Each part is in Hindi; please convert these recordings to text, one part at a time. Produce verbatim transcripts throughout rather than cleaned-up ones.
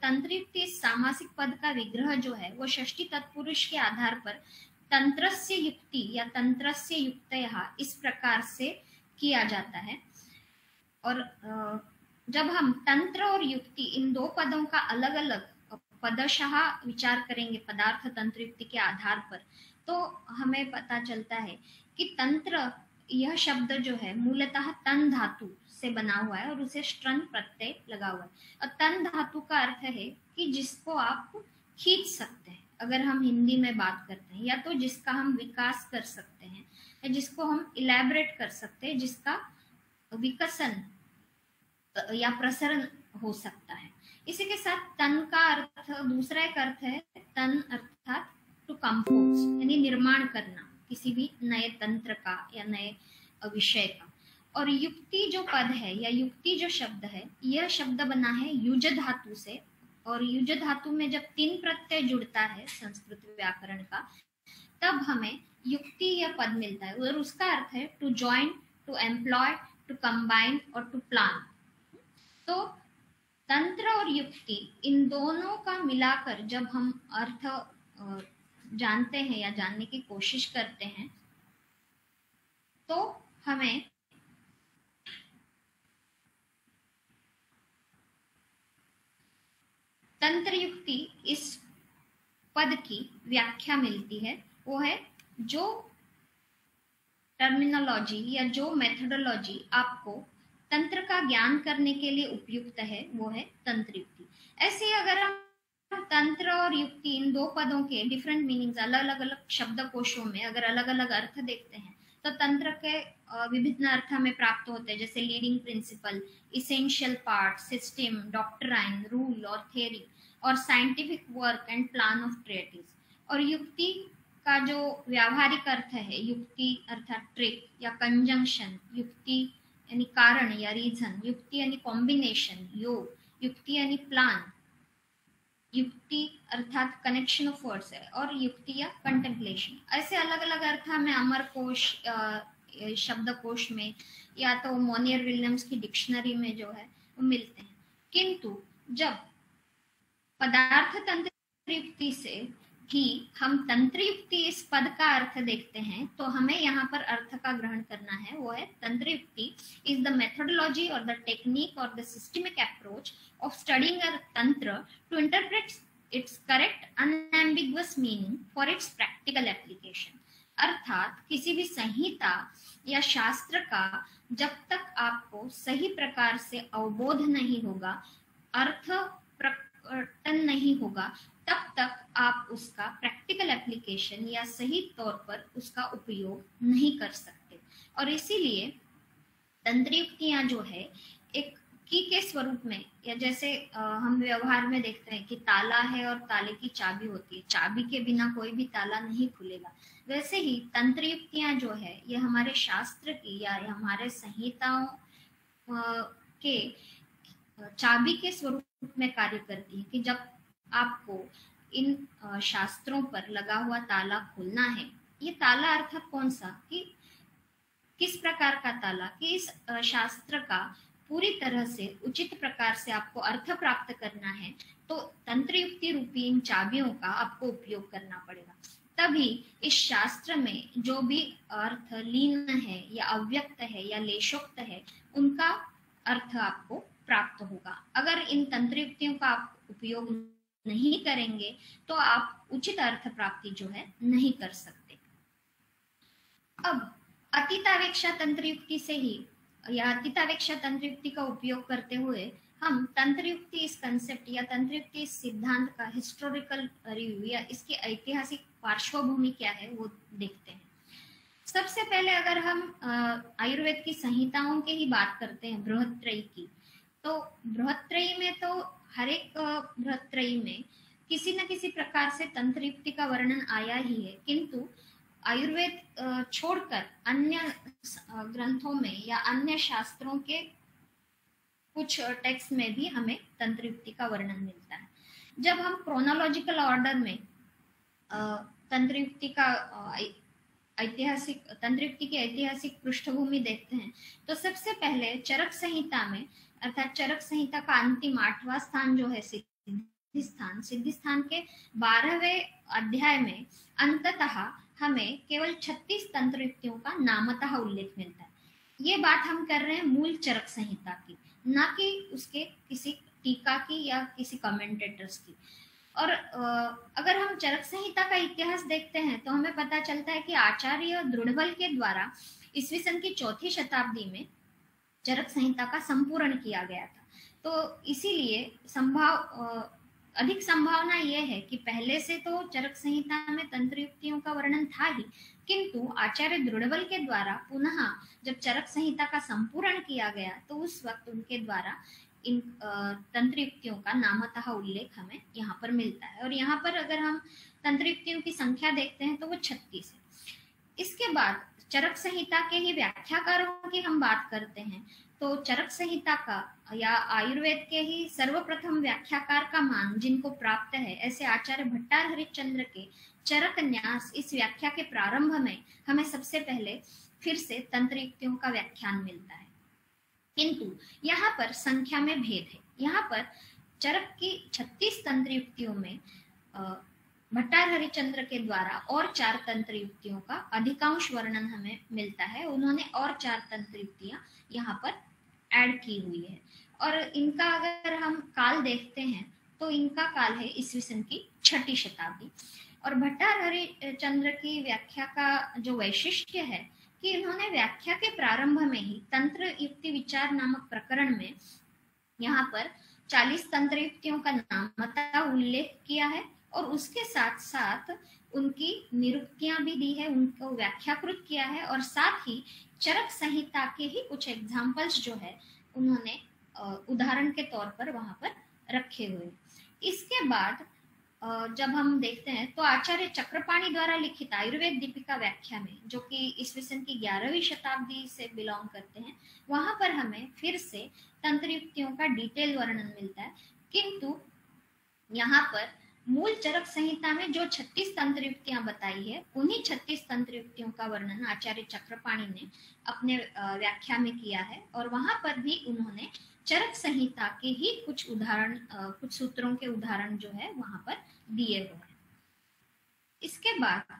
तंत्रयुक्ति इस सामासिक पद का विग्रह जो है वो षष्ठी तत्पुरुष के आधार पर तंत्रस्य युक्ति या तंत्रस्य युक्तयः इस प्रकार से किया जाता है। और जब हम तंत्र और युक्ति इन दो पदों का अलग अलग पदशः विचार करेंगे पदार्थ तंत्र युक्ति के आधार पर, तो हमें पता चलता है कि तंत्र यह शब्द जो है मूलतः तन धातु से बना हुआ है और उसे स्ट्रन प्रत्यय लगा हुआ है। और तन धातु का अर्थ है कि जिसको आप खींच सकते हैं, अगर हम हिंदी में बात करते हैं, या तो जिसका हम विकास कर सकते हैं, या जिसको हम इलेबरेट कर सकते हैं, जिसका विकसन या प्रसरण हो सकता है। इसी के साथ तन का अर्थ दूसरा एक अर्थ है तन अर्थात टू कंपोज, यानी निर्माण करना किसी भी नए तंत्र का या नए विषय का। और युक्ति जो पद है या युक्ति जो शब्द है, यह शब्द बना है युज धातु से, और युज धातु में जब तीन प्रत्यय जुड़ता है संस्कृत व्याकरण का, तब हमें युक्ति यह पद मिलता है। और उसका अर्थ है to join, to employ, to combine और टू प्लान। तो तंत्र और युक्ति इन दोनों का मिलाकर जब हम अर्थ जानते हैं या जानने की कोशिश करते हैं, तो हमें तंत्र युक्ति इस पद की व्याख्या मिलती है। वो है जो टर्मिनोलॉजी या जो मेथोडोलॉजी आपको तंत्र का ज्ञान करने के लिए उपयुक्त है, वो है तंत्र युक्ति। ऐसे अगर हम तंत्र और युक्ति इन दो पदों के डिफरेंट मीनिंग्स अलग अलग अलग शब्दकोशों में अगर अलग अलग अर्थ देखते हैं, तो तंत्र के विभिन्न अर्थ हमें प्राप्त होते हैं, जैसे leading principle, essential part, system, doctrine, rule और थ्योरी, और scientific work and plan of treatise. और युक्ति का जो व्यावहारिक अर्थ है, युक्ति अर्थात ट्रिक या कंजंक्शन, युक्ति यानी कारण या रीजन, युक्ति यानी कॉम्बिनेशन, योग, युक्ति यानी प्लान, युक्ति अर्थात कनेक्शन ऑफ वर्ड्स है, और युक्ति या कंटेम्पलेशन। ऐसे अलग अलग अर्थ हमें अमरकोश शब्दकोश में या तो मोनियर विलियम्स की डिक्शनरी में जो है वो मिलते हैं। किंतु जब पदार्थ तंत्र युक्ति से ही हम तंत्र युक्ति इस पद का अर्थ देखते हैं, तो हमें यहाँ पर अर्थ का ग्रहण करना है। वो है तंत्र युक्ति इज द मेथोडोलॉजी और द टेक्निक और the systemic approach of studying a tantra to interpret its correct unambiguous meaning for its practical application। अर्थात किसी भी संहिता या शास्त्र का जब तक आपको सही प्रकार से अवबोध नहीं होगा, अर्थ प्रकटन नहीं होगा, तब तक आप उसका प्रैक्टिकल एप्लीकेशन या सही तौर पर उसका उपयोग नहीं कर सकते। और इसीलिए तंत्र युक्तियां जो है एक की के स्वरूप में, या जैसे आ, हम व्यवहार में देखते हैं कि ताला है और ताले की चाबी होती है, चाबी के बिना कोई भी ताला नहीं खुलेगा, वैसे ही तंत्र युक्तियां जो है ये हमारे शास्त्र की या हमारे संहिताओं के चाबी के स्वरूप में कार्य करती है। कि जब आपको इन शास्त्रों पर लगा हुआ ताला खोलना है, ये ताला अर्थात कौन सा, कि किस प्रकार का ताला, कि इस शास्त्र का पूरी तरह से उचित प्रकार से आपको अर्थ प्राप्त करना है, तो तंत्र युक्ति रूपी इन चाबियों का आपको उपयोग करना पड़ेगा। तभी इस शास्त्र में जो भी अर्थ लीन है या अव्यक्त है या लेशोक्त है, उनका अर्थ आपको प्राप्त होगा। अगर इन तंत्र युक्तियों का आप उपयोग नहीं करेंगे, तो आप उचित अर्थ प्राप्ति जो है नहीं कर सकते। अब अतीतावेक्षा तंत्र युक्ति से ही या अतीतावेक्षा तंत्र युक्ति का उपयोग करते हुए हम तंत्र युक्ति इस कंसेप्ट या तंत्र युक्ति इस सिद्धांत का हिस्टोरिकल रिव्यू या इसकी ऐतिहासिक पार्श्वभूमि क्या है वो देखते हैं। सबसे पहले अगर हम आयुर्वेद की संहिताओं की ही बात करते हैं, बृहत्त्रयी की, तो बृहत्त्रयी में तो हर एक बृहत्त्रयी में किसी न किसी प्रकार से तंत्र युक्ति का वर्णन आया ही है, किंतु आयुर्वेद छोड़कर अन्य ग्रंथों में या अन्य शास्त्रों के कुछ टेक्स्ट में भी हमें तंत्र युक्ति का वर्णन मिलता है। जब हम क्रोनोलॉजिकल ऑर्डर में तंत्र युक्ति का ऐतिहासिक तंत्र युक्ति की ऐतिहासिक पृष्ठभूमि देखते हैं, तो सबसे पहले चरक संहिता में, अर्थात चरक संहिता का अंतिम आठवां स्थान जो है सिद्धिस्थान सिद्धिस्थान के बारहवें अध्याय में अंततः हमें केवल छत्तीस तंत्र युक्तियों का नामतः उल्लेख मिलता है। ये बात हम कर रहे हैं मूल चरक संहिता की, ना कि उसके किसी टीका की या किसी कमेंटेटर्स की। और अगर हम चरक संहिता का इतिहास देखते हैं तो हमें पता चलता है कि आचार्य दृढ़बल के द्वारा ईस्वी सन की चौथी शताब्दी में चरक संहिता का संपूर्ण किया गया था। तो इसीलिए संभाव अधिक संभावना यह है कि पहले से तो चरक संहिता में तंत्र युक्तियों का वर्णन था ही, किंतु आचार्य दृढ़बल के द्वारा पुनः जब चरक संहिता का संपूर्ण किया गया तो उस वक्त उनके द्वारा इन तंत्र युक्तियों का नामतः उल्लेख हमें यहाँ पर मिलता है। और यहाँ पर अगर हम तंत्र युक्तियों की संख्या देखते हैं तो वो छत्तीस है। इसके बाद चरक संहिता के ही व्याख्याकारों की हम बात करते हैं तो चरक संहिता का या आयुर्वेद के ही सर्वप्रथम व्याख्याकार का मान जिनको प्राप्त है, ऐसे आचार्य भट्टार हरिश्चंद्र के चरक न्यास इस व्याख्या के प्रारंभ में हमें सबसे पहले फिर से तंत्र युक्तियों का व्याख्यान मिलता है। किंतु यहाँ पर संख्या में भेद है। यहाँ पर चरक की छत्तीस तंत्र युक्तियों में भट्टार हरिश्चंद्र के द्वारा और चार तंत्र युक्तियों का अधिकांश वर्णन हमें मिलता है। उन्होंने और चार तंत्र युक्तियां यहाँ पर ऐड की हुई है और इनका अगर हम काल देखते हैं तो इनका काल है ईस्वी सन की छठी शताब्दी। और भट्टार हरिश्चंद्र की व्याख्या का जो वैशिष्ट्य है कि इन्होंने व्याख्या के प्रारंभ में ही तंत्र युक्ति विचार नामक प्रकरण में यहाँ पर चालीस तंत्र युक्तियों का नामतः उल्लेख किया है और उसके साथ साथ उनकी निरुक्तियां भी दी है, उनको व्याख्याकृत किया है और साथ ही चरक संहिता के ही कुछ एग्जाम्पल्स जो है उन्होंने उदाहरण के तौर पर वहां पर रखे हुए। इसके बाद जब हम देखते हैं तो आचार्य चक्रपाणी द्वारा लिखित आयुर्वेद दीपिका व्याख्या में, जो कि ईस्वी सन की ग्यारहवीं शताब्दी से बिलोंग करते हैं, वहां पर हमें फिर से तंत्र युक्तियों का डिटेल वर्णन मिलता है। किंतु यहाँ पर मूल चरक संहिता में जो छत्तीस तंत्र युक्तियां बताई है, उन्हीं छत्तीस तंत्र युक्तियों का वर्णन आचार्य चक्रपाणी ने अपने व्याख्या में किया है और वहां पर भी उन्होंने चरक संहिता के ही कुछ उदाहरण, कुछ सूत्रों के उदाहरण जो है वहां पर दिए हुए हैं। इसके बाद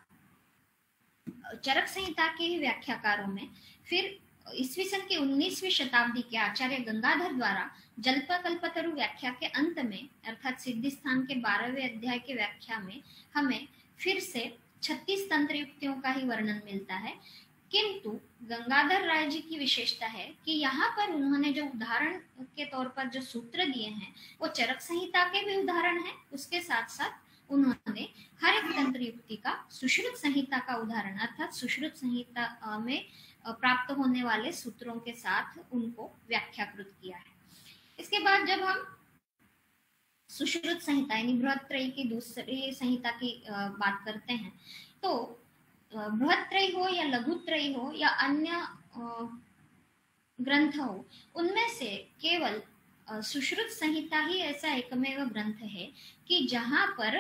चरक संहिता के ही व्याख्याकारों में फिर ईस्वी सन की उन्नीसवीं शताब्दी के आचार्य गंगाधर द्वारा जल्पकल्पतरु व्याख्या के अंत में अर्थात सिद्धिस्थान के बारहवें अध्याय के व्याख्या में हमें फिर से छत्तीस तंत्र युक्तियों का ही वर्णन मिलता है। किंतु गंगाधर राय जी की विशेषता है कि यहाँ पर उन्होंने जो उदाहरण के तौर पर जो सूत्र दिए हैं वो चरक संहिता के भी उदाहरण है, उसके साथ साथ उन्होंने हर एक तंत्र युक्ति का सुश्रुत संहिता का उदाहरण अर्थात सुश्रुत संहिता में प्राप्त होने वाले सूत्रों के साथ उनको व्याख्याकृत किया है। इसके बाद जब हम सुश्रुत संहिता यानी बृहत्त्रयी की दूसरी संहिता की बात करते हैं तो बृहत्त्रयी हो या लघुत्रयी हो या अन्य ग्रंथ हो, उनमें से केवल सुश्रुत संहिता ही ऐसा एकमेव ग्रंथ है कि जहां पर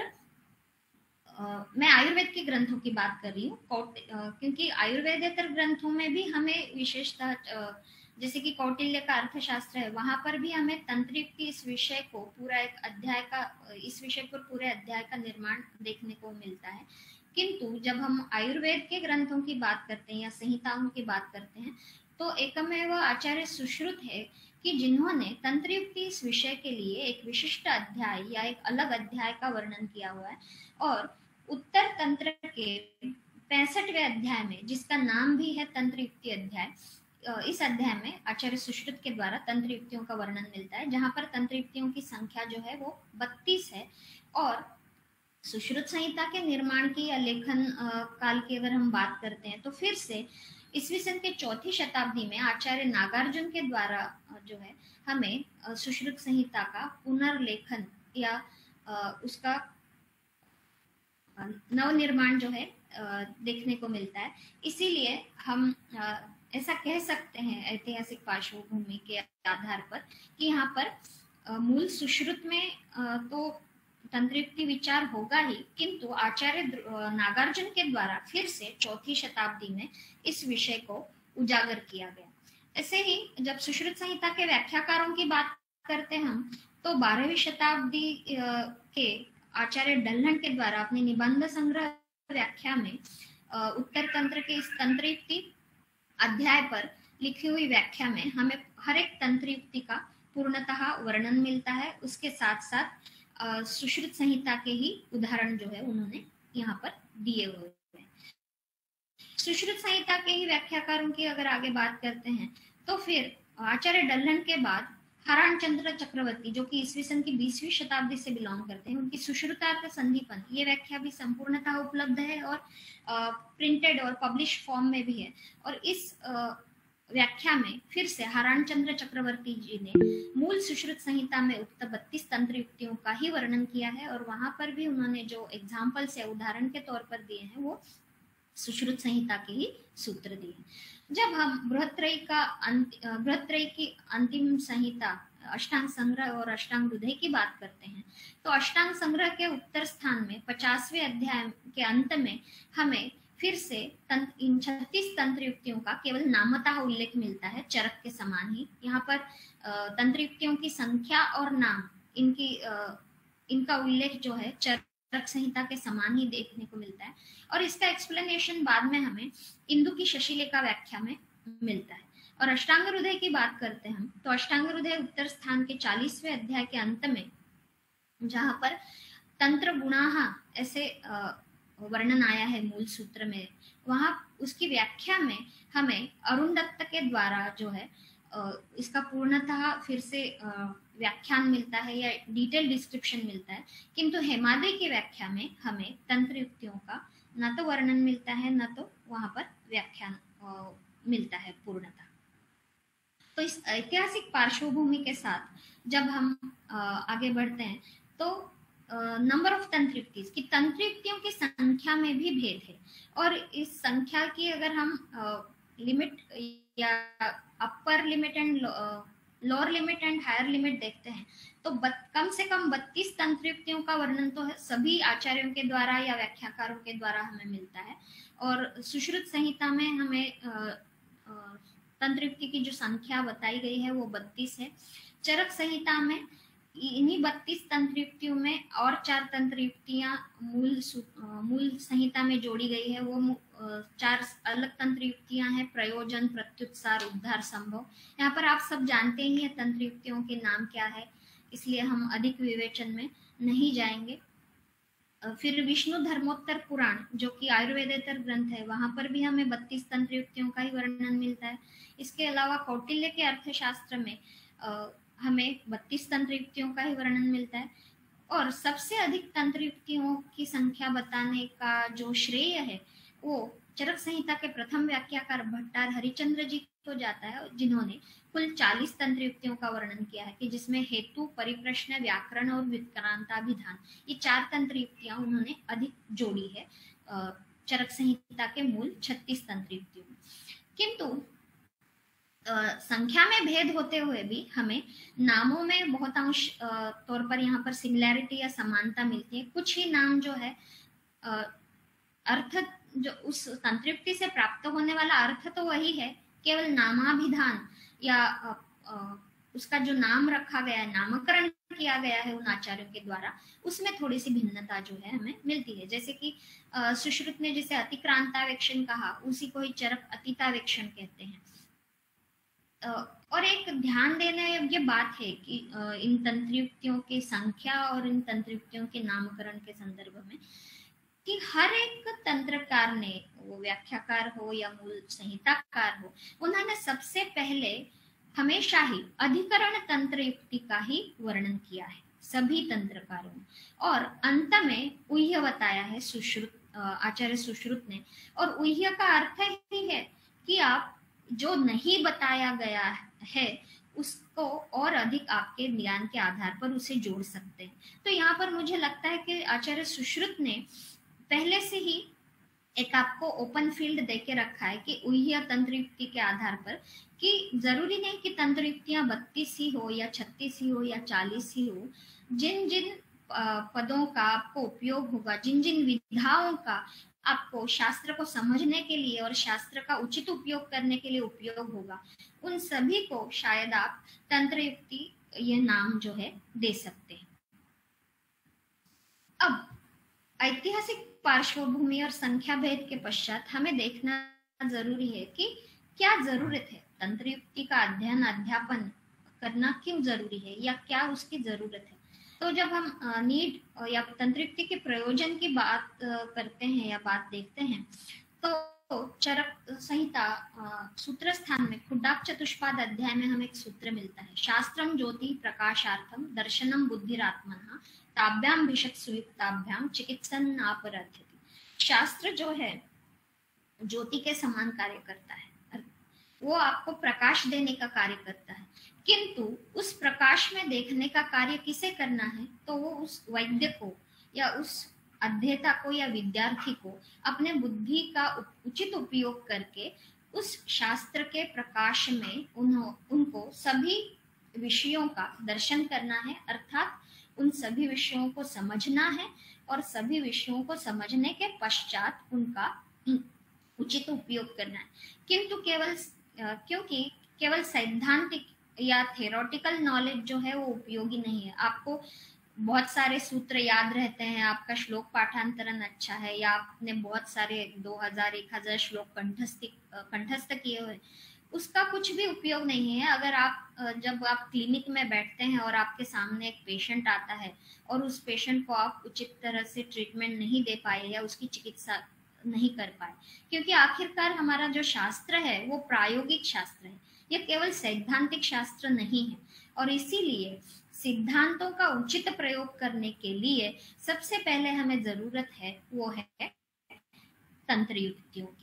Uh, मैं आयुर्वेद के ग्रंथों की बात कर रही हूँ uh, क्योंकि आयुर्वेदेतर ग्रंथों में भी हमें विशेषतः uh, जैसे कि कौटिल्य का अर्थशास्त्र है, वहां पर भी हमें तंत्र युक्ति इस विषय को पूरा एक अध्याय का इस विषय पर पूरे अध्याय का निर्माण देखने को मिलता है। किंतु जब हम आयुर्वेद के ग्रंथों की बात करते हैं या संहिताओं की बात करते हैं तो एकमेव आचार्य सुश्रुत है कि जिन्होंने तंत्र युक्ति इस विषय के लिए एक विशिष्ट अध्याय या एक अलग अध्याय का वर्णन किया हुआ है। और उत्तर तंत्र के पैंसठवें अध्याय में, जिसका नाम भी है तंत्र युक्ति अध्याय, इस अध्याय में आचार्य सुश्रुत के द्वारा तंत्र युक्तियों का वर्णन मिलता है, जहां पर तंत्र युक्तियों की संख्या जो है वो बत्तीस है। और सुश्रुत संहिता के निर्माण की या लेखन काल की अगर हम बात करते हैं तो फिर से ईस्वी सन के चौथी शताब्दी में आचार्य नागार्जुन के द्वारा जो है हमें सुश्रुत संहिता का पुनर्लेखन या उसका नवनिर्माण जो है देखने को मिलता है। इसीलिए हम ऐसा कह सकते हैं ऐतिहासिक पार्श्वभूमि के आधार पर कि यहाँ पर मूल सुश्रुत में तो तंत्र युक्ति विचार होगा ही, किंतु आचार्य नागार्जुन के द्वारा फिर से चौथी शताब्दी में इस विषय को उजागर किया गया। ऐसे ही जब सुश्रुत संहिता के व्याख्याकारों की बात करते हैं हम तो बारहवीं शताब्दी के आचार्य डल्हन के द्वारा अपने निबंध संग्रह व्याख्या में उत्तर तंत्र के इस तंत्र युक्ति अध्याय पर लिखी हुई व्याख्या में हमें हर एक तंत्र युक्ति का पूर्णतः वर्णन मिलता है। उसके साथ साथ सुश्रुत संहिता के ही उदाहरण जो है उन्होंने यहाँ पर दिए हुए हैं। सुश्रुत संहिता के ही व्याख्याकारों की अगर आगे बात करते हैं तो फिर आचार्य डल्हन के बाद हरान चंद्र चक्रवर्ती जो कि ईस्वी सन की बीसवीं शताब्दी से बिलोंग करते हैं, उनकी सुश्रुतार्थ संधिपन ये व्याख्या भी संपूर्णतः उपलब्ध है और प्रिंटेड और पब्लिश फॉर्म में भी है। और इस आ, व्याख्या में फिर से हरान चंद्र चक्रवर्ती जी ने मूल सुश्रुत संहिता में उक्त बत्तीस तंत्र युक्तियों का ही वर्णन किया है और वहां पर भी उन्होंने जो एग्जाम्पल्स है उदाहरण के तौर पर दिए हैं वो सुश्रुत संहिता के ही सूत्र दिए। जब हम बृहत्रयी का बृहत्रयी की अंतिम संहिता अष्टांग संग्रह और अष्टांग हृदय की बात करते हैं तो अष्टांग संग्रह के उत्तर स्थान में पचासवें अध्याय के अंत में हमें फिर से तंत्र इन छत्तीस तंत्र युक्तियों का केवल नामतः उल्लेख मिलता है, चरक के समान ही। यहाँ पर तंत्र युक्तियों की संख्या और नाम इनकी इनका उल्लेख जो है चरक संहिता के समान ही देखने को मिलता है और इसका एक्सप्लेनेशन बाद में हमें इंदु की शशिलेखा व्याख्या में मिलता है। और अष्टांग हृदय की बात करते हैं हम तो अष्टांग हृदय उत्तर स्थान के चालीसवें अध्याय के अंत में जहाँ पर तंत्र गुणाहा ऐसे वर्णन आया है मूल सूत्र में, वहां उसकी व्याख्या में हमें अरुण दत्त के द्वारा जो है इसका पूर्णतः फिर से व्याख्यान मिलता है या डिटेल डिस्क्रिप्शन मिलता है, किंतु हेमाद्रि की व्याख्या में हमें तंत्र युक्तियों का न तो वर्णन मिलता है न तो वहां पर व्याख्यान मिलता है पूर्णतः। तो इस ऐतिहासिक पार्श्वभूमि के साथ जब हम आगे बढ़ते हैं तो नंबर ऑफ तंत्र युक्ति की तंत्र युक्तियों की संख्या में भी भेद है और इस संख्या की अगर हम लिमिट या upper limit and lower limit and higher limit देखते हैं तो बत, कम से कम बत्तीस तंत्र युक्तियों का वर्णन तो सभी आचार्यों के द्वारा या व्याख्याकारों के द्वारा हमें मिलता है और सुश्रुत संहिता में हमें तंत्र युक्ति की जो संख्या बताई गई है वो बत्तीस है। चरक संहिता में इन्हीं बत्तीस तंत्र युक्तियों में और चार तंत्र युक्तियां मूल मूल संहिता में जोड़ी गई है। वो चार अलग तंत्र युक्तियां हैं, प्रयोजन, प्रत्युत्सार, उद्धार, संभव। यहाँ पर आप सब जानते ही हैं तंत्र युक्तियों के नाम क्या है, इसलिए हम अधिक विवेचन में नहीं जाएंगे। फिर विष्णु धर्मोत्तर पुराण जो कि आयुर्वेदेतर ग्रंथ है, वहां पर भी हमें बत्तीस तंत्र युक्तियों का ही वर्णन मिलता है। इसके अलावा कौटिल्य के अर्थशास्त्र में आ, हमें बत्तीस तंत्र युक्तियों का ही वर्णन मिलता है और सबसे अधिक तंत्र युक्तियों की संख्या बताने का जो श्रेय है वो चरक संहिता के प्रथम व्याख्याकार भट्टार हरिचंद्र जी को जाता है, जिन्होंने कुल चालीस तंत्र युक्तियों का वर्णन किया है कि जिसमें हेतु, परिप्रश्न, व्याकरण और व्युत्क्रांताभिधान ये चार तंत्र युक्तियां उन्होंने अधिक जोड़ी है चरक संहिता के मूल छत्तीस तंत्र युक्तियों में। किंतु संख्या में भेद होते हुए भी हमें नामों में बहुत अंश तौर पर यहाँ पर सिमिलैरिटी या समानता मिलती है। कुछ ही नाम जो है अर्थ जो उस तंत्रयुक्ति से प्राप्त होने वाला अर्थ तो वही है, केवल नामाभिधान या आ, आ, उसका जो नाम रखा गया है, नामकरण किया गया है उन आचार्यों के द्वारा, उसमें थोड़ी सी भिन्नता जो है हमें मिलती है। जैसे कि सुश्रुत ने जिसे अतिक्रांतावेक्षण कहा उसी को ही चरक अतीतावेक्षण कहते हैं। और एक ध्यान देने योग्य बात है कि इन तंत्रयुक्तियों की संख्या और इन तंत्रयुक्तियों के नामकरण के संदर्भ में कि हर एक तंत्रकार ने, वो व्याख्याकार हो या मूल संहिताकार हो, उन्होंने सबसे पहले हमेशा ही अधिकरण तंत्र युक्ति का ही वर्णन किया है सभी तंत्रकारों ने, और अंत में उह्य बताया है सुश्रुत आचार्य सुश्रुत ने। और उह्य का अर्थ ही है कि आप जो नहीं बताया गया है उसको और अधिक आपके ज्ञान के आधार पर उसे जोड़ सकते हैं। तो यहाँ पर मुझे लगता है कि आचार्य सुश्रुत ने पहले से ही एक आपको ओपन फील्ड देके रखा है कि उह्य तंत्र युक्ति के आधार पर, कि जरूरी नहीं कि तंत्र युक्तियां बत्तीस ही हो या छत्तीस ही हो या चालीस ही हो, जिन जिन पदों का आपको उपयोग होगा, जिन जिन विधाओं का आपको शास्त्र को समझने के लिए और शास्त्र का उचित उपयोग करने के लिए उपयोग होगा, उन सभी को शायद आप तंत्र युक्ति यह नाम जो है दे सकते हैं। अब ऐतिहासिक पार्श्वभूमि और संख्या भेद के पश्चात हमें देखना जरूरी है कि क्या जरूरत है, तंत्र युक्ति का अध्ययन अध्यापन करना क्यों जरूरी है या क्या उसकी जरूरत है। तो जब हम नीड या तंत्र युक्ति के प्रयोजन की बात करते हैं या बात देखते हैं तो चरक संहिता सूत्र स्थान में खुड्डाक चतुष्पाद अध्याय में हमें एक सूत्र मिलता है, शास्त्रम ज्योति प्रकाशार्थम दर्शनम बुद्धिरात्मनः ताभ्याम भिषक सुयुक्ताभ्याम चिकित्सन आपराध्यति। शास्त्र जो है ज्योति के समान कार्य करता है, वो आपको प्रकाश देने का कार्य करता है, किंतु उस प्रकाश में देखने का कार्य किसे करना है, तो वो उस वैद्य को या उस अध्येता को या विद्यार्थी को अपने बुद्धि का उचित उपयोग करके उस शास्त्र के प्रकाश में उन्हों उनको सभी विषयों का दर्शन करना है, अर्थात उन सभी विषयों को समझना है और सभी विषयों को समझने के पश्चात उनका उचित उपयोग करना है। किंतु केवल क्योंकि केवल सैद्धांतिक या थ्योरेटिकल नॉलेज जो है वो उपयोगी नहीं है। आपको बहुत सारे सूत्र याद रहते हैं, आपका श्लोक पाठांतरण अच्छा है या आपने बहुत सारे दो हजार एक हजार श्लोक कंठस्थ कंठस्थ किए हुए, उसका कुछ भी उपयोग नहीं है अगर आप जब आप क्लिनिक में बैठते हैं और आपके सामने एक पेशेंट आता है और उस पेशेंट को आप उचित तरह से ट्रीटमेंट नहीं दे पाए या उसकी चिकित्सा नहीं कर पाए। क्योंकि आखिरकार हमारा जो शास्त्र है वो प्रायोगिक शास्त्र है, यह केवल सैद्धांतिक शास्त्र नहीं है, और इसीलिए सिद्धांतों का उचित प्रयोग करने के लिए सबसे पहले हमें जरूरत है वो है तंत्र युक्तियों की।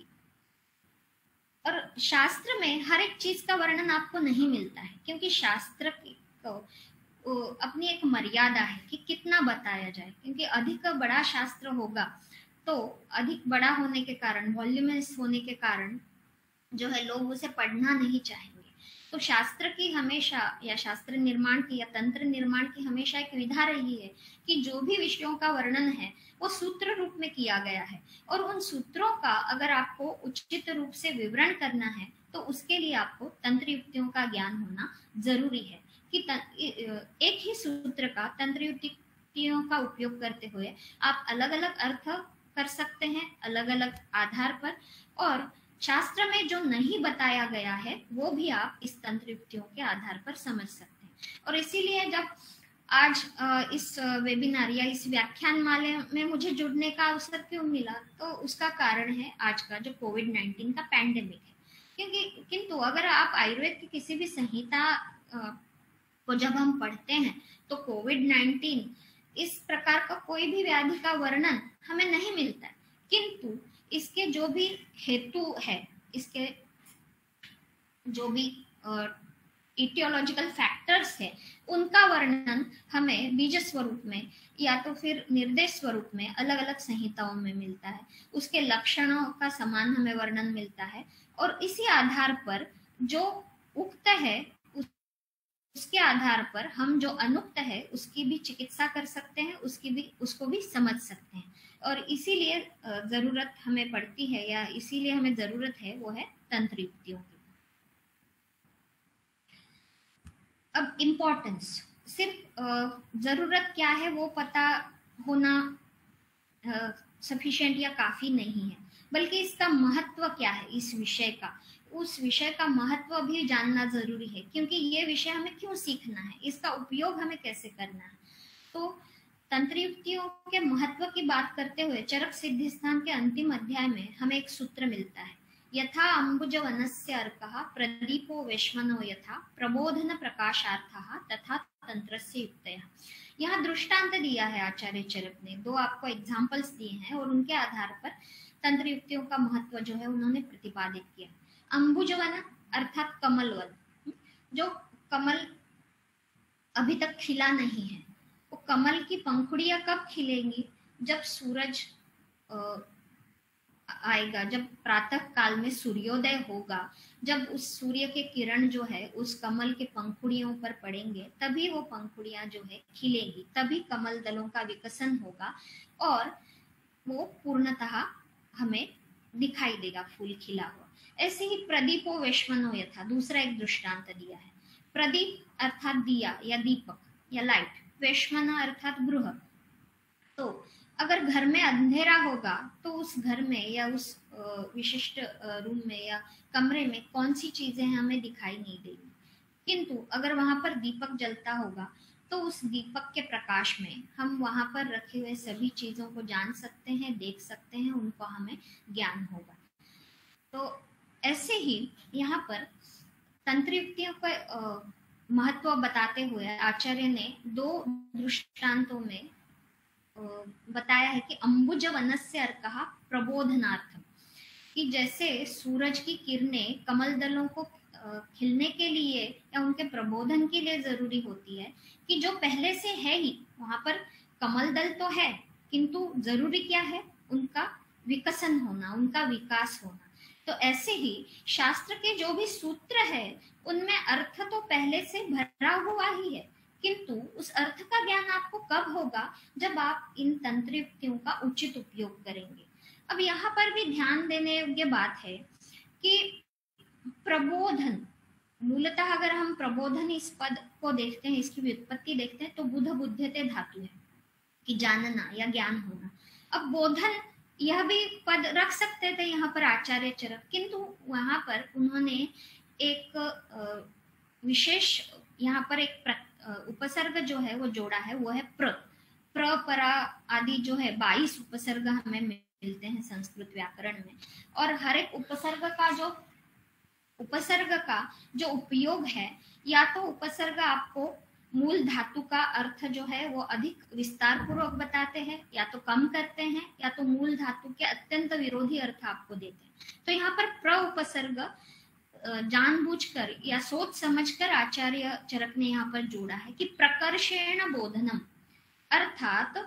और शास्त्र में हर एक चीज का वर्णन आपको नहीं मिलता है, क्योंकि शास्त्र को अपनी एक मर्यादा है कि कितना बताया जाए, क्योंकि अधिक बड़ा शास्त्र होगा तो अधिक बड़ा होने के कारण, वॉल्यूमस होने के कारण जो है लोग उसे पढ़ना नहीं चाहेंगे। तो शास्त्र की हमेशा या शास्त्र निर्माण की या तंत्र निर्माण की हमेशा एक विधा रही है कि जो भी विषयों का वर्णन है वो सूत्र रूप में किया गया है, और उन सूत्रों का अगर आपको उचित रूप से विवरण करना है तो उसके लिए आपको तंत्र युक्तियों का ज्ञान होना जरूरी है कि एक ही सूत्र का तंत्र युक्तियों का उपयोग करते हुए आप अलग अलग अर्थ कर सकते हैं अलग अलग आधार पर, और शास्त्र में जो नहीं बताया गया है वो भी आप इस तंत्र युक्तियों के आधार पर समझ सकते हैं। और इसीलिए जब आज इस वेबिनार या इस व्याख्यान माले में मुझे जुड़ने का अवसर क्यों मिला, तो उसका कारण है आज का जो कोविड नाइन्टीन का पैंडेमिक है। क्योंकि किंतु अगर आप आयुर्वेद की किसी भी संहिता को जब हम पढ़ते हैं तो कोविड नाइन्टीन इस प्रकार का कोई भी व्याधि का वर्णन हमें नहीं मिलता है, किंतु इसके जो भी हेतु है, इसके जो भी इटियोलॉजिकल फैक्टर्स है, उनका वर्णन हमें बीज स्वरूप में या तो फिर निर्देश स्वरूप में अलग अलग संहिताओं में मिलता है। उसके लक्षणों का समान हमें वर्णन मिलता है, और इसी आधार पर जो उक्त है उसके आधार पर हम जो अनुक्त है उसकी भी चिकित्सा कर सकते हैं, उसकी भी उसको भी समझ सकते हैं। और इसीलिए जरूरत हमें पड़ती है या इसीलिए हमें जरूरत है वो है तंत्र युक्तियों की। अब इम्पोर्टेंस, सिर्फ जरूरत क्या है वो पता होना सफिशिएंट या काफी नहीं है, बल्कि इसका महत्व क्या है, इस विषय का उस विषय का महत्व भी जानना जरूरी है। क्योंकि ये विषय हमें क्यों सीखना है, इसका उपयोग हमें कैसे करना है। तो तंत्र युक्तियों के महत्व की बात करते हुए चरक सिद्धिस्थान के अंतिम अध्याय में हमें एक सूत्र मिलता है, यथा अम्बुज वनस्य अर्कः प्रदीपो वैश्वनो यथा प्रबोधन प्रकाशार्थः तथा तंत्रस्य युक्तयः। यहाँ दृष्टांत दिया है आचार्य चरक ने, दो आपको एग्जाम्पल्स दिए हैं और उनके आधार पर तंत्र युक्तियों का महत्व जो है उन्होंने प्रतिपादित किया। अंबुजवन अर्थात कमल वन, जो कमल अभी तक खिला नहीं है, वो कमल की पंखुड़ियां कब खिलेंगी, जब सूरज आएगा, जब प्रातः काल में सूर्योदय होगा, जब उस सूर्य के किरण जो है उस कमल के पंखुड़ियों पर पड़ेंगे, तभी वो पंखुड़ियां जो है खिलेंगी, तभी कमल दलों का विकसन होगा और वो पूर्णतः हमें दिखाई देगा फूल खिला हुआ। ऐसे ही प्रदीपो वैश्वनो यथा, दूसरा एक दृष्टांत दिया है। प्रदीप अर्थात दिया या दीपक या लाइट, वेश्मना अर्थात गृह। तो अगर घर में अंधेरा होगा तो उस घर में या उस विशिष्ट रूम में या कमरे में कौन सी चीजें हमें दिखाई नहीं देगी, किंतु अगर वहां पर दीपक जलता होगा तो उस दीपक के प्रकाश में हम वहां पर रखे हुए सभी चीजों को जान सकते हैं, देख सकते हैं, उनको हमें ज्ञान होगा। तो ऐसे ही यहाँ पर तंत्र युक्तियों का महत्व बताते हुए आचार्य ने दो दृष्टांतों में बताया है कि अंबुज वनस्य अर्कः प्रबोधनार्थम, कि जैसे सूरज की किरणें कमल दलों को खिलने के लिए या उनके प्रबोधन के लिए जरूरी होती है, कि जो पहले से है ही वहां पर कमल दल तो है, किंतु जरूरी क्या है, उनका विकसन होना, उनका विकास होना। तो ऐसे ही शास्त्र के जो भी सूत्र है उनमें अर्थ तो पहले से भरा हुआ ही है, किंतु उस अर्थ का ज्ञान आपको कब होगा, जब आप इन तंत्र युक्तियों का उचित उपयोग करेंगे। अब यहाँ पर भी ध्यान देने योग्य बात है कि प्रबोधन, मूलतः अगर हम प्रबोधन इस पद को देखते हैं, इसकी व्युत्पत्ति देखते हैं, तो बुध बुध्यते धातु है कि जानना या ज्ञान होना। अब बोधन यह भी पद रख सकते थे यहाँ पर आचार्य चरक, किंतु वहां पर उन्होंने एक विशेष यहाँ पर एक उपसर्ग जो है वो जोड़ा है, वो है प्र प्र परा आदि जो है बाईस उपसर्ग हमें मिलते हैं संस्कृत व्याकरण में, और हर एक उपसर्ग का जो उपसर्ग का जो उपयोग है, या तो उपसर्ग आपको मूल धातु का अर्थ जो है वो अधिक विस्तार पूर्वक बताते हैं, या तो कम करते हैं, या तो मूल धातु के अत्यंत विरोधी अर्थ आपको देते हैं। तो यहाँ पर प्र उपसर्ग जानबूझकर या सोच समझकर आचार्य चरक ने यहाँ पर जोड़ा है कि प्रकर्षेण बोधनम, अर्थात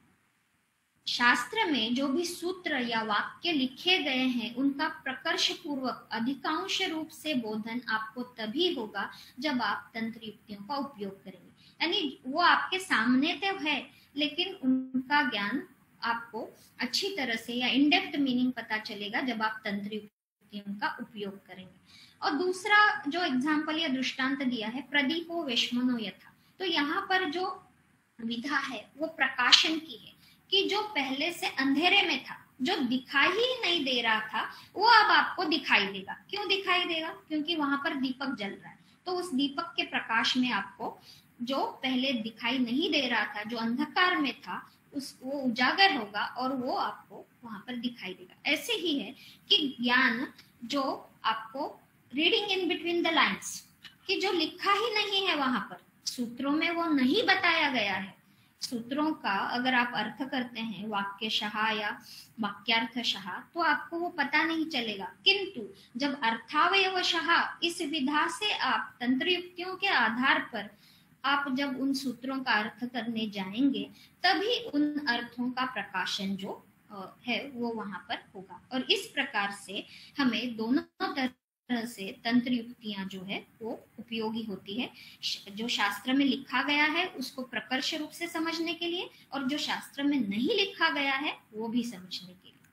शास्त्र में जो भी सूत्र या वाक्य लिखे गए हैं उनका प्रकर्ष पूर्वक अधिकांश रूप से बोधन आपको तभी होगा जब आप तंत्र युक्तियों का उपयोग करेंगे। यानी वो आपके सामने तो है, लेकिन उनका ज्ञान आपको अच्छी तरह से या इनडेप्थ मीनिंग पता चलेगा जब आप तंत्र युक्तियों का उपयोग करेंगे। और दूसरा जो एग्जाम्पल या दृष्टांत दिया है, प्रदीपो वेश्मनो यथा, तो यहाँ पर जो विधा है वो प्रकाशन की है, कि जो पहले से अंधेरे में था, जो दिखाई ही नहीं दे रहा था, वो अब आपको दिखाई देगा। क्यों दिखाई देगा? क्योंकि वहां पर दीपक जल रहा है। तो उस दीपक के प्रकाश में आपको जो पहले दिखाई नहीं दे रहा था, जो अंधकार में था, उस वो उजागर होगा और वो आपको वहां पर दिखाई देगा। ऐसे ही है कि ज्ञान जो आपको reading in between the lines, कि जो लिखा ही नहीं है वहां पर, सूत्रों में वो नहीं बताया गया है, सूत्रों का अगर आप अर्थ करते हैं वाक्यशः या वाक्यार्थशः तो आपको वो पता नहीं चलेगा, किंतु जब अर्थावयवशः इस विधा से आप तंत्र युक्तियों के आधार पर आप जब उन सूत्रों का अर्थ करने जाएंगे, तभी उन अर्थों का प्रकाशन जो है वो वहां पर होगा। और इस प्रकार से हमें दोनों तरह से तंत्र युक्तियां जो है वो उपयोगी होती है, जो शास्त्र में लिखा गया है उसको प्रकर्ष रूप से समझने के लिए, और जो शास्त्र में नहीं लिखा गया है वो भी समझने के लिए।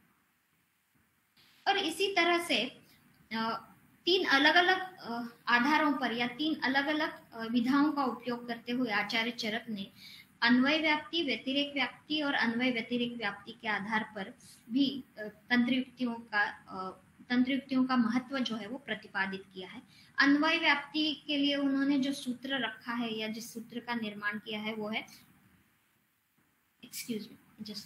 और इसी तरह से तीन अलग अलग आधारों पर या तीन अलग अलग विधाओं का उपयोग करते हुए आचार्य चरक ने अन्वय व्याप्ति, व्यतिरेक व्याप्ति और अन्वय व्यतिरेक व्याप्ति के आधार पर भी तंत्र युक्तियों का तंत्र युक्तियों का महत्व जो है वो प्रतिपादित किया है। अन्वय व्याप्ति के लिए उन्होंने जो सूत्र रखा है या जिस सूत्र का निर्माण किया है वो है, एक्सक्यूज मी जस्ट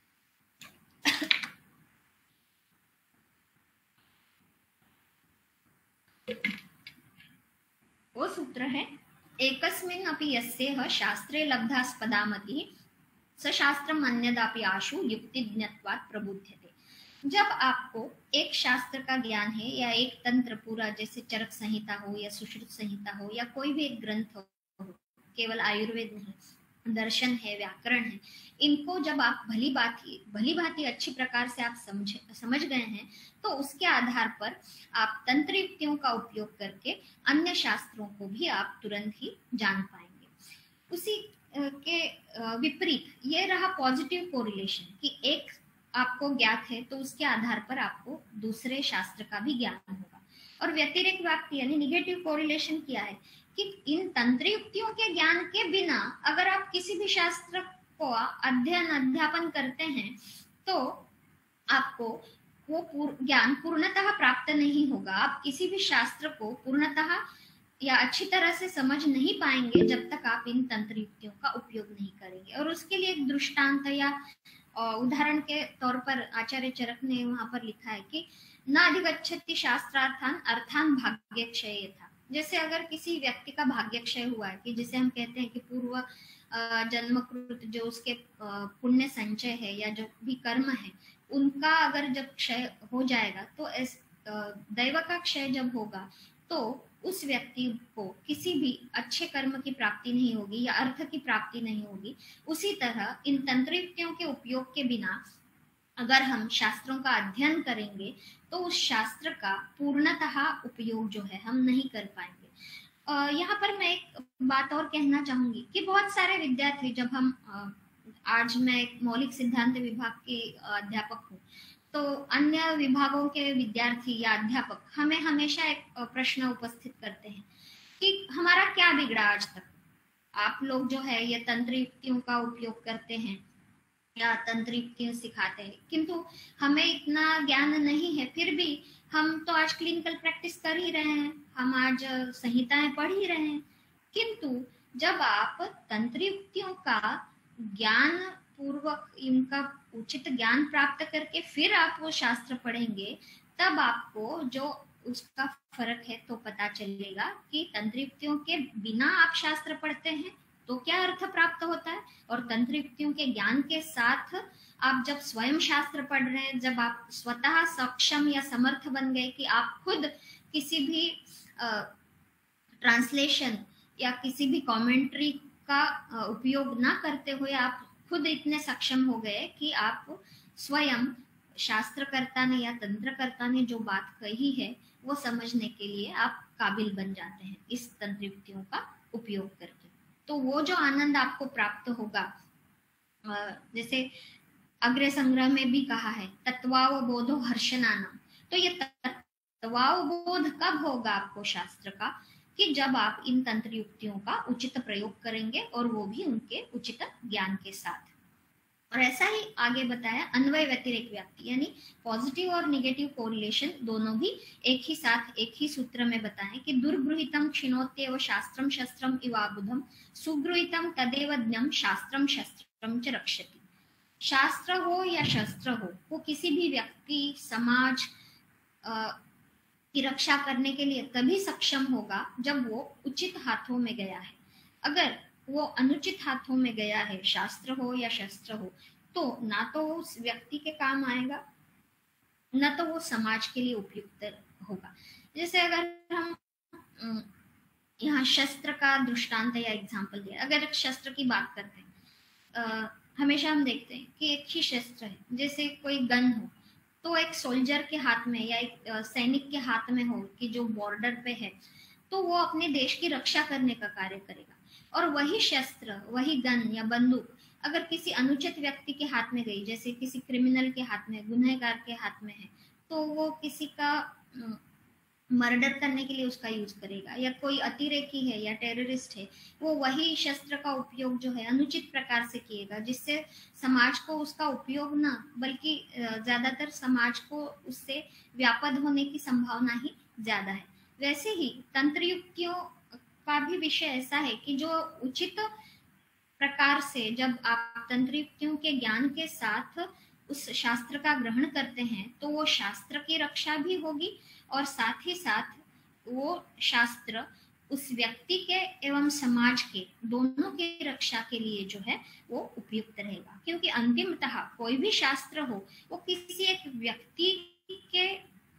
वो सूत्र है, एकस्मिन् अपि यस्येह शास्त्रे लब्धास्पदामतिः स शास्त्रम् अन्यदापि आशु युक्तिज्ञत्वात् प्रबुध्यते। जब आपको एक शास्त्र का ज्ञान है या एक तंत्र पूरा, जैसे चरक संहिता हो या सुश्रुत संहिता हो या कोई भी एक ग्रंथ हो, केवल आयुर्वेद नहीं, दर्शन है, व्याकरण है, इनको जब आप भली भांति भली भांति अच्छी प्रकार से आप समझ समझ गए हैं, तो उसके आधार पर आप तंत्र युक्तियों का उपयोग करके अन्य शास्त्रों को भी आप तुरंत ही जान पाएंगे। उसी के विपरीत ये रहा पॉजिटिव कोरिलेशन, कि एक आपको ज्ञात है तो उसके आधार पर आपको दूसरे शास्त्र का भी ज्ञान होगा। और व्यतिरेक व्याप्ति यानी निगेटिव कोरिलेशन क्या है, कि इन तंत्र युक्तियों के ज्ञान के बिना अगर आप किसी भी शास्त्र को अध्ययन अध्यापन करते हैं तो आपको वो पूर, ज्ञान पूर्णतः प्राप्त नहीं होगा। आप किसी भी शास्त्र को पूर्णतः या अच्छी तरह से समझ नहीं पाएंगे जब तक आप इन तंत्र युक्तियों का उपयोग नहीं करेंगे। और उसके लिए एक दृष्टांत या उदाहरण के तौर पर आचार्य चरक ने वहां पर लिखा है कि न अधिगच्छति शास्त्रार्थान अर्थान भाग्यक्षय था। जैसे अगर किसी व्यक्ति का भाग्यक्षय हुआ है कि जिसे हम कहते हैं कि पूर्व जन्मकृत जो उसके पुण्य संचय है या जो भी कर्म है उनका अगर जब क्षय हो जाएगा तो इस दैव का क्षय जब होगा तो उस व्यक्ति को किसी भी अच्छे कर्म की प्राप्ति नहीं होगी या अर्थ की प्राप्ति नहीं होगी। उसी तरह इन तंत्र युक्तियों के उपयोग के बिना अगर हम शास्त्रों का अध्ययन करेंगे तो उस शास्त्र का पूर्णतः उपयोग जो है हम नहीं कर पाएंगे। यहाँ पर मैं एक बात और कहना चाहूंगी कि बहुत सारे विद्यार्थी, जब हम आज मैं एक मौलिक सिद्धांत विभाग के अध्यापक हूँ, तो अन्य विभागों के विद्यार्थी या अध्यापक हमें हमेशा एक प्रश्न उपस्थित करते हैं कि हमारा क्या बिगड़ा आज तक, आप लोग जो है ये तंत्र युक्तियों का उपयोग करते हैं या तंत्र युक्तियां सिखाते हैं, किंतु हमें इतना ज्ञान नहीं है, फिर भी हम तो आज क्लिनिकल प्रैक्टिस कर ही रहे हैं, हम आज संहिताएं पढ़ ही रहे हैं। किंतु जब आप तंत्र युक्तियों का ज्ञान पूर्वक इनका उचित ज्ञान प्राप्त करके फिर आप वो शास्त्र पढ़ेंगे, तब आपको जो उसका फर्क है तो पता चलेगा कि तंत्र युक्तियों के बिना आप शास्त्र पढ़ते हैं तो क्या अर्थ प्राप्त होता है, और तंत्र युक्तियों के ज्ञान के साथ आप जब स्वयं शास्त्र पढ़ रहे हैं, जब आप स्वतः सक्षम या समर्थ बन गए कि आप खुद किसी भी ट्रांसलेशन या किसी भी कमेंट्री का आ, उपयोग ना करते हुए आप खुद इतने सक्षम हो गए कि आप स्वयं शास्त्रकर्ता ने या तंत्रकर्ता ने जो बात कही है वो समझने के लिए आप काबिल बन जाते हैं इस तंत्र युक्तियों का उपयोग करके। तो वो जो आनंद आपको प्राप्त होगा, जैसे अग्र संग्रह में भी कहा है तत्वावबोधो हर्षनानम, तो ये तत्वावबोध कब होगा आपको शास्त्र का, कि जब आप इन तंत्र युक्तियों का उचित प्रयोग करेंगे और वो भी उनके उचित ज्ञान के साथ। और ऐसा ही आगे बताया अन्वय व्यतिरेक व्याप्ति, यानी पॉजिटिव और निगेटिव कोरिलेशन दोनों भी एक ही साथ एक ही सूत्र में बताएं कि दुर्गृहितम क्षिणोत्येव शास्त्रम शस्त्रम इवाबुधम सुगृहितम तदेव ज्ञम शास्त्रम शस्त्रम च रक्षति। शास्त्र हो या शस्त्र हो, वो किसी भी व्यक्ति समाज आ, की रक्षा करने के लिए तभी सक्षम होगा जब वो उचित हाथों में गया है। अगर वो अनुचित हाथों में गया है, शास्त्र हो या शस्त्र हो, तो ना तो उस व्यक्ति के काम आएगा, ना तो वो समाज के लिए उपयुक्त होगा। जैसे अगर हम यहाँ शस्त्र का दृष्टांत या एग्जाम्पल दिया, अगर शस्त्र की बात करते हैं, हमेशा हम देखते हैं कि एक ही शस्त्र है, जैसे कोई गन हो तो एक सोल्जर के हाथ में या एक सैनिक के हाथ में हो कि जो बॉर्डर पे है, तो वो अपने देश की रक्षा करने का कार्य करेगा। और वही शस्त्र, वही गन या बंदूक अगर किसी अनुचित व्यक्ति के हाथ में गई, जैसे किसी क्रिमिनल के हाथ में, गुनहगार के हाथ में है, तो वो किसी का मर्डर करने के लिए उसका यूज करेगा, या कोई अतिरेकी है या टेररिस्ट है, वो वही शस्त्र का उपयोग जो है अनुचित प्रकार से किएगा, जिससे समाज को उसका उपयोग ना बल्कि ज्यादातर समाज को उससे व्यापद होने की संभावना ही ज्यादा है। वैसे ही तंत्र युक्तियों का भी विषय ऐसा है कि जो उचित प्रकार से जब आप तंत्र युक्तियों के ज्ञान के साथ उस शास्त्र का ग्रहण करते हैं तो वो शास्त्र की रक्षा भी होगी और साथ ही साथ वो शास्त्र उस व्यक्ति के एवं समाज के दोनों की रक्षा के लिए जो है वो उपयुक्त रहेगा। क्योंकि अंतिमतः कोई भी शास्त्र हो वो किसी एक व्यक्ति के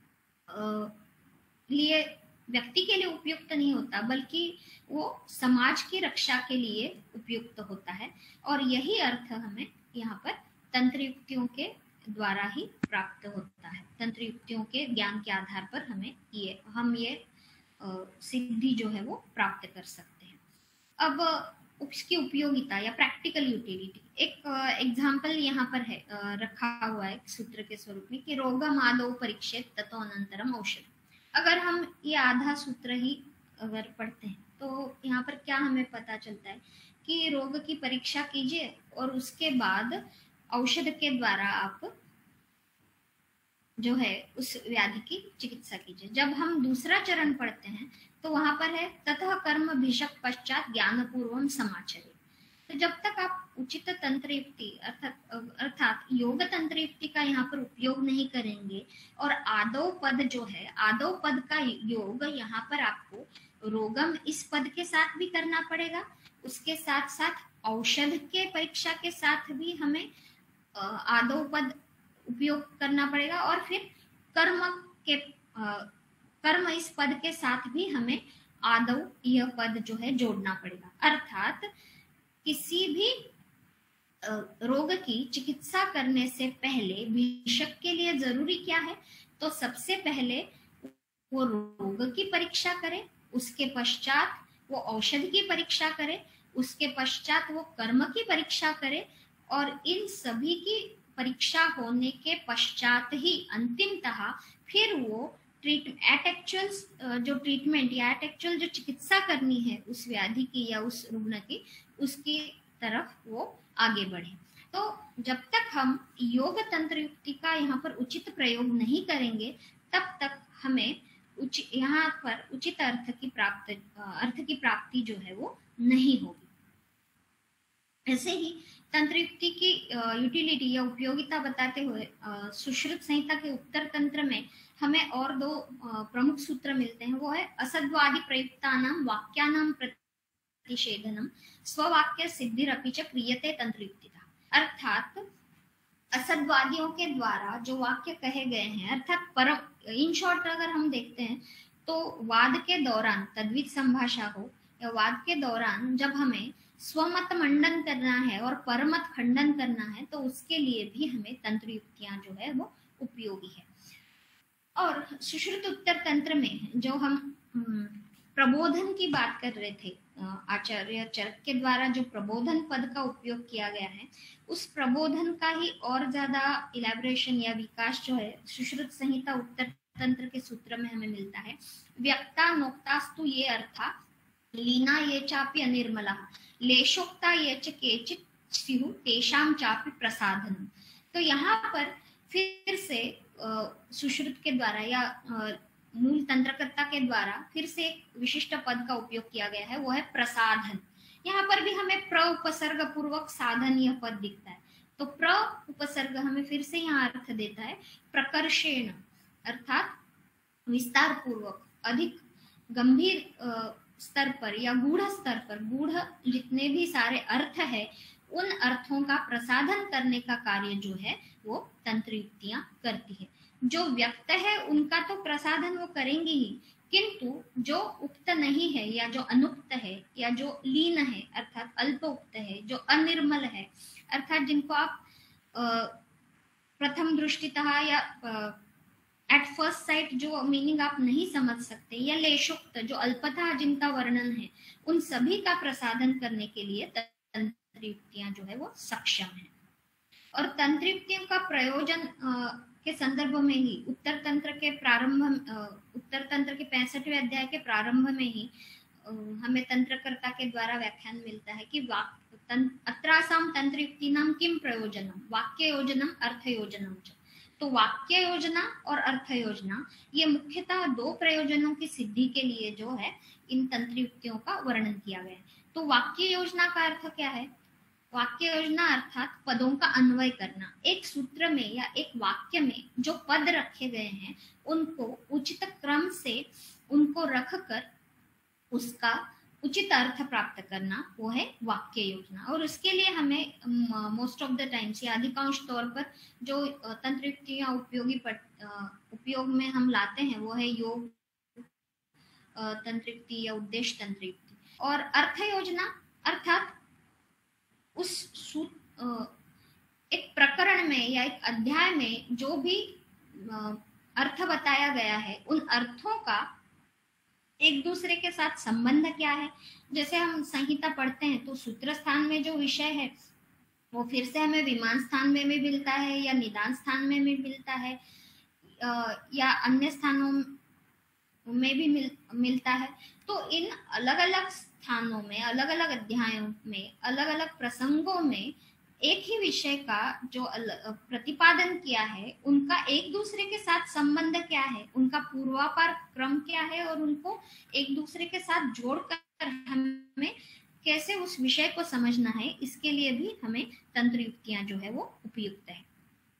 लिए व्यक्ति के लिए उपयुक्त नहीं होता, बल्कि वो समाज की रक्षा के लिए उपयुक्त होता है। और यही अर्थ हमें यहाँ पर तंत्र युक्तियों के द्वारा ही प्राप्त होता है। तंत्र युक्तियों के ज्ञान के आधार पर हमें ये हम ये सिद्धि जो है वो प्राप्त कर सकते हैं। अब उसकी उपयोगिता या प्रैक्टिकल यूटिलिटी, एक एग्जाम्पल यहाँ पर है रखा हुआ है सूत्र के स्वरूप में कि रोगम आदौ परीक्षित ततो अनंतरम औषध। अगर हम ये आधा सूत्र ही अगर पढ़ते हैं तो यहाँ पर क्या हमें पता चलता है कि रोग की परीक्षा कीजिए और उसके बाद औषध के द्वारा आप जो है उस व्याधि की चिकित्सा कीजिए। जब हम दूसरा चरण पढ़ते हैं तो वहां पर है ततः कर्म भिषक पश्चात ज्ञान पूर्वम समाचरे। तो जब तक आप उचित तंत्र युक्ति अर्थात अर्थात योग तंत्र युक्ति का यहाँ पर उपयोग नहीं करेंगे और आदौ पद जो है आदौ पद का योग यहाँ पर आपको रोगम इस पद के साथ भी करना पड़ेगा, उसके साथ साथ औषध के परीक्षा के साथ भी हमें आदौ पद उपयोग करना पड़ेगा और फिर कर्म के आ, कर्म इस पद के साथ भी हमें आदौ यह पद जो है जोड़ना पड़ेगा। अर्थात किसी भी रोग की चिकित्सा करने से पहले भिषक के लिए जरूरी क्या है, तो सबसे पहले वो रोग की परीक्षा करे, उसके पश्चात वो औषध की परीक्षा करे, उसके पश्चात वो कर्म की परीक्षा करे और इन सभी की परीक्षा होने के पश्चात ही अंतिमतः फिर वो ट्रीट एट एक्चुअल जो ट्रीटमेंट या एट एक्चुअल जो चिकित्सा करनी है उस व्याधि की या उस रुग्ण की, उसकी तरफ वो आगे बढ़े। तो जब तक हम योग तंत्र युक्ति का यहाँ पर उचित प्रयोग नहीं करेंगे तब तक हमें उचित यहाँ पर उचित अर्थ की प्राप्ति अर्थ की प्राप्ति जो है वो नहीं होगी। ऐसे ही तंत्र युक्ति की यूटिलिटी या उपयोगिता बताते हुए सुश्रुत संहिता के उत्तर तंत्र में हमें और दो प्रमुख सूत्र मिलते हैं। वो है असद्वादि प्रयुक्तानां वाक्यानां प्रतिषेधनम स्ववाक्य सिद्धिरपि च क्रियते तंत्र युक्तिता। अर्थात असद्वादियों के द्वारा जो वाक्य कहे गए हैं, अर्थात परम इन शॉर्ट अगर हम देखते हैं तो वाद के दौरान तद्वित संभाषा हो या वाद के दौरान जब हमें स्वमत मंडन करना है और परमत खंडन करना है तो उसके लिए भी हमें तंत्र युक्तियां जो है वो उपयोगी है। और सुश्रुत उत्तर तंत्र में जो हम प्रबोधन की बात कर रहे थे, आचार्य चरक के द्वारा जो प्रबोधन पद का उपयोग किया गया है, उस प्रबोधन का ही और ज्यादा इलेबोरेशन या विकास जो है सुश्रुत संहिता उत्तर तंत्र के सूत्र में हमें मिलता है। व्यक्ता नोक्तास्तु ये अर्था लीना ये चापि अनिर्मला लेशोक्ता ये च केचित स्युः तेषां चापि प्रसाधनम। तो यहाँ पर फिर से सुश्रुत के द्वारा या मूल तंत्रकर्ता के द्वारा फिर से एक विशिष्ट पद का उपयोग किया गया है, वो है प्रसाधन। यहाँ पर भी हमें प्र उपसर्ग पूर्वक साधन यह पद दिखता है। तो प्र उपसर्ग हमें फिर से यहाँ अर्थ देता है प्रकर्षेण, अर्थात विस्तार पूर्वक अधिक गंभीर स्तर पर या गूढ़ स्तर पर, गूढ़ जितने भी सारे अर्थ है उन अर्थों का प्रसाधन करने का कार्य जो है वो तंत्र युक्तियां करती है। जो व्यक्त है उनका तो प्रसाधन वो करेंगी ही, किंतु जो उक्त नहीं है या जो अनुक्त है या जो लीन है अर्थात अल्प उक्त है, जो अनिर्मल है अर्थात जिनको आप प्रथम दृष्टितः या एट फर्स्ट साइट जो मीनिंग आप नहीं समझ सकते, या लेशोक्त जो अल्पतः जिनका वर्णन है, उन सभी का प्रसाधन करने के लिए तंत्र युक्तियां जो है वो सक्षम है। और तंत्र युक्तियों का प्रयोजन के संदर्भ में ही उत्तर तंत्र के प्रारंभ उत्तर तंत्र के पैंसठवें अध्याय के प्रारंभ में ही हमें तंत्रकर्ता के द्वारा व्याख्यान मिलता है कि अत्रासाम तंत्र युक्तिनाम किम प्रयोजनम वाक्य योजनम अर्थ योजनम। तो वाक्य योजना और अर्थ योजना ये मुख्यतः दो प्रयोजनों की सिद्धि के लिए जो है इन तंत्र युक्तियों का वर्णन किया गया है। तो वाक्य योजना का अर्थ क्या है? वाक्य योजना अर्थात पदों का अन्वय करना। एक सूत्र में या एक वाक्य में जो पद रखे गए हैं उनको उचित क्रम से उनको रखकर उसका उचित अर्थ प्राप्त करना, वो है वाक्य योजना। और उसके लिए हमें मोस्ट ऑफ द टाइम्स या अधिकांश तौर पर जो तंत्र युक्तियां उपयोगी उपयोग में हम लाते हैं वो है योग तंत्र युक्ति या उद्देश्य तंत्र युक्ति। और अर्थ योजना अर्थात उस एक प्रकरण में या एक अध्याय में जो भी अर्थ बताया गया है उन अर्थों का एक दूसरे के साथ संबंध क्या है। जैसे हम संहिता पढ़ते हैं तो सूत्र स्थान में जो विषय है वो फिर से हमें विमान स्थान में भी मिलता है या निदान स्थान में भी मिलता है या अन्य स्थानों में भी मिल, मिलता है। तो इन अलग अलग स्थानों में, अलग अलग अध्यायों में, अलग अलग प्रसंगों में एक ही विषय का जो प्रतिपादन किया है, उनका एक दूसरे के साथ संबंध क्या है, उनका पूर्वापार क्रम क्या है, और उनको एक दूसरे के साथ जोड़कर हमें कैसे उस विषय को समझना है, इसके लिए भी हमें तंत्र युक्तियां जो है वो उपयुक्त है।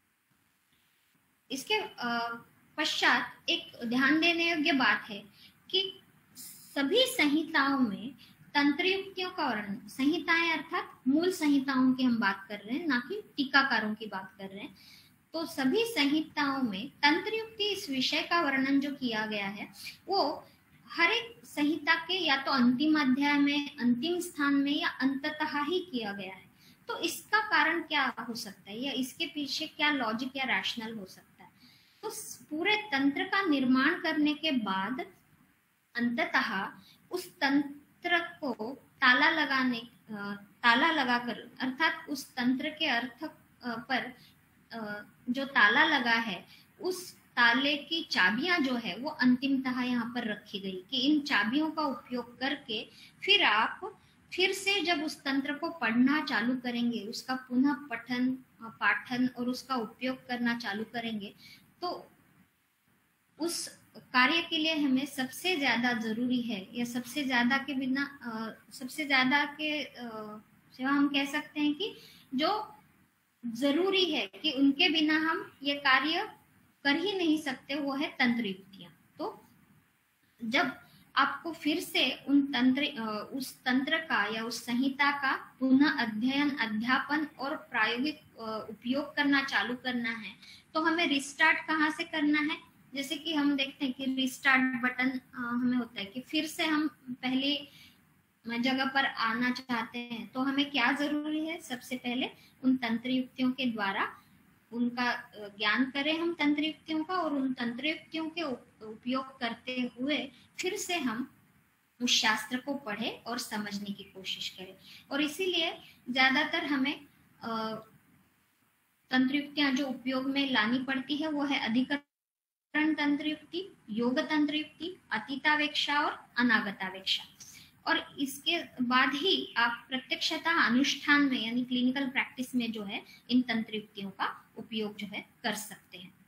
इसके पश्चात एक ध्यान देने योग्य बात है कि सभी संहिताओं में तंत्र युक्तियों का वर्णन, संहिताएं अर्थात मूल संहिताओं की हम बात कर रहे हैं, ना कि टीकाकारों की बात कर रहे हैं। तो सभी संहिताओं में तंत्र युक्ति इस विषय का वर्णन जो किया गया है, वो हर एक संहिता के या तो अंतिम अध्याय में, अंतिम स्थान में, या अंततः ही किया गया है। तो इसका कारण क्या हो सकता है, या इसके पीछे क्या लॉजिक या रैशनल हो सकता है? तो पूरे तंत्र का निर्माण करने के बाद अंततः उस तंत्र को ताला लगाने ताला लगाकर, अर्थात उस तंत्र के अर्थ पर जो ताला लगा है, उस ताले की चाबियां जो है वो अंतिमतः यहाँ पर रखी गई कि इन चाबियों का उपयोग करके फिर आप फिर से जब उस तंत्र को पढ़ना चालू करेंगे, उसका पुनः पठन पाठन और उसका उपयोग करना चालू करेंगे, तो उस कार्य के लिए हमें सबसे ज्यादा जरूरी है, या सबसे ज्यादा के बिना सबसे ज्यादा के सेवा हम कह सकते हैं कि जो जरूरी है कि उनके बिना हम ये कार्य कर ही नहीं सकते, वो है तंत्र युक्तियां। तो जब आपको फिर से उन तंत्र उस तंत्र का या उस संहिता का पुनः अध्ययन, अध्यापन और प्रायोगिक उपयोग करना चालू करना है, तो हमें रिस्टार्ट कहाँ से करना है? जैसे कि हम देखते हैं कि रिस्टार्ट बटन हमें होता है कि फिर से हम पहले जगह पर आना चाहते हैं, तो हमें क्या जरूरी है? सबसे पहले उन तंत्र युक्तियों के द्वारा उनका ज्ञान करें हम तंत्र युक्तियों का, और उन तंत्र युक्तियों के उपयोग करते हुए फिर से हम उस शास्त्र को पढ़ें और समझने की कोशिश करें। और इसीलिए ज्यादातर हमें तंत्र युक्तियां जो उपयोग में लानी पड़ती है वो है अधिकरण तंत्र युक्ति, योग तंत्र युक्ति, अतीतावेक्षा और अनागतावेक्षा। और इसके बाद ही आप प्रत्यक्षतः अनुष्ठान में यानी क्लिनिकल प्रैक्टिस में जो है इन तंत्र युक्तियों का उपयोग जो है कर सकते हैं।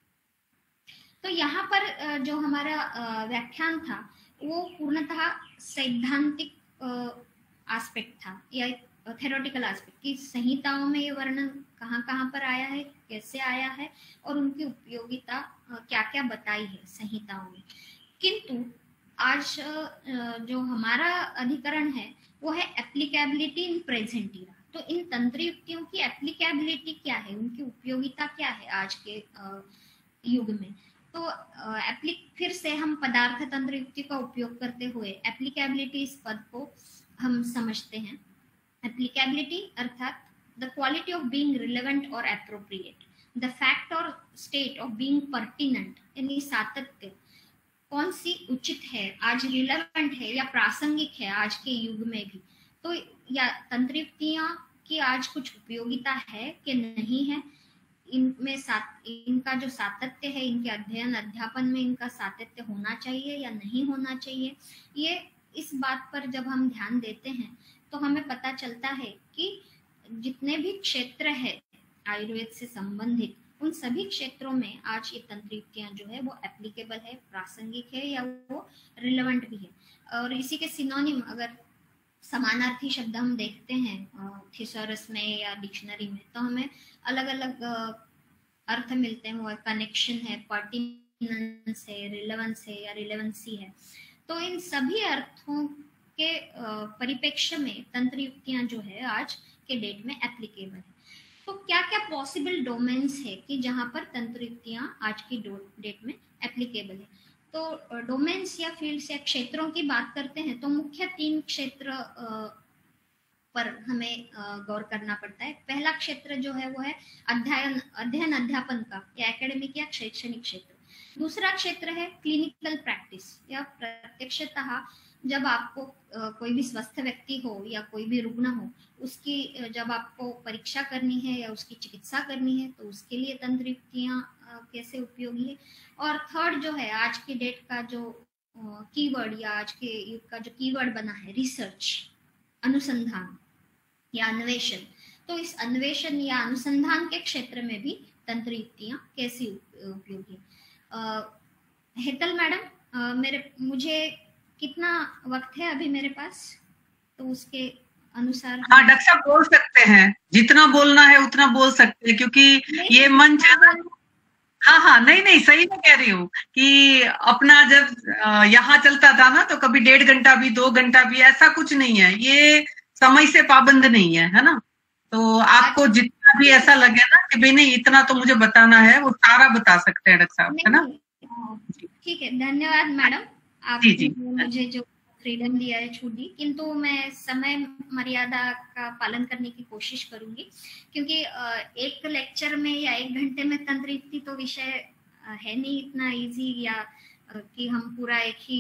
तो यहाँ पर जो हमारा व्याख्यान था वो पूर्णतः सैद्धांतिक एस्पेक्ट था, या थेरोटिकल एस्पेक्ट कि संहिताओं में ये वर्णन कहाँ कहाँ पर आया है, कैसे आया है, और उनकी उपयोगिता क्या क्या बताई है संहिताओं में। किंतु आज जो हमारा अधिकरण है वो है एप्लीकेबिलिटी इन प्रेजेंट ईरा। तो इन तंत्र युक्तियों की एप्लीकेबिलिटी क्या है, उनकी उपयोगिता क्या है आज के युग में। तो एप्लिक फिर से हम पदार्थ तंत्र युक्ति का उपयोग करते हुए एप्लीकेबिलिटी इस पद को हम समझते हैं। एप्लीकेबिलिटी अर्थात the quality of being relevant और एप्रोप्रिएट, द फैक्ट और स्टेट ऑफ बीइंग पर्टिनेंट, यानी सातत्य कौन सी उचित है, आज रिलेवेंट है या प्रासंगिक है आज के युग में भी। तो या तंत्र युक्तियां की आज कुछ उपयोगिता है कि नहीं है, इनमें सात इनका जो सातत्य है, इनके अध्ययन अध्यापन में इनका सातत्य होना चाहिए या नहीं होना चाहिए, ये इस बात पर जब हम ध्यान देते हैं तो हमें पता चलता है कि जितने भी क्षेत्र है आयुर्वेद से संबंधित, उन सभी क्षेत्रों में आज ये तंत्र युक्तियां जो है वो एप्लीकेबल है, प्रासंगिक है, या वो रिलेवेंट भी है। और इसी के सिनोनिम अगर समानार्थी शब्द हम देखते हैं थिसॉरस में या डिक्शनरी में, तो हमें अलग अलग अर्थ मिलते हैं। वो कनेक्शन है, पर्टिनेंस है, रिलेवेंस है या रिलेवेंसी है। तो इन सभी अर्थों के परिप्रेक्ष्य में तंत्र युक्तियां जो है आज के डेट में एप्लीकेबल है। तो क्या क्या पॉसिबल डोमेन्स है कि जहां पर तंत्र युक्तियां आज की डेट में एप्लीकेबल है। तो डोमेन्स या फील्ड्स या क्षेत्रों की बात करते हैं तो मुख्य तीन क्षेत्र पर हमें गौर करना पड़ता है। पहला क्षेत्र जो है वो है अध्ययन अध्ययन अध्यापन का या एकेडमिक या शैक्षणिक क्षेत्र। दूसरा क्षेत्र है क्लिनिकल प्रैक्टिस या प्रत्यक्षतः जब आपको कोई भी स्वस्थ व्यक्ति हो या कोई भी रुग्ण हो, उसकी जब आपको परीक्षा करनी है या उसकी चिकित्सा करनी है तो उसके लिए तंत्र युक्तियां कैसे उपयोगी है। और थर्ड जो है आज की डेट का जो कीवर्ड या आज के युग का जो कीवर्ड बना है रिसर्च, अनुसंधान या अन्वेषण, तो इस अन्वेषण या अनुसंधान के क्षेत्र में भी तंत्र युक्तियां कैसी उपयोगी। हेतल मैडम, मेरे मुझे कितना वक्त है अभी मेरे पास, तो उसके अनुसार। हाँ डॉक्टर साहब बोल सकते हैं, जितना बोलना है उतना बोल सकते हैं, क्योंकि ये मंच हाँ हाँ नहीं नहीं सही मैं कह रही हूँ कि अपना जब यहाँ चलता था ना तो कभी डेढ़ घंटा भी दो घंटा भी ऐसा कुछ नहीं है, ये समय से पाबंद नहीं है, है ना। तो आपको जितना भी ऐसा लगे ना कि भाई नहीं इतना तो मुझे बताना है, वो सारा बता सकते हैं डॉक्टर साहब, है ना। ठीक है, धन्यवाद मैडम, आपने मुझे जो फ्रीडम दिया है, छूट दी, किंतु मैं समय मर्यादा का पालन करने की कोशिश करूंगी, क्योंकि एक लेक्चर में या एक घंटे में तंत्र युक्ति तो विषय है नहीं इतना इजी, या कि हम पूरा एक ही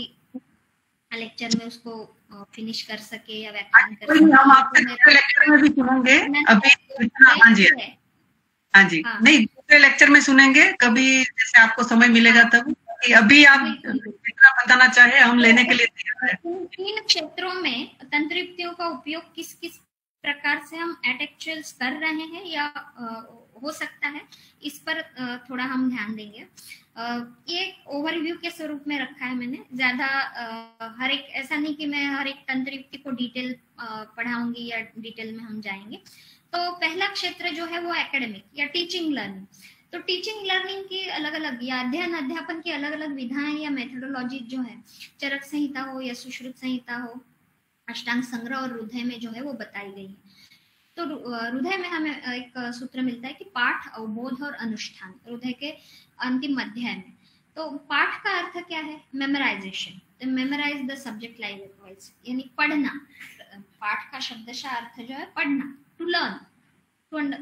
लेक्चर में उसको फिनिश कर सके या व्याख्यान कर सके। हम आपसे दूसरे लेक्चर में भी सुनेंगे अभी इतना। हाँ जी हाँ जी हाँ। नहीं दूसरे लेक्चर में सुनेंगे कभी, जैसे आपको समय मिलेगा तब। अभी आप जितना बताना चाहे हम लेने के लिए तैयार हैं। तीन क्षेत्रों में तंत्र युक्तियों का उपयोग किस किस प्रकार से हम एट एक्चुअल्स कर रहे हैं या आ, हो सकता है, इस पर आ, थोड़ा हम ध्यान देंगे। आ, ये ओवरव्यू के स्वरूप में रखा है मैंने, ज्यादा हर एक ऐसा नहीं कि मैं हर एक तंत्र युक्ति को डिटेल पढ़ाऊंगी या डिटेल में हम जाएंगे। तो पहला क्षेत्र जो है वो एकेडमिक या टीचिंग लर्निंग। तो टीचिंग लर्निंग की अलग अलग या अध्ययन अध्यापन की अलग अलग विधाएं या मेथोडोलॉजी जो है, चरक संहिता हो या सुश्रुत संहिता हो, अष्टांग संग्रह और हृदय में जो है वो बताई गई है। तो हृदय में हमें एक सूत्र मिलता है कि पाठ, अवबोध और अनुष्ठान, हृदय के अंतिम अध्याय में। तो पाठ का अर्थ क्या है? मेमोराइजेशन, तो मेमोराइज द सब्जेक्ट लाइक, यानी पढ़ना। पाठ का शब्दशः अर्थ जो है पढ़ना, टू लर्न, टू।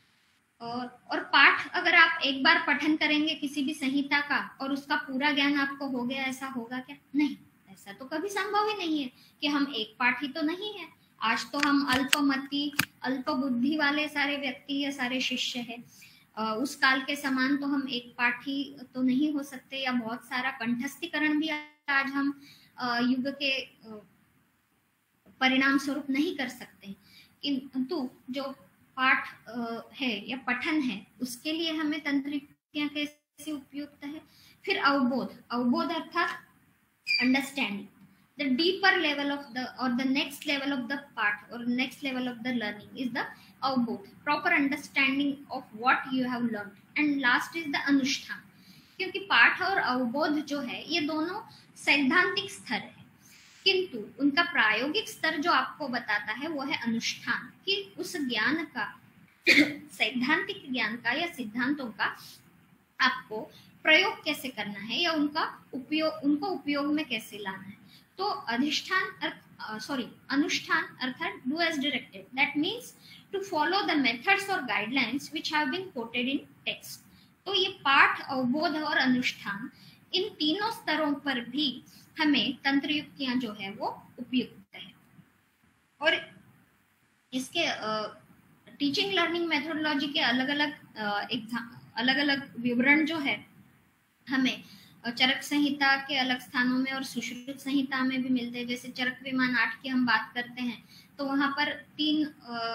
और और पाठ अगर आप एक बार पठन करेंगे किसी भी संहिता का और उसका पूरा ज्ञान आपको हो गया, ऐसा होगा क्या? नहीं, ऐसा तो कभी संभव ही नहीं है कि हम एक पाठ ही तो नहीं है। आज तो हम अल्पमति, अल्प बुद्धि वाले सारे व्यक्ति या सारे शिष्य है। उस काल के समान तो हम एक पाठ ही तो नहीं हो सकते, या बहुत सारा कंठस्थीकरण भी आज हम युग के परिणाम स्वरूप नहीं कर सकते। किंतु जो पाठ है या पठन है, उसके लिए हमें तंत्र युक्तियां कैसे उपयुक्त है। फिर अवबोध, अवबोध अर्थात understanding, the deeper level of the और the next level of the पाठ और next level of the learning is the अवबोध, proper understanding of what you have learned. And last is the अनुष्ठान, क्योंकि पाठ और अवबोध जो है ये दोनों सैद्धांतिक स्तर है, किंतु उनका प्रायोगिक स्तर जो आपको बताता है वो है अनुष्ठान, कि उस ज्ञान का सैद्धांतिक ज्ञान का या सिद्धांतों का आपको प्रयोग कैसे करना है या उनका उपयोग उनको उपयोग में कैसे लाना है। तो अधिष्ठान सॉरी अनुष्ठान अर्थात do as directed, that means to follow the methods और guidelines which have been quoted in text. तो ये पाठ, अवबोध और अनुष्ठान, इन तीनों स्तरों पर भी हमें तंत्र युक्तियां जो है वो उपयुक्त है। और इसके टीचिंग लर्निंग मेथोडोलॉजी के अलग अलग अलग अलग विवरण जो है हमें चरक संहिता के अलग स्थानों में और सुश्रुत संहिता में भी मिलते हैं। जैसे चरक विमान आठ की हम बात करते हैं तो वहां पर तीन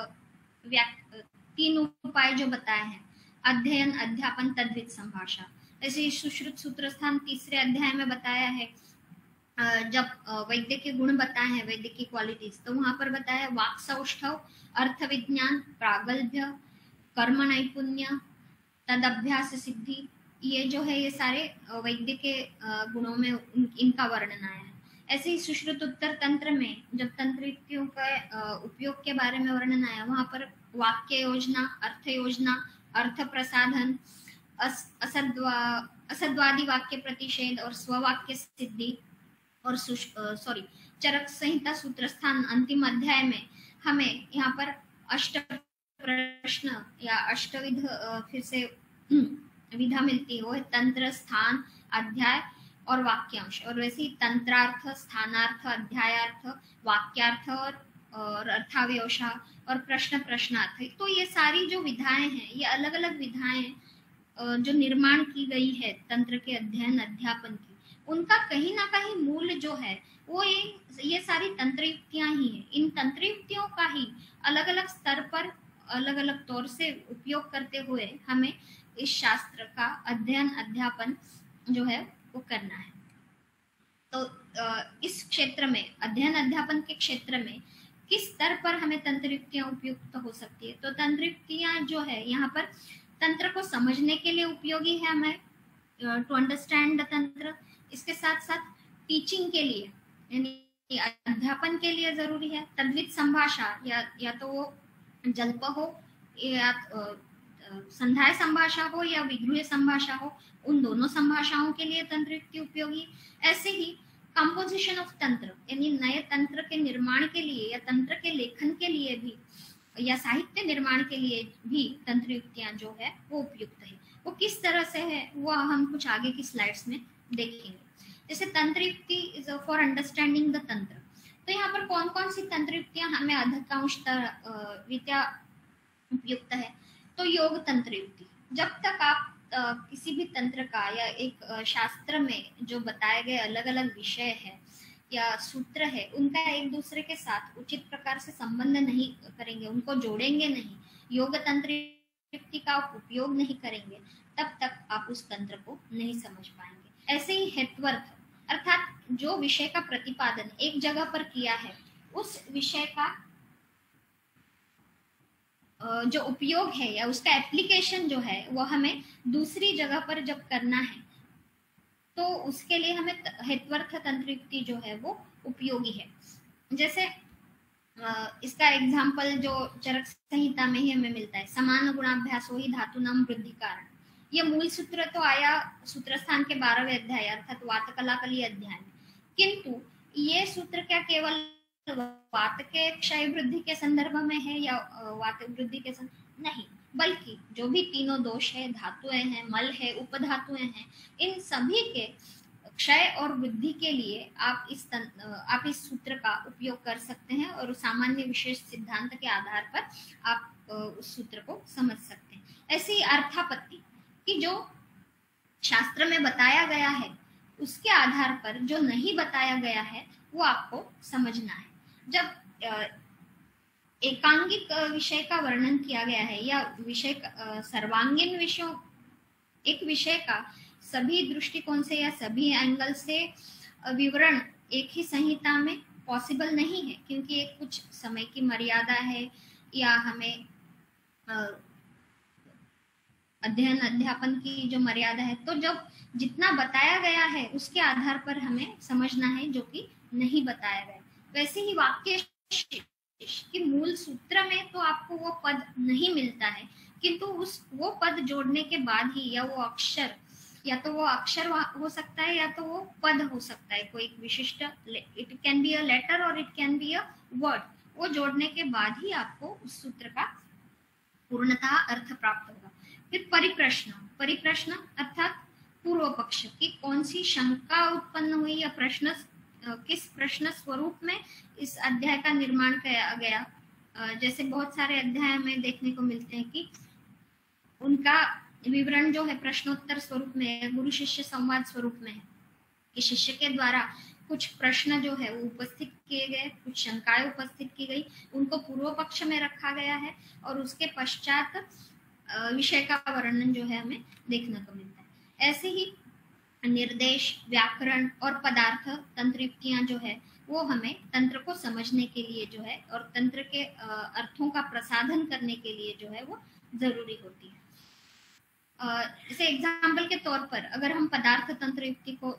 तीन उपाय जो बताए हैं, अध्ययन, अध्यापन, तद्वित संभाषा। ऐसे सुश्रुत सूत्र स्थान तीसरे अध्याय में बताया है। जब वैद्य के गुण बताए हैं, वैद्य की क्वालिटीज, तो वहां पर बताया है वाक सौष्ठव, अर्थ विज्ञान, प्रागल्भ्य, कर्म नैपुण्य, तद अभ्यास सिद्धि, ये जो है ये सारे वैद्य के गुणों में इनका वर्णन आया है। ऐसे ही सुश्रुत उत्तर तंत्र में जब तंत्र युक्तियों का उपयोग के बारे में वर्णन आया, वहां पर वाक्य योजना, अर्थ योजना, अर्थ प्रसाधन, असद्वा असद्वादी वाक्य प्रतिषेध और स्ववाक्य सिद्धि और सॉरी चरक संहिता सूत्र स्थान अंतिम अध्याय में हमें यहाँ पर अष्ट प्रश्न या अष्टविध फिर से विधा मिलती है, वो है तंत्र, स्थान, अध्याय और वाक्यांश। और वैसे ही तंत्रार्थ, स्थानार्थ, अध्यायार्थ, वाक्यार्थ और और अर्थाव्यवशा और प्रश्न प्रश्नार्थ। तो ये सारी जो विधाएं हैं, ये अलग अलग विधाएं जो निर्माण की गई है तंत्र के अध्ययन अध्यापन की, उनका कहीं ना कहीं मूल जो है वो ये ये सारी तंत्र युक्तियां ही है। इन तंत्र युक्तियों का ही अलग अलग स्तर पर अलग अलग तौर से उपयोग करते हुए हमें इस शास्त्र का अध्ययन अध्यापन जो है वो करना है। तो इस क्षेत्र में अध्ययन अध्यापन के क्षेत्र में किस स्तर पर हमें तंत्र युक्तियां उपयुक्त हो सकती है? तो तंत्र युक्तियां जो है यहाँ पर तंत्र को समझने के लिए उपयोगी है हमें, टू अंडरस्टैंड द तंत्र। इसके साथ साथ टीचिंग के लिए यानी अध्यापन के लिए जरूरी है। तद्वित संभाषा या या तो वो जल्प हो या संध्याय संभाषा हो या विग्रह संभाषा हो, उन दोनों संभाषाओं के लिए तंत्र युक्ति उपयोगी। ऐसे ही कंपोजिशन ऑफ तंत्र यानी नए तंत्र के निर्माण के लिए या तंत्र के लेखन के लिए भी या साहित्य निर्माण के लिए भी तंत्र युक्तियां जो है वो उपयुक्त है। वो किस तरह से है वो हम कुछ आगे की स्लाइड्स में देखेंगे। जैसे तंत्र युक्ति इज फॉर अंडरस्टैंडिंग द तंत्र, तो यहाँ पर कौन कौन सी तंत्र युक्तियां हमें अधिकांशतः रीत्या उपयुक्त है? तो योग तंत्र युक्ति। जब तक आप आ, किसी भी तंत्र का या एक आ, शास्त्र में जो बताए गए अलग अलग विषय है या सूत्र है उनका एक दूसरे के साथ उचित प्रकार से संबंध नहीं करेंगे, उनको जोड़ेंगे नहीं, योग तंत्र युक्ति का उपयोग नहीं करेंगे, तब तक आप उस तंत्र को नहीं समझ पाएंगे। ऐसे ही हेतुवर्थ अर्थात जो विषय का प्रतिपादन एक जगह पर किया है उस विषय का जो उपयोग है या उसका एप्लीकेशन जो है वो हमें दूसरी जगह पर जब करना है तो उसके लिए हमें हेतुवर्थ तंत्र युक्ति जो है वो उपयोगी है। जैसे इसका एग्जाम्पल जो चरक संहिता में ही हमें मिलता है, समान गुणाभ्यासो ही धातु नाम वृद्धि कारण। ये मूल सूत्र तो आया सूत्र स्थान के बारहवें अध्याय अर्थात वात कलाकली अध्याय में, किंतु ये सूत्र क्या केवल वात के क्षय वृद्धि के संदर्भ में है या वात वृद्धि के संदर्भ नहीं, बल्कि जो भी तीनों दोष है, धातुएं हैं, मल है, उपधातुएं हैं, इन सभी के क्षय और वृद्धि के लिए आप इस तन, आप इस सूत्र का उपयोग कर सकते हैं और सामान्य विशेष सिद्धांत के आधार पर आप उस सूत्र को समझ सकते हैं। ऐसे ही अर्थापत्ति कि जो शास्त्र में बताया गया है उसके आधार पर जो नहीं बताया गया है वो आपको समझना है। जब एकांगिक विषय का वर्णन किया गया है या विषय सर्वांगीण विषयों एक विषय का सभी दृष्टिकोण से या सभी एंगल से विवरण एक ही संहिता में पॉसिबल नहीं है, क्योंकि एक कुछ समय की मर्यादा है या हमें अध्ययन अध्यापन की जो मर्यादा है, तो जब जितना बताया गया है उसके आधार पर हमें समझना है जो कि नहीं बताया गया। वैसे ही वाक्य कि मूल सूत्र में तो आपको वो पद नहीं मिलता है, किंतु उस वो पद जोड़ने के बाद ही या वो अक्षर या तो वो अक्षर हो सकता है या तो वो पद हो सकता है, कोई विशिष्ट, it can be a letter और it can be a word, वो जोड़ने के बाद ही आपको उस सूत्र का पूर्णतः अर्थ प्राप्त होगा। फिर परिप्रश्न, परिप्रश्न अर्थात पूर्व पक्ष की कौन सी शंका उत्पन्न हुई या प्रश्न किस प्रश्न स्वरूप में इस अध्याय का निर्माण किया गया। जैसे बहुत सारे अध्याय में देखने को मिलते हैं कि उनका विवरण जो है प्रश्नोत्तर स्वरूप में, गुरु शिष्य संवाद स्वरूप में है कि शिष्य के द्वारा कुछ प्रश्न जो है वो उपस्थित किए गए, कुछ शंकाएं उपस्थित की गई, उनको पूर्व पक्ष में रखा गया है और उसके पश्चात विषय का वर्णन जो है हमें देखने को मिलता है। ऐसे ही निर्देश, व्याकरण और पदार्थ तंत्र युक्तियां जो है वो हमें तंत्र को समझने के लिए जो है और तंत्र के अर्थों का प्रसाधन करने के लिए जो है वो जरूरी होती है। जैसे एग्जाम्पल के तौर पर अगर हम पदार्थ तंत्र युक्ति को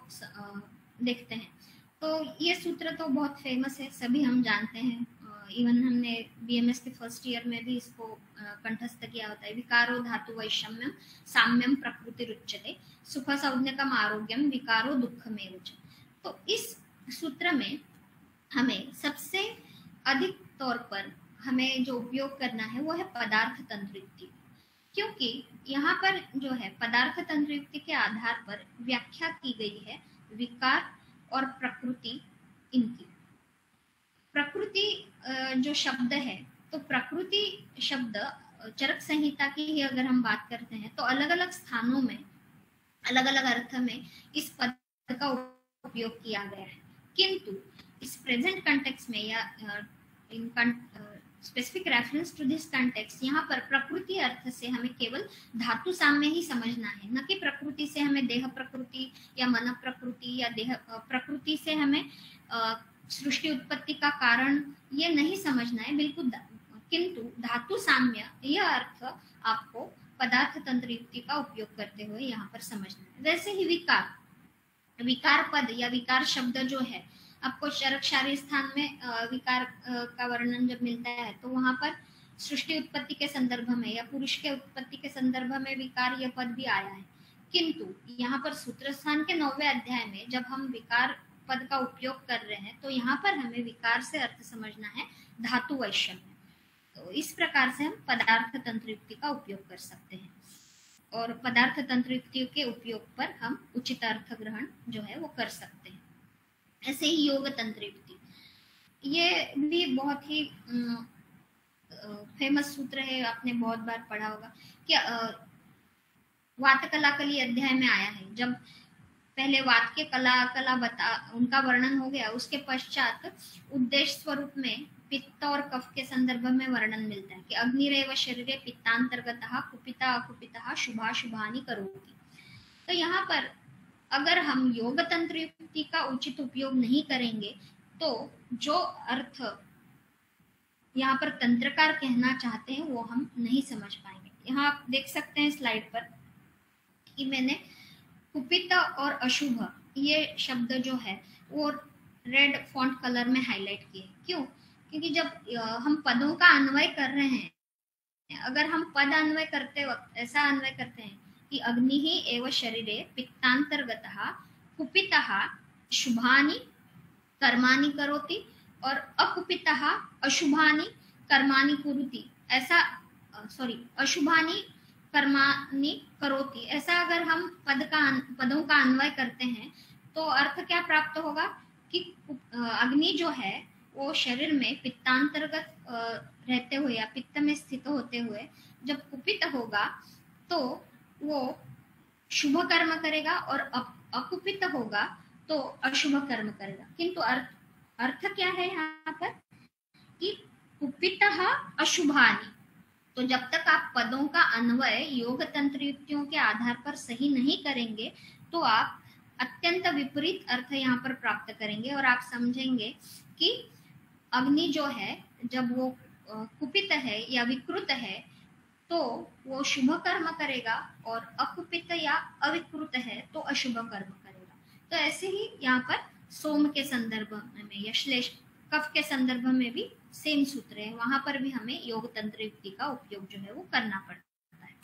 देखते हैं तो ये सूत्र तो बहुत फेमस है, सभी हम जानते हैं, इवन हमने बीएमएस के फर्स्ट ईयर में भी इसको कंठस्थ किया होता है। विकारो धातु वैषम्यम साम्यम प्रकृति रुच्यते सुख संज्ञकम आरोग्यम विकारो दुख में रुच। तो इस सूत्र में हमें सबसे अधिक तौर पर हमें जो उपयोग करना है वो है पदार्थ तंत्र युक्ति, क्योंकि यहाँ पर जो है पदार्थ तंत्र युक्ति के आधार पर व्याख्या की गई है विकार और प्रकृति। इनकी प्रकृति जो शब्द है, तो प्रकृति शब्द चरक संहिता की ही अगर हम बात करते हैं तो अलग अलग स्थानों में अलग अलग अर्थ में इस पद का उपयोग किया गया है, किंतु इस प्रेजेंट कंटेक्स्ट में या in specific reference to this context, यहाँ पर प्रकृति अर्थ से हमें केवल धातु साम्य ही समझना है, न कि प्रकृति से हमें देह प्रकृति या मन प्रकृति या देह प्रकृति से हमें सृष्टि उत्पत्ति का कारण ये नहीं समझना है बिल्कुल, किंतु धातु साम्य यह अर्थ आपको पदार्थ तंत्र युक्ति का उपयोग करते हुए यहाँ पर समझना है। वैसे ही विकार विकार पद या विकार शब्द जो है आपको शरक्षारी स्थान में विकार का वर्णन जब मिलता है तो वहां पर सृष्टि उत्पत्ति के संदर्भ में या पुरुष के उत्पत्ति के संदर्भ में विकार यह पद भी आया है, किंतु यहाँ पर सूत्र स्थान के नौवे अध्याय में जब हम विकार पद का उपयोग कर रहे हैं तो यहाँ पर हमें विकार से अर्थ समझना है धातु वैषम्य। तो इस प्रकार से हम पदार्थ तंत्र युक्ति का उपयोग कर सकते हैं और पदार्थ तंत्र युक्तियों के उपयोग पर हम उचित अर्थ ग्रहण जो है वो कर सकते हैं। ऐसे ही योग तंत्र युक्ति, ये भी बहुत ही फेमस सूत्र है, आपने बहुत बार पढ़ा होगा कि वात कला कली अध्याय में आया है। जब पहले वात के कला कला बता उनका वर्णन हो गया, उसके पश्चात उद्देश्य स्वरूप में पित्त और कफ के संदर्भ में वर्णन मिलता है कि अग्निरेव शरीरे पित्तांतर्गतः कुपिता अकुपिता शुभा शुभानि करोति। तो यहाँ पर अगर हम योग तंत्र युक्ति का उचित उपयोग नहीं करेंगे तो जो अर्थ यहाँ पर तंत्रकार कहना चाहते हैं वो हम नहीं समझ पाएंगे। यहाँ आप देख सकते हैं स्लाइड पर कि मैंने कुपित और अशुभ ये शब्द जो है वो रेड फॉन्ट कलर में हाईलाइट किए। क्यों? क्योंकि जब हम पदों का अन्वय कर रहे हैं, अगर हम पद अन्वय करते वक्त ऐसा अन्वय करते हैं कि अग्नि ही एव शरीरे पित्तांतर्गतः कुपितः शुभानि कर्माणि करोति और अकुपितः अशुभानि कर्माणि कुरुति, ऐसा सॉरी अशुभानि कर्माणि करोति, ऐसा अगर हम पद का पदों का अन्वय करते हैं तो अर्थ क्या प्राप्त होगा कि अग्नि जो है वो शरीर में पित्तांतर्गत रहते हुए या पित्त में स्थित होते हुए जब कुपित होगा तो वो शुभ कर्म करेगा और अकुपित होगा तो अशुभ कर्म करेगा। किंतु अर्थ अर्थ क्या है यहाँ पर कि कुपितः अशुभानि। तो जब तक आप पदों का अन्वय योग तंत्र युक्तियों के आधार पर सही नहीं करेंगे तो आप अत्यंत विपरीत अर्थ यहाँ पर प्राप्त करेंगे और आप समझेंगे कि अग्नि जो है जब वो कुपित है या विकृत है तो वो शुभ कर्म करेगा और अकुपित या अविकृत है तो अशुभ कर्म करेगा। तो ऐसे ही यहाँ पर सोम के संदर्भ में या श्लेष कफ के संदर्भ में भी सेम सूत्र है, वहां पर भी हमें योग तंत्र युक्ति का उपयोग जो है वो करना पड़ता है।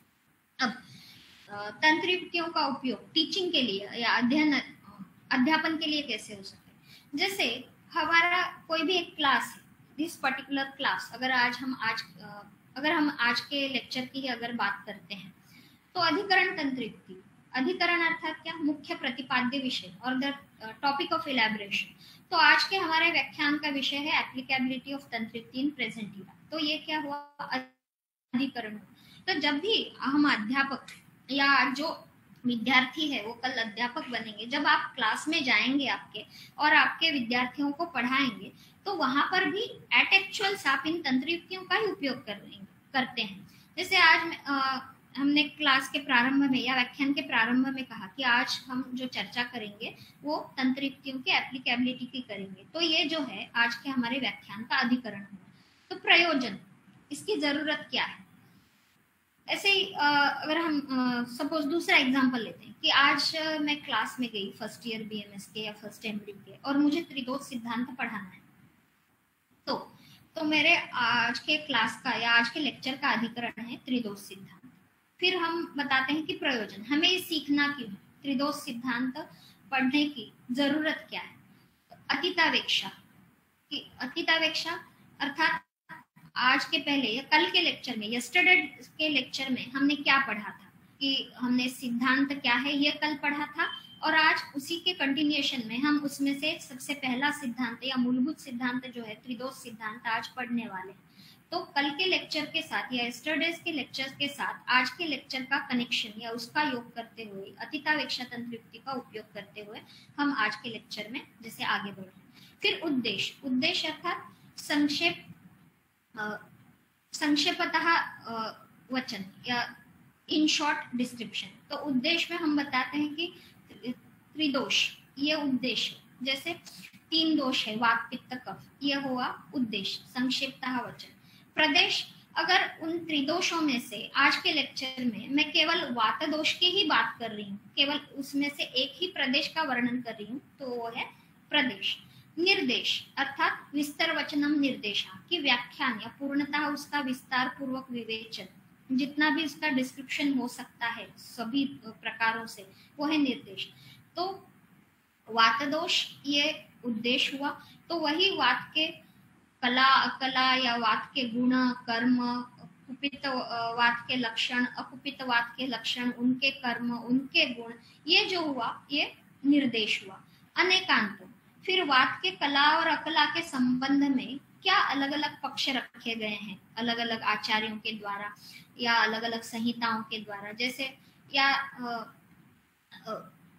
अब तंत्र युक्तियों का उपयोग टीचिंग के लिए या अध्ययन अध्यापन के लिए कैसे हो सकते हैं? जैसे हमारा कोई भी एक क्लास है, दिस पर्टिकुलर क्लास, अगर आज हम आज अगर हम आज के लेक्चर की अगर बात करते हैं तो अधिकरण तंत्र युक्ति, अधिकरण अर्थात क्या? मुख्य प्रतिपाद्य विषय और द टॉपिक ऑफ इलैबोरेशन। तो आज के हमारे व्याख्यान का विषय है एप्लीकेबिलिटी ऑफ तंत्र युक्ति इन प्रेजेंट इरा। तो ये क्या हुआ? अधिकरण। तो जब भी हम अध्यापक या जो विद्यार्थी है वो कल अध्यापक बनेंगे, जब आप क्लास में जाएंगे आपके और आपके विद्यार्थियों को पढ़ाएंगे तो वहां पर भी एट एक्चुअल्स आप इन तंत्र युक्तियों का ही उपयोग कर रहे करते हैं। जैसे आज आ, हमने क्लास के प्रारंभ में या व्याख्यान के प्रारंभ में कहा कि आज हम जो चर्चा करेंगे वो तंत्र युक्तियों की एप्लीकेबिलिटी की करेंगे। तो ये जो है आज के हमारे व्याख्यान का अधिकरण हुआ। तो प्रयोजन, इसकी जरूरत क्या है? ऐसे ही अगर हम सपोज दूसरा एग्जांपल लेते हैं कि आज मैं क्लास में गई फर्स्ट ईयर बीएमएस के या फर्स्ट एमडी के और मुझे त्रिदोष सिद्धांत पढ़ाना है। तो तो मेरे आज के क्लास का या आज के लेक्चर का अधिकरण है त्रिदोष सिद्धांत। फिर हम बताते हैं कि प्रयोजन, हमें ये सीखना क्यों है, त्रिदोष सिद्धांत पढ़ने की जरूरत क्या है। अतीतावेक्षा, कि अतीतावेक्षा अर्थात आज के पहले या कल के लेक्चर में, यस्टरडे के लेक्चर में हमने क्या पढ़ा था कि हमने सिद्धांत क्या है ये कल पढ़ा था और आज उसी के कंटिन्यूएशन में हम उसमें से सबसे पहला सिद्धांत या मूलभूत सिद्धांत जो है त्रिदोष सिद्धांत आज पढ़ने वाले हैं। तो कल के लेक्चर के साथ या यस्टरडेज के लेक्चर के साथ आज के लेक्चर का कनेक्शन या उसका योग करते हुए अतितावेक्षा तंत्र युक्ति का उपयोग करते हुए हम आज के लेक्चर में जैसे आगे बढ़ रहे हैं। फिर उद्देश्य, उद्देश्य अर्थात संक्षेप संक्षेपतः वचन या इन शॉर्ट डिस्क्रिप्शन। तो उद्देश्य में हम बताते हैं कि त्रिदोष ये उद्देश्य, जैसे तीन दोष है वात पित्त कफ, ये हुआ उद्देश्य संक्षिप्तः वचन। प्रदेश, अगर उन त्रिदोषों में से आज के लेक्चर में मैं केवल वात दोष की ही बात कर रही हूँ, केवल उसमें से एक ही प्रदेश का वर्णन कर रही हूँ, तो वो है प्रदेश। निर्देश अर्थात विस्तार वचनम निर्देशा की व्याख्यान या पूर्णतः उसका विस्तार पूर्वक विवेचन, जितना भी उसका डिस्क्रिप्शन हो सकता है सभी प्रकारों से, वो है निर्देश। तो वात दोष ये उद्देश्य हुआ, तो वही वात के कला अकला या वात के गुण कर्म, कुपित वात के लक्षण अकुपित वात के लक्षण, उनके कर्म उनके गुण, ये जो हुआ ये निर्देश हुआ। अनेकांत, फिर वात के कला और अकला के संबंध में क्या अलग अलग पक्ष रखे गए हैं अलग अलग आचार्यों के द्वारा या अलग अलग संहिताओं के द्वारा, जैसे या आ, आ,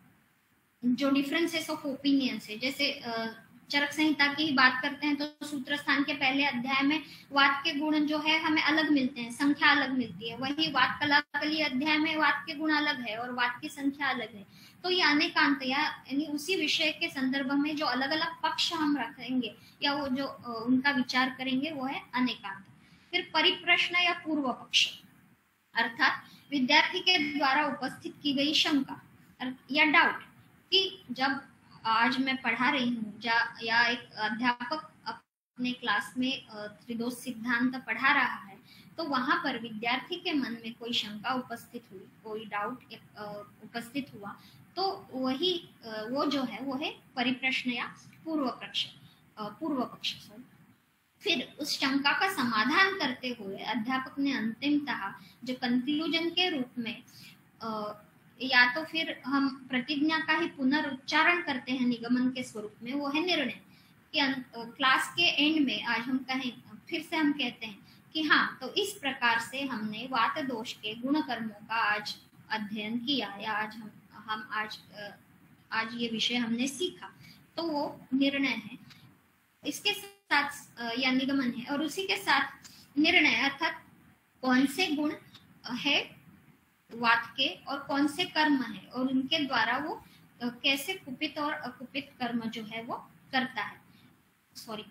जो डिफरेंसेस ऑफ ओपिनियंस है, जैसे चरक संहिता की ही बात करते हैं तो सूत्र स्थान के पहले अध्याय में वात के गुण जो है हमें अलग मिलते हैं, संख्या अलग मिलती है। वही वात कला कली अध्याय में वात के गुण अलग है और वात की संख्या अलग है। तो ये अनेकांत या यानी उसी विषय के संदर्भ में जो अलग अलग पक्ष हम रखेंगे या वो जो उनका विचार करेंगे वो है अनेकांत। फिर परिप्रश्न या पूर्व पक्ष अर्थात विद्यार्थी के द्वारा उपस्थित की गई शंका या डाउट, कि जब आज मैं पढ़ा रही हूँ या एक अध्यापक अपने क्लास में त्रिदोष सिद्धांत पढ़ा रहा है, तो वहां पर विद्यार्थी के मन में कोई शंका उपस्थित हुई, कोई डाउट उपस्थित हुआ, तो वही वो जो है वो है परिप्रश्न या पूर्व पक्ष पूर्व पक्ष सॉरी। फिर उस शंका का समाधान करते हुए अध्यापक ने अंतिमतः जो कंक्लूजन के रूप में आ, या तो फिर हम प्रतिज्ञा का ही पुनरुच्चारण करते हैं निगमन के स्वरूप में, वो है निर्णय। कि क्लास के एंड में आज हम कहें फिर से हम कहते हैं कि हाँ, तो इस प्रकार से हमने वात दोष के गुण कर्मों का आज अध्ययन किया या आज हम हम आज आज ये विषय हमने सीखा, तो वो निर्णय है। इसके साथ या निगमन है, और उसी के साथ निर्णय अर्थात कौन से गुण है वात के और कौन से कर्म है और उनके द्वारा वो कैसे कुपित और अकुपित कर्म जो है वो करता है सॉरी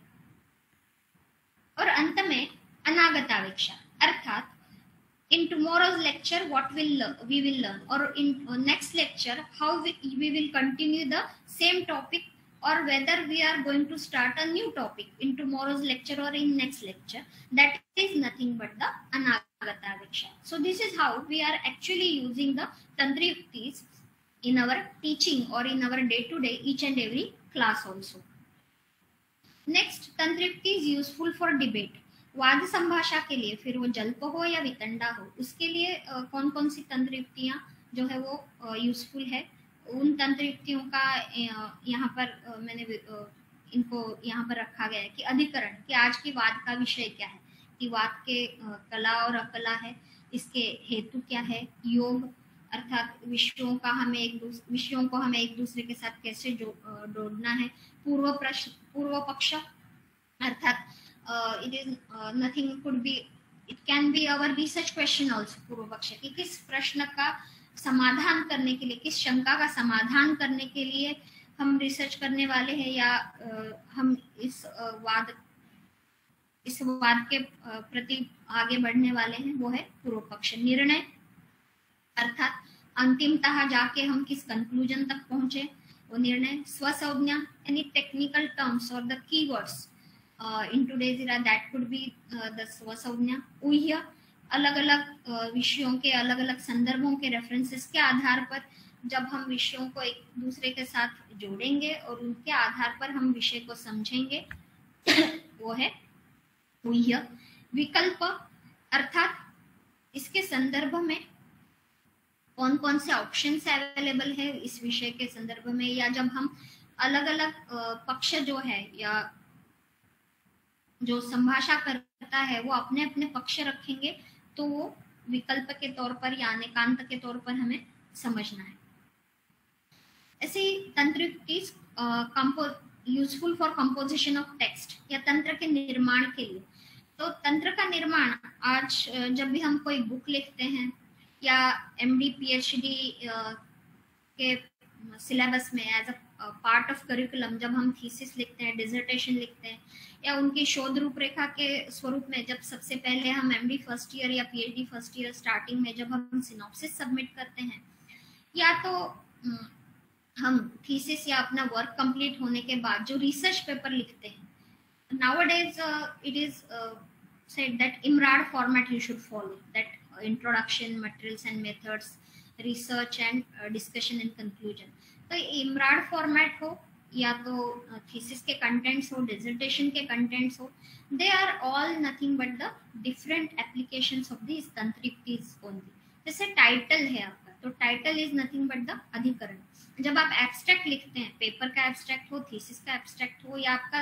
और अंत में अनागतावेक्षा अर्थात in tomorrow's lecture what will we will learn, or in uh, next lecture how we, we will continue the same topic, or whether we are going to start a new topic in tomorrow's lecture or in next lecture. That is nothing but the anagataveksha. So this is how we are actually using the tantra yuktis in our teaching or in our day to day each and every class also. Next, tantra yukti is useful for debate. वाद संभाषा के लिए, फिर वो जल्प हो या वितंडा हो, उसके लिए आ, कौन कौन सी तंत्र युक्तियां जो है वो यूजफुल है, उन तंत्र युक्तियों का यहाँ पर आ, मैंने आ, इनको यहाँ पर रखा गया है कि अधिकरण, कि आज की वाद का विषय क्या है, कि वाद के आ, कला और अकला है, इसके हेतु क्या है, योग अर्थात विषयों का हमें एक विषयों को हमें एक दूसरे के साथ कैसे जो जोड़ना है, पूर्व प्रश्न पूर्व पक्ष अर्थात Uh, it is uh, nothing could be it can be our research question also. पूर्व पक्ष कि किस प्रश्न का समाधान करने के लिए, किस शंका का समाधान करने के लिए हम रिसर्च करने वाले हैं या uh, हम इस uh, वाद इस वाद के uh, प्रति आगे बढ़ने वाले हैं, वो है पूर्व पक्ष। निर्णय अर्थात अंतिमतः जाके हम किस कंक्लूजन तक पहुंचे, वो निर्णय। स्वसंज्ञा यानी टेक्निकल टर्म्स और the keywords Uh, in today's era that could be uh, the स्वसंज्ञा। ऊह्य अलग अलग uh, विषयों के अलग अलग संदर्भों के रेफरेंसेस के आधार पर जब हम विषयों को एक दूसरे के साथ जोड़ेंगे और उनके आधार पर हम विषय को समझेंगे वो है ऊह्य। विकल्प अर्थात इसके संदर्भ में कौन कौन से ऑप्शंस अवेलेबल है इस विषय के संदर्भ में, या जब हम अलग अलग uh, पक्ष जो है या जो संभाषा कर करता है वो अपने अपने पक्ष रखेंगे तो वो विकल्प के तौर पर या अनेकांत के तौर पर हमें समझना है। ऐसे ही तंत्र युक्ति useful for composition of text या तंत्र के निर्माण के लिए। तो तंत्र का निर्माण आज जब भी हम कोई बुक लिखते हैं या एमडी पीएचडी के सिलेबस में as a part of curriculum जब हम थीसिस लिखते हैं, डिसर्टेशन लिखते हैं, या उनकी शोध रूपरेखा के स्वरूप में जब सबसे पहले हम एमडी फर्स्ट ईयर या पीएचडी फर्स्ट ईयर स्टार्टिंग में जब हम सिनॉप्सिस सबमिट करते हैं, या तो हम थीसिस या अपना वर्क कंप्लीट होने के बाद जो रिसर्च पेपर लिखते हैं, nowadays uh, it is uh, said that I M R A D format you should follow, that uh, introduction, materials and methods, research and uh, discussion and conclusion. तो I M R A D format हो या तो थीसिस के कंटेंट्स हो, डिसर्टेशन के कंटेंट्स हो, they are all nothing but the different applications of these तंत्र युक्तिज only. जैसे टाइटल है आपका, तो title is nothing but the अधिकरण। जब आप एब्स्ट्रैक्ट लिखते हैं, पेपर का एब्स्ट्रैक्ट हो, थीसिस का एब्स्ट्रैक्ट हो, या आपका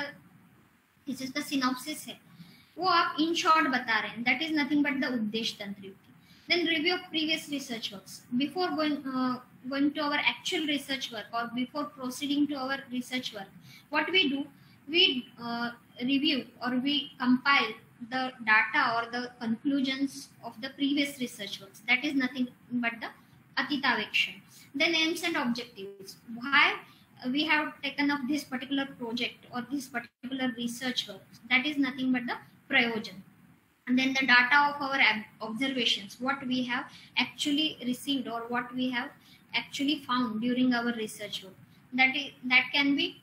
थीसिस का सिनॉप्सिस है, वो आप इन शॉर्ट बता रहे हैं, that is nothing but the उद्देश्य तंत्र युक्ति। Then review of previous research works. Before going uh, going to our actual research work or before proceeding to our research work, what we do, we uh, review or we compile the data or the conclusions of the previous research works. That is nothing but the atitavekshan. Then aims and objectives. Why we have taken up this particular project or this particular research work. That is nothing but the prayojan. And then the data of our observations, what we have actually received or what we have actually found during our research work. That is, that can be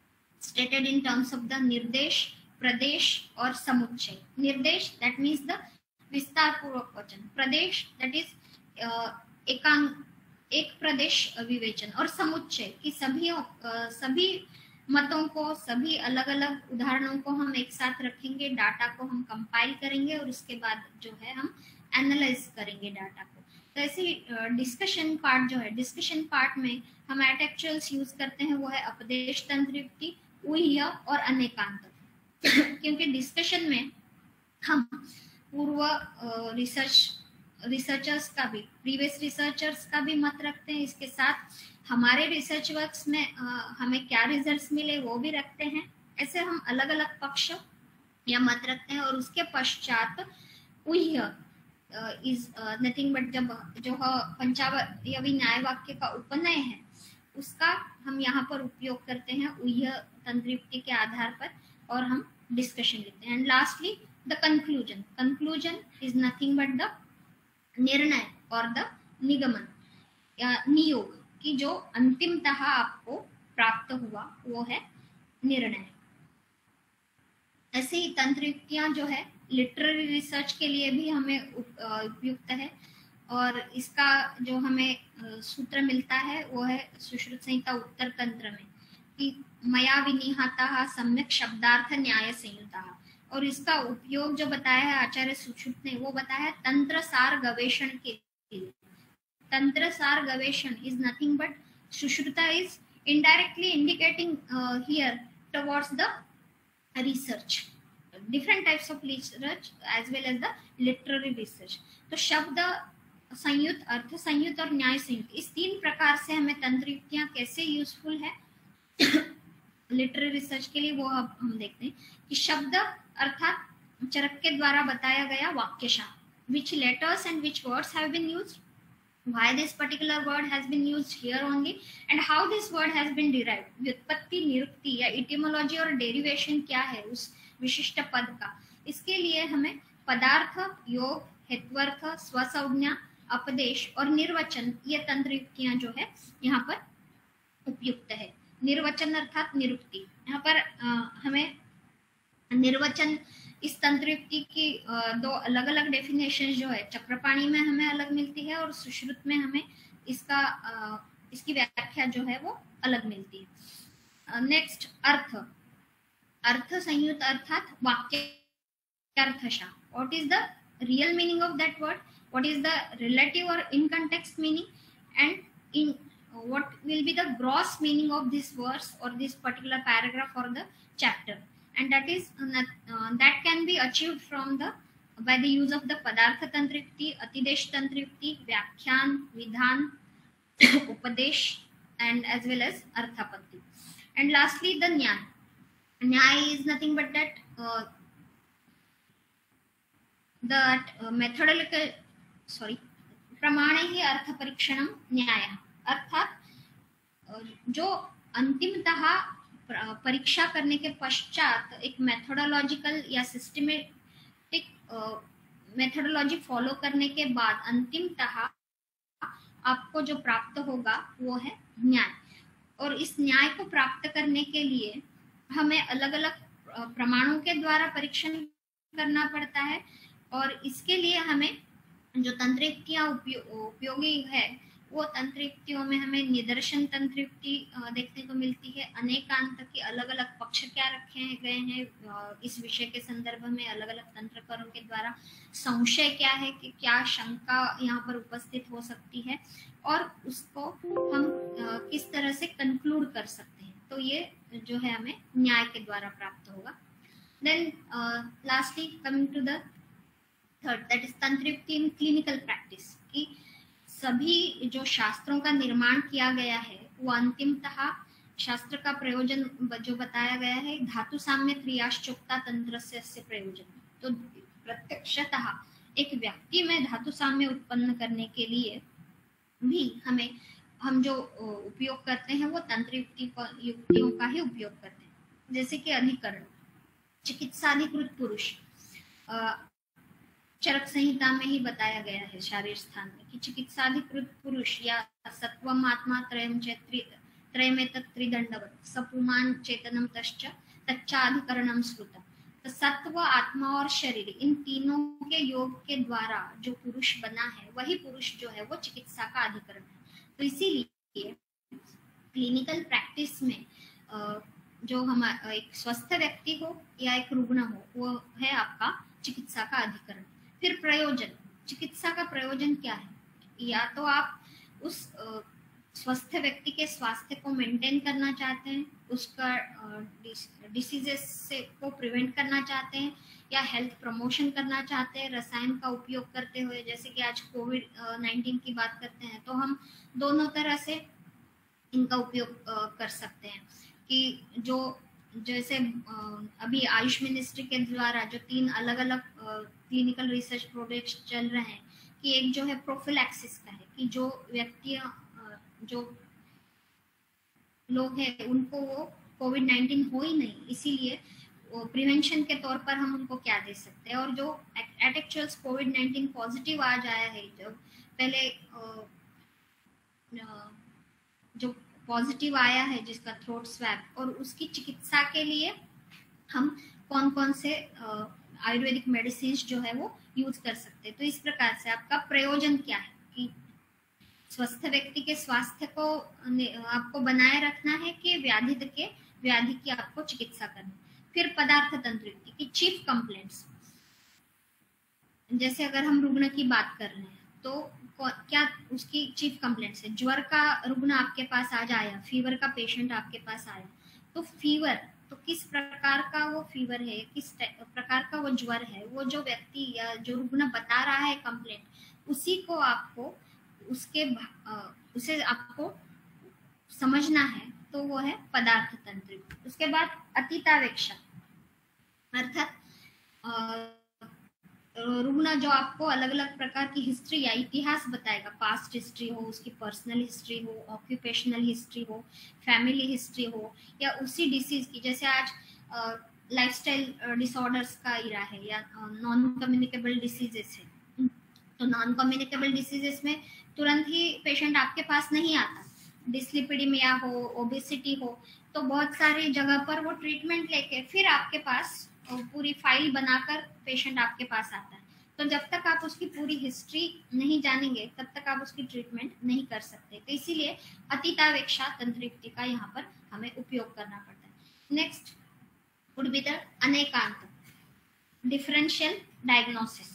stated in terms of the nirdesh, pradesh or samucchay. Nirdesh, that means the vistar purvak vachan. Pradesh, that is uh, ekang एक प्रदेश विवेचन, और समुच्चय कि सभी uh, सभी मतों को, सभी अलग अलग उदाहरणों को हम एक साथ रखेंगे, डाटा को हम कंपाइल करेंगे और उसके बाद जो है हम एनालाइज करेंगे डाटा को। तो ऐसे डिस्कशन पार्ट जो है, डिस्कशन पार्ट में हम एट एक्चुअल्स यूज करते हैं, वो है अपदेश तंत्र युक्ति, ऊह्य और अनेकांत। क्योंकि डिस्कशन में हम पूर्व रिसर्च रिसर्चर्स का भी, प्रीवियस रिसर्चर्स का भी मत रखते हैं, इसके साथ हमारे रिसर्च वर्क्स में आ, हमें क्या रिजल्ट्स मिले वो भी रखते हैं। ऐसे हम अलग अलग पक्ष या मत रखते हैं। और उसके पश्चात ऊह्य इज नथिंग बट जब जो पंचावयवी न्याय वाक्य का उपनय है उसका हम यहाँ पर उपयोग करते हैं ऊह्य तंत्र युक्ति के आधार पर, और हम डिस्कशन लेते हैं। And lastly the conclusion. Conclusion is nothing but the निर्णय और द निगमन या नियोग कि जो अंतिमतः आपको प्राप्त हुआ वो है निर्णय। ऐसे ही तंत्र युक्तियां जो है लिटरेरी रिसर्च के लिए भी हमें उपयुक्त है, और इसका जो हमें सूत्र मिलता है वो है सुश्रुत संहिता उत्तर तंत्र में कि मया विनिहाता सम्यक शब्दार्थ न्याय संयुता। और इसका उपयोग जो बताया है आचार्य सुश्रुत ने, वो बताया है तंत्र सार गवेषण के लिए। तंत्र सार गवेषण is nothing but Sushruta is indirectly indicating uh, here towards the research, different types of research as well as the literary research. तो शब्द संयुक्त, अर्थ संयुक्त और न्याय संयुक्त, इस तीन प्रकार से हमें तंत्र युक्तियां कैसे यूजफुल है लिटरेरी रिसर्च के लिए, वो अब हम देखते हैं कि शब्द अर्थात चरक के द्वारा बताया गया वाक्यशाह, which letters and which words have been used, why this particular word has been used here only, and how this word has been derived. व्युत्पत्ति, निरुक्ति या इटिमोलॉजी और डेरिवेशन क्या है उस विशिष्ट पद का, इसके लिए हमें पदार्थ, योग, हेत्वर्थ, स्वसंज्ञा, अपदेश और निर्वचन, ये तंत्र युक्तियां जो है यहाँ पर उपयुक्त है। निर्वचन अर्थात निरुक्ति, यहाँ पर आ, हमें निर्वचन इस तंत्र युक्ति की दो अलग अलग डेफिनेशन जो है चक्रपाणी में हमें अलग मिलती है और सुश्रुत में हमें इसका इसकी व्याख्या जो है वो अलग मिलती है। नेक्स्ट अर्थ। अर्थ संयुक्त अर्थात वाक्यार्थशाह। What is the real meaning of that word, what is the relative और in context meaning, and in what will be the gross meaning of this verse or this particular paragraph or the chapter, and that is uh, that can be achieved from the by the use of the padartha tantra yukti, atidesh tantra yukti, vyakhyan, vidhan, upadesh, and as well as arthapatti. And lastly, the nyaya. Nyaya is nothing but that uh, that uh, methodological sorry प्रमाणे ही अर्थ परीक्षणम न्याय, अर्थात जो अंतिमतः परीक्षा करने के पश्चात एक मेथोडोलॉजिकल या सिस्टमेटिक मेथोडोलॉजी फॉलो करने के बाद अंतिमतः आपको जो प्राप्त होगा वो है न्याय। और इस न्याय को प्राप्त करने के लिए हमें अलग अलग प्रमाणों के द्वारा परीक्षण करना पड़ता है, और इसके लिए हमें जो तंत्र युक्तियां उपयो, उपयोगी है वो तंत्र युक्तियों में हमें निदर्शन तंत्र युक्ति देखने को मिलती है। अनेकांत के अलग अलग पक्ष क्या रखे गए हैं इस विषय के संदर्भ में अलग अलग तंत्रकारों के द्वारा, संशय क्या है कि क्या शंका यहाँ पर उपस्थित हो सकती है और उसको हम किस तरह से कंक्लूड कर सकते हैं, तो ये जो है हमें न्याय के द्वारा प्राप्त होगा। Then lastly coming to the third, that is तंत्र युक्ति इन क्लिनिकल प्रैक्टिस, कि सभी जो शास्त्रों का निर्माण किया गया है वो अंतिमतः शास्त्र का प्रयोजन जो बताया गया है धातु साम्य क्रियाश्चोक्ता तंत्र से प्रयोजन, तो प्रत्यक्षतः एक व्यक्ति में धातु साम्य उत्पन्न करने के लिए भी हमें हम जो उपयोग करते हैं वो तंत्र युक्ति युक्तियों का ही उपयोग करते हैं। जैसे कि अधिकरण, चिकित्साधिकृत पुरुष, चरक संहिता में ही बताया गया है शारीर स्थान में कि चिकित्साधिकृत पुरुष या सत्वम आत्मा त्रयम त्रयमेतत् त्रिदंडवत् सपुमान चेतनम तश्च तच्चाधिकरणम श्रुतम। तो सत्व, आत्मा और शरीर, इन तीनों के योग के द्वारा जो पुरुष बना है वही पुरुष जो है वो चिकित्सा का अधिकरण है। तो इसीलिए क्लिनिकल प्रैक्टिस में जो हम एक स्वस्थ व्यक्ति हो या एक रुग्ण हो वो है आपका चिकित्सा का अधिकरण। फिर प्रयोजन, चिकित्सा का प्रयोजन क्या है? या तो आप उस स्वस्थ व्यक्ति के स्वास्थ्य को मेंटेन करना चाहते हैं, उसका डिसीजेस से को प्रिवेंट करना चाहते हैं, या हेल्थ प्रमोशन करना चाहते हैं रसायन का उपयोग करते हुए। जैसे कि आज कोविड नाइन्टीन की बात करते हैं तो हम दोनों तरह से इनका उपयोग कर सकते हैं कि जो जैसे अभी आयुष मिनिस्ट्री के द्वारा जो तीन अलग अलग क्लिनिकल रिसर्च प्रोजेक्ट्स चल रहे हैं कि एक जो है प्रोफिलैक्सिस का है कि जो व्यक्ति जो लोग हैं उनको वो कोविड नाइन्टीन हो ही नहीं, इसीलिए प्रिवेंशन के तौर पर हम उनको क्या दे सकते हैं। और जो at actuals COVID nineteen positive आ जाया है, जो पहले जो पॉजिटिव आया है जिसका थ्रोट स्वैब, और उसकी चिकित्सा के लिए हम कौन कौन से आयुर्वेदिक मेडिसिन जो है वो यूज कर सकते हैं। तो इस प्रकार से आपका प्रयोजन क्या है कि स्वस्थ व्यक्ति के स्वास्थ्य को आपको बनाए रखना है कि व्याधि के व्याधि की आपको चिकित्सा करनी। फिर पदार्थ तंत्र युक्ति की चीफ कंप्लेंट्स, जैसे अगर हम रुग्ण की बात कर रहे हैं तो क्या उसकी चीफ कंप्लेंट्स है। ज्वर का रुग्ण आपके पास आ जाया, फीवर का पेशेंट आपके पास आया, तो फीवर तो किस प्रकार का वो फीवर है, किस प्रकार का वो ज्वर है, वो जो व्यक्ति या जो रुग्ण बता रहा है कंप्लेंट, उसी को आपको उसके उसे आपको समझना है, तो वो है पदार्थ तंत्र। उसके बाद अतीतावेक्षा, अर्थात रुग्ण जो आपको अलग अलग प्रकार की हिस्ट्री या इतिहास बताएगा, पास्ट हिस्ट्री हो, उसकी पर्सनल हिस्ट्री हो, ऑक्यूपेशनल हिस्ट्री हो, फैमिली हिस्ट्री हो, या उसी डिसीज की, जैसे आज लाइफस्टाइल डिसऑर्डर्स का इरा है या नॉन कम्युनिकेबल डिसीजेस है, तो नॉन कम्युनिकेबल डिसीजेस में तुरंत ही पेशेंट आपके पास नहीं आता। डिस्लिपिडीमिया हो, ओबेसिटी हो, तो बहुत सारी जगह पर वो ट्रीटमेंट लेके फिर आपके पास पूरी फाइल बनाकर पेशेंट आपके पास आता है। तो जब तक आप उसकी पूरी हिस्ट्री नहीं जानेंगे तब तक आप उसकी ट्रीटमेंट नहीं कर सकते। तो इसीलिए अतीतावेक्षा तंत्र युक्ति का यहाँ पर हमें उपयोग करना पड़ता है। नेक्स्ट वुड बी द अनेकांत, डिफरेंशियल डायग्नोसिस,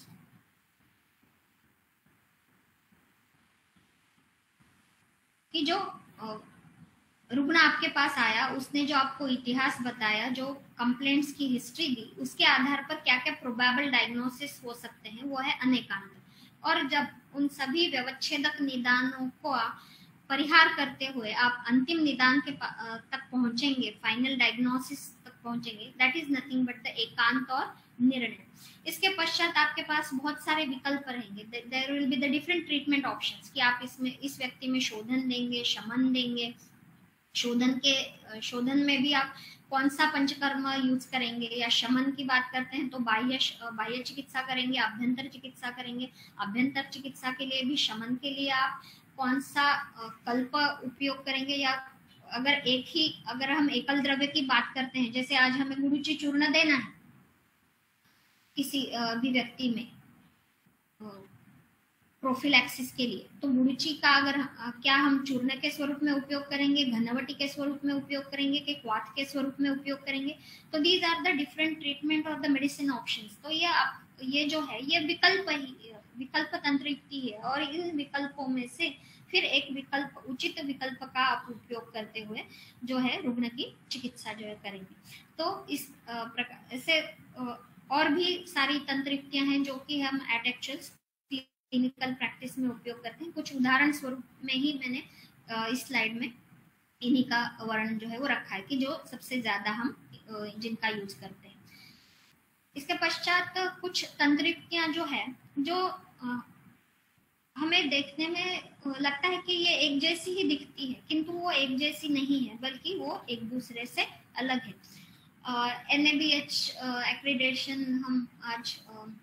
कि जो रुग्ण आपके पास आया, उसने जो आपको इतिहास बताया, जो कंप्लेंट्स की हिस्ट्री दी, उसके आधार पर क्या क्या प्रोबेबल डायग्नोसिस हो सकते हैं, वो है अनेकांत। और जब उन सभी व्यवच्छेदक निदानों को परिहार करते हुए आप अंतिम निदान के तक पहुंचेंगे, फाइनल डायग्नोसिस तक पहुंचेंगे, that is nothing but the एकांत और निर्णय। इसके पश्चात आपके पास बहुत सारे विकल्प रहेंगे, there will be the different treatment options कि आप इसमें इस व्यक्ति में शोधन देंगे, शमन देंगे। शोधन के शोधन में भी आप कौन सा पंचकर्म यूज करेंगे, या शमन की बात करते हैं तो बाह्य बाह्य चिकित्सा करेंगे, अभ्यंतर चिकित्सा करेंगे। अभ्यंतर चिकित्सा के लिए भी, शमन के लिए आप कौन सा कल्प उपयोग करेंगे, या अगर एक ही अगर हम एकल द्रव्य की बात करते हैं, जैसे आज हमें गुरुचि चूर्ण देना है किसी भी व्यक्ति में प्रोफिलैक्सिस के लिए, तो गुरुचि का अगर क्या हम चूर्ण के स्वरूप में उपयोग करेंगे, घनवटी के स्वरूप में उपयोग करेंगे, कि क्वाथ के स्वरूप में उपयोग करेंगे। तो these are the different treatment of the medicine options. तो ये आप ये जो है ये विकल्प ही विकल्प तंत्र युक्ति है, और इन विकल्पों में से फिर एक विकल्प, उचित विकल्प का आप उपयोग करते हुए जो है रुग्ण की चिकित्सा जो है करेंगे। तो इस प्रकार से और भी सारी तंत्र युक्तियां हैं जो कि हम एट एक्चुअल क्लिनिकल प्रैक्टिस में उपयोग करते हैं। कुछ उदाहरण स्वरूप में ही मैंने इस स्लाइड में इन्हीं का वर्णन जो है वो रखा है कि जो सबसे ज्यादा हम जिनका यूज करते हैं। इसके पश्चात कुछ तंत्र युक्तियां जो है जो हमें देखने में लगता है कि ये एक जैसी ही दिखती है, किंतु वो एक जैसी नहीं है, बल्कि वो एक दूसरे से अलग है। N A B H accreditation हम आज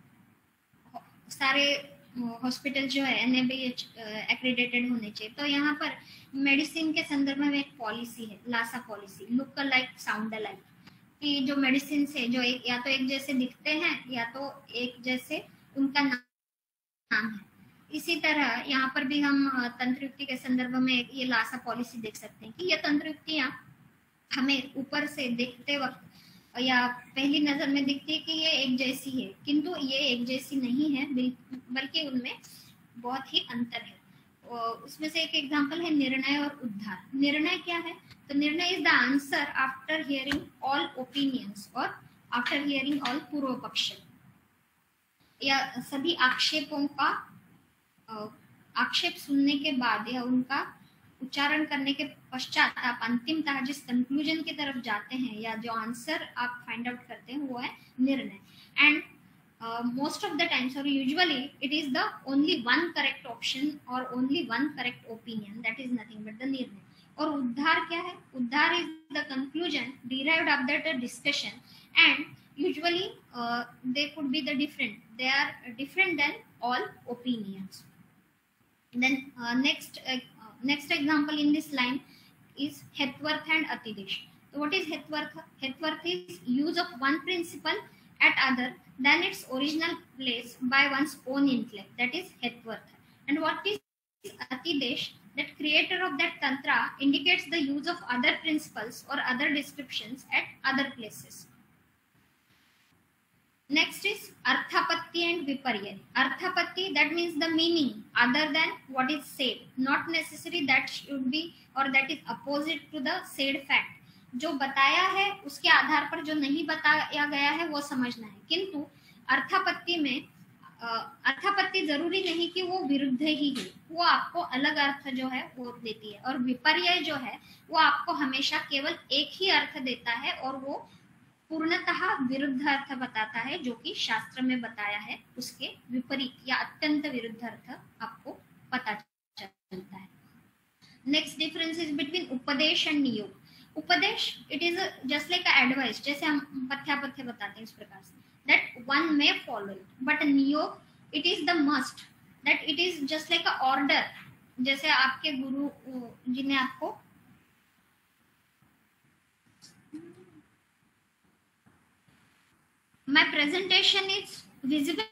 सारे हॉस्पिटल जो है N A B H accredited होने चाहिए। तो यहाँ पर मेडिसिन के संदर्भ में एक पॉलिसी है, LASA policy, look like sound like, कि जो मेडिसिन से जो एक या तो एक जैसे दिखते हैं या तो एक जैसे उनका नाम है। इसी तरह यहाँ पर भी हम तंत्र युक्ति के संदर्भ में ये लासा पॉलिसी देख सकते हैं कि ये तंत्र युक्तियां हमें ऊपर से देखते वक्त या पहली नजर में दिखती है कि ये एक जैसी है, किंतु ये एक जैसी नहीं है, बल्कि उनमें बहुत ही अंतर है। उसमें से एक एग्जांपल है निर्णय और उद्धार। निर्णय क्या है? तो निर्णय is the answer after hearing all opinions और आफ्टर हियरिंग ऑल पूर्व पक्ष, या सभी आक्षेपों का आक्षेप सुनने के बाद या उनका उच्चारण करने के पश्चात आप अंतिमतः जिस कंक्लूजन की तरफ जाते हैं या जो आंसर आप फाइंड आउट करते हैं वो है निर्णय। And most of the times और usually it is the only one correct option और only one correct opinion, that is nothing but the निर्णय। और उद्धार क्या है? उद्धार is the conclusion derived after the discussion, and usually uh, they could be the different, they are different than all opinions. Then uh, next uh, next example in this line is Hethworth and Atidesh. So what is Hethworth? Hethworth is use of one principle at other than its original place by one's own intellect, that is Hethworth. And what is Atidesh? That creator of that tantra indicates the use of other principles or other descriptions at other places. Next is Arthapatti and Viparya. Arthapatti, that means the meaning other than what is said, not necessary that should be or that is opposite to the said fact. जो बताया है उसके आधार पर जो नहीं बताया गया है वो समझना है, किंतु अर्थापत्ति में अर्थापत्ति जरूरी नहीं कि वो विरुद्ध ही है, वो आपको अलग अर्थ जो है वो देती है। और विपर्य जो है वो आपको हमेशा केवल एक ही अर्थ देता है और वो पूर्णतः विरुद्ध अर्थ बताता है, जो कि शास्त्र में बताया है उसके विपरीत या अत्यंत विरुद्ध अर्थ आपको पता चलता है। नेक्स्ट डिफरेंस इज बिटवीन उपदेश एंड नियोग। उपदेश it is just like a advice, जैसे हम पथ्यापथ्य बताते हैं इस प्रकार से, that one may follow it, but नियोग it is the must, that it is just like a order, जैसे आपके गुरु जी ने आपको My presentation is visible?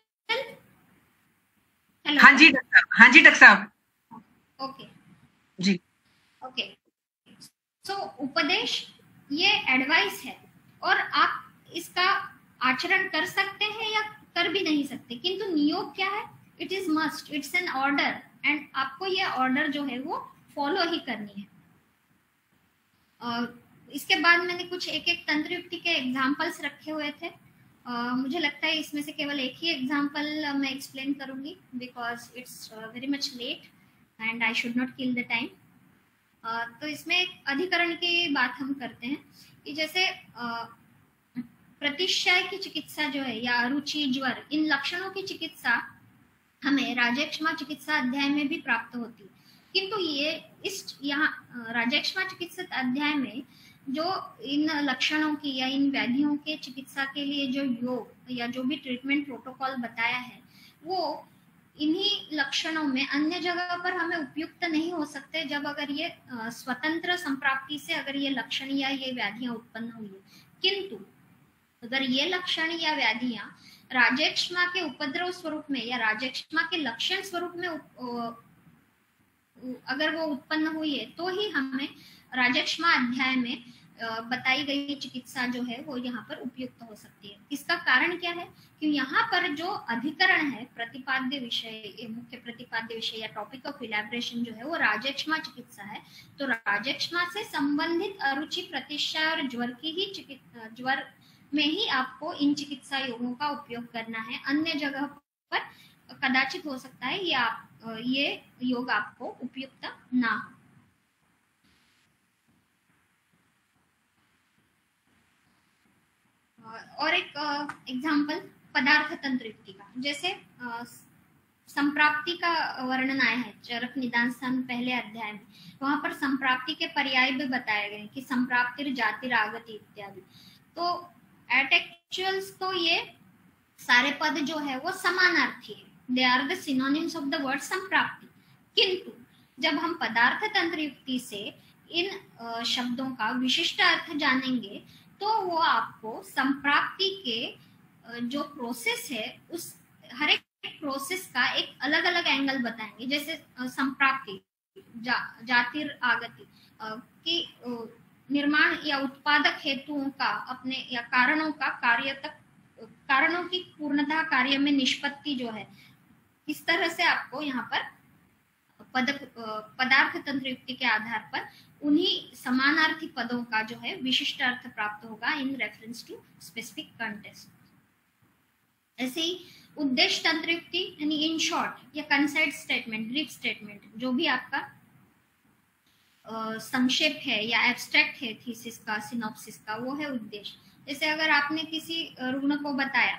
Hello? हाँ जी डॉक्टर, हाँ जी डॉक्टर साहब। ओके जी ओके। सो उपदेश ये एडवाइस है और आप इसका आचरण कर सकते हैं या कर भी नहीं सकते, किंतु नियोग क्या है? It is must, it's an order, and आपको ये ऑर्डर जो है वो फॉलो ही करनी है। इसके बाद मैंने कुछ एक एक तंत्र युक्ति के एग्जाम्पल्स रखे हुए थे। Uh, मुझे लगता है इसमें से केवल एक ही एग्जाम्पल मैं एक्सप्लेन करूंगी because it's very much late and I should not kill the time. तो इसमें एक अधिकरण की बात हम करते हैं कि जैसे uh, प्रतिशय की चिकित्सा जो है या अरुचि, ज्वर, इन लक्षणों की चिकित्सा हमें राजक्षमा चिकित्सा अध्याय में भी प्राप्त होती है, किंतु ये इस यहाँ राजक्षमा चिकित्सा अध्याय में जो इन लक्षणों की या इन व्याधियों के चिकित्सा के लिए जो योग या जो भी ट्रीटमेंट प्रोटोकॉल बताया है वो इन्हीं लक्षणों में अन्य जगह पर हमें उपयुक्त नहीं हो सकते जब अगर ये स्वतंत्र संप्राप्ति से अगर ये लक्षण या ये व्याधियां उत्पन्न हुई है। किंतु अगर ये लक्षण या व्याधियां राजक्षमा के उपद्रव स्वरूप में या राजक्षमा के लक्षण स्वरूप में अगर वो उत्पन्न हुई है तो ही हमें राजक्षमा अध्याय में बताई गई चिकित्सा जो है वो यहाँ पर उपयुक्त हो सकती है। इसका कारण क्या है कि यहाँ पर जो अधिकरण है, प्रतिपाद्य विषय, मुख्य प्रतिपाद्य विषय या टॉपिक ऑफ इलैबोरेशन जो है वो राजक्षमा चिकित्सा है। तो राजक्षमा से संबंधित अरुचि, प्रतिशय और ज्वर की ही चिकित्सा, ज्वर में ही आपको इन चिकित्सा योगों का उपयोग करना है। अन्य जगह पर कदाचित हो सकता है ये आप ये योग आपको उपयुक्त ना हो। और एक एग्जाम्पल पदार्थ तंत्र युक्ति का, जैसे संप्राप्ति का वर्णन आया है चरक निदान स्थान पहले अध्याय में। वहां पर संप्राप्ति के पर्याय भी बताए गए कि संप्राप्तिर, जातिर, आगति इत्यादि। तो एट एक्चुअल्स तो ये सारे पद जो है वो समानार्थी है, they are the synonyms of the word संप्राप्ति। किंतु जब हम पदार्थ तंत्र युक्ति से इन शब्दों का विशिष्ट अर्थ जानेंगे तो वो आपको संप्राप्ति के जो प्रोसेस है उस हर एक प्रोसेस का एक अलग अलग एंगल बताएंगे। जैसे संप्राप्ति, जा, जातिर, आगति की निर्माण या उत्पादक हेतुओं का अपने या कारणों का कार्य तक, कारणों की पूर्णतः कार्य में निष्पत्ति जो है, इस तरह से आपको यहाँ पर पद पदार्थ तंत्र युक्ति के आधार पर उन्हीं समानार्थी पदों का जो है विशिष्ट अर्थ प्राप्त होगा in reference to specific context. ऐसे ही उद्देश्य तंत्र युक्ति यानी इन शॉर्ट या कंसाइड स्टेटमेंट, ब्रीफ स्टेटमेंट, जो भी आपका संक्षेप है या एब्स्ट्रैक्ट है थीसिस का, सिनॉप्सिस का, वो है उद्देश्य। जैसे अगर आपने किसी रुग्ण को बताया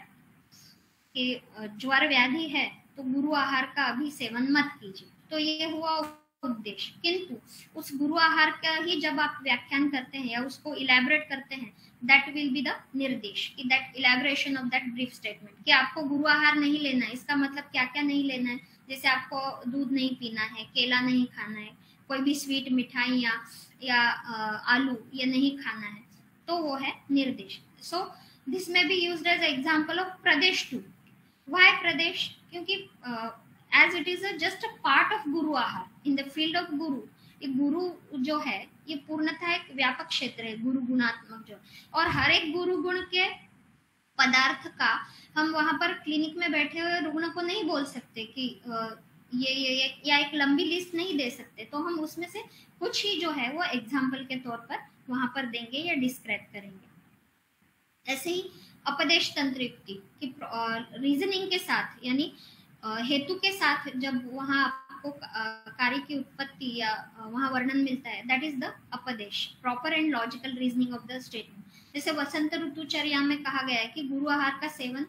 कि ज्वर व्याधि है तो गुरु आहार का अभी सेवन मत कीजिए, तो ये हुआ उद्देश्य। किंतु उस गुरु आहार का ही जब आप व्याख्यान करते हैं या उसको इलैबोरेट करते हैं, दैट विल बी द निर्देश, कि that elaboration of that brief statement, कि आपको गुरु आहार नहीं लेना है। इसका मतलब क्या क्या नहीं लेना है, जैसे आपको दूध नहीं पीना है, केला नहीं खाना है, कोई भी स्वीट मिठाई या, या आलू ये नहीं खाना है, तो वो है निर्देश। So this may be used as example of प्रदेश टू। व्हाई प्रदेश? क्योंकि as it is a just a part of guru ahar in the field of guru। ये गुरु जो है ये पूर्णतः एक व्यापक क्षेत्र है, गुरु गुणात्मक जो, और हर एक गुरु गुण के पदार्थ का हम वहां पर क्लिनिक में बैठे हुए रुग्ण को नहीं बोल सकते कि ये ये, ये या एक लंबी लिस्ट नहीं दे सकते, तो हम उसमें से कुछ ही जो है वो एग्जाम्पल के तौर पर वहां पर देंगे या डिस्क्राइब करेंगे। ऐसे ही अपदेश तंत्र युक्ति की रीजनिंग के साथ यानी हेतु के साथ जब वहां आपको कार्य की उत्पत्ति या वहां वर्णन मिलता है, दैट इज द अपदेश, proper and logical reasoning of the statement. जैसे वसंत ऋतुचर्या में कहा गया है कि गुरु आहार का सेवन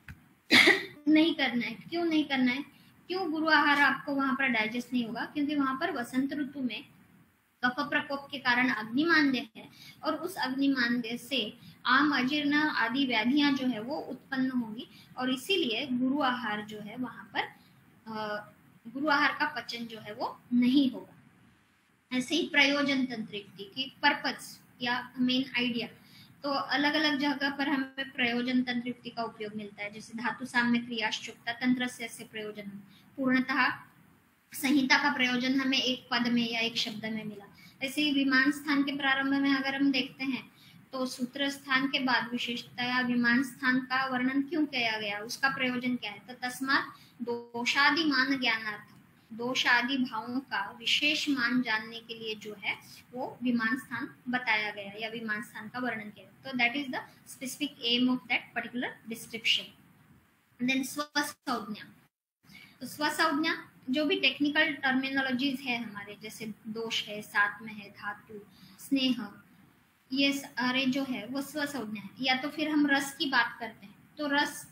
नहीं करना है। क्यों नहीं करना है? क्यों गुरु आहार आपको वहां पर डाइजेस्ट नहीं होगा? क्योंकि वहां पर वसंत ऋतु में कफ प्रकोप के कारण अग्निमांद्य है और उस अग्निमांद्य से आम, अजीर्ण आदि व्याधियां जो है वो उत्पन्न होंगी और इसीलिए गुरु आहार जो है वहां पर गुरु आहार का पचन जो है वो नहीं होगा। ऐसे ही प्रयोजन तंत्र युक्ति की पर्पस या मेन आइडिया, तो अलग अलग जगह पर हमें प्रयोजन तंत्र युक्ति का उपयोग मिलता है। जैसे धातु साम्य क्रियाश्चुक्ता तंत्र से प्रयोजन, पूर्णतः संहिता का प्रयोजन हमें एक पद में या एक शब्द में मिला। ऐसे ही विमान स्थान के प्रारंभ में अगर हम देखते हैं तो सूत्र स्थान के बाद विशेषतया विमान स्थान का वर्णन क्यों किया गया, उसका प्रयोजन क्या है? तो तस्मात् दोषादिमान ज्ञानार्थ, दोष आदि भावों का विशेष मान जानने के लिए जो है वो विमान स्थान बताया गया या विमान स्थान का वर्णन किया। तो that is the specific aim of that particular description. Then स्वसंज्ञा, तो स्वसंज्ञा जो भी टेक्निकल टर्मिनोलॉजीज है हमारे, जैसे दोष है, साथ में है, धातु, स्नेह, ये सारे जो है वो स्वसंज्ञा है। या तो फिर हम रस की बात करते हैं, तो रस,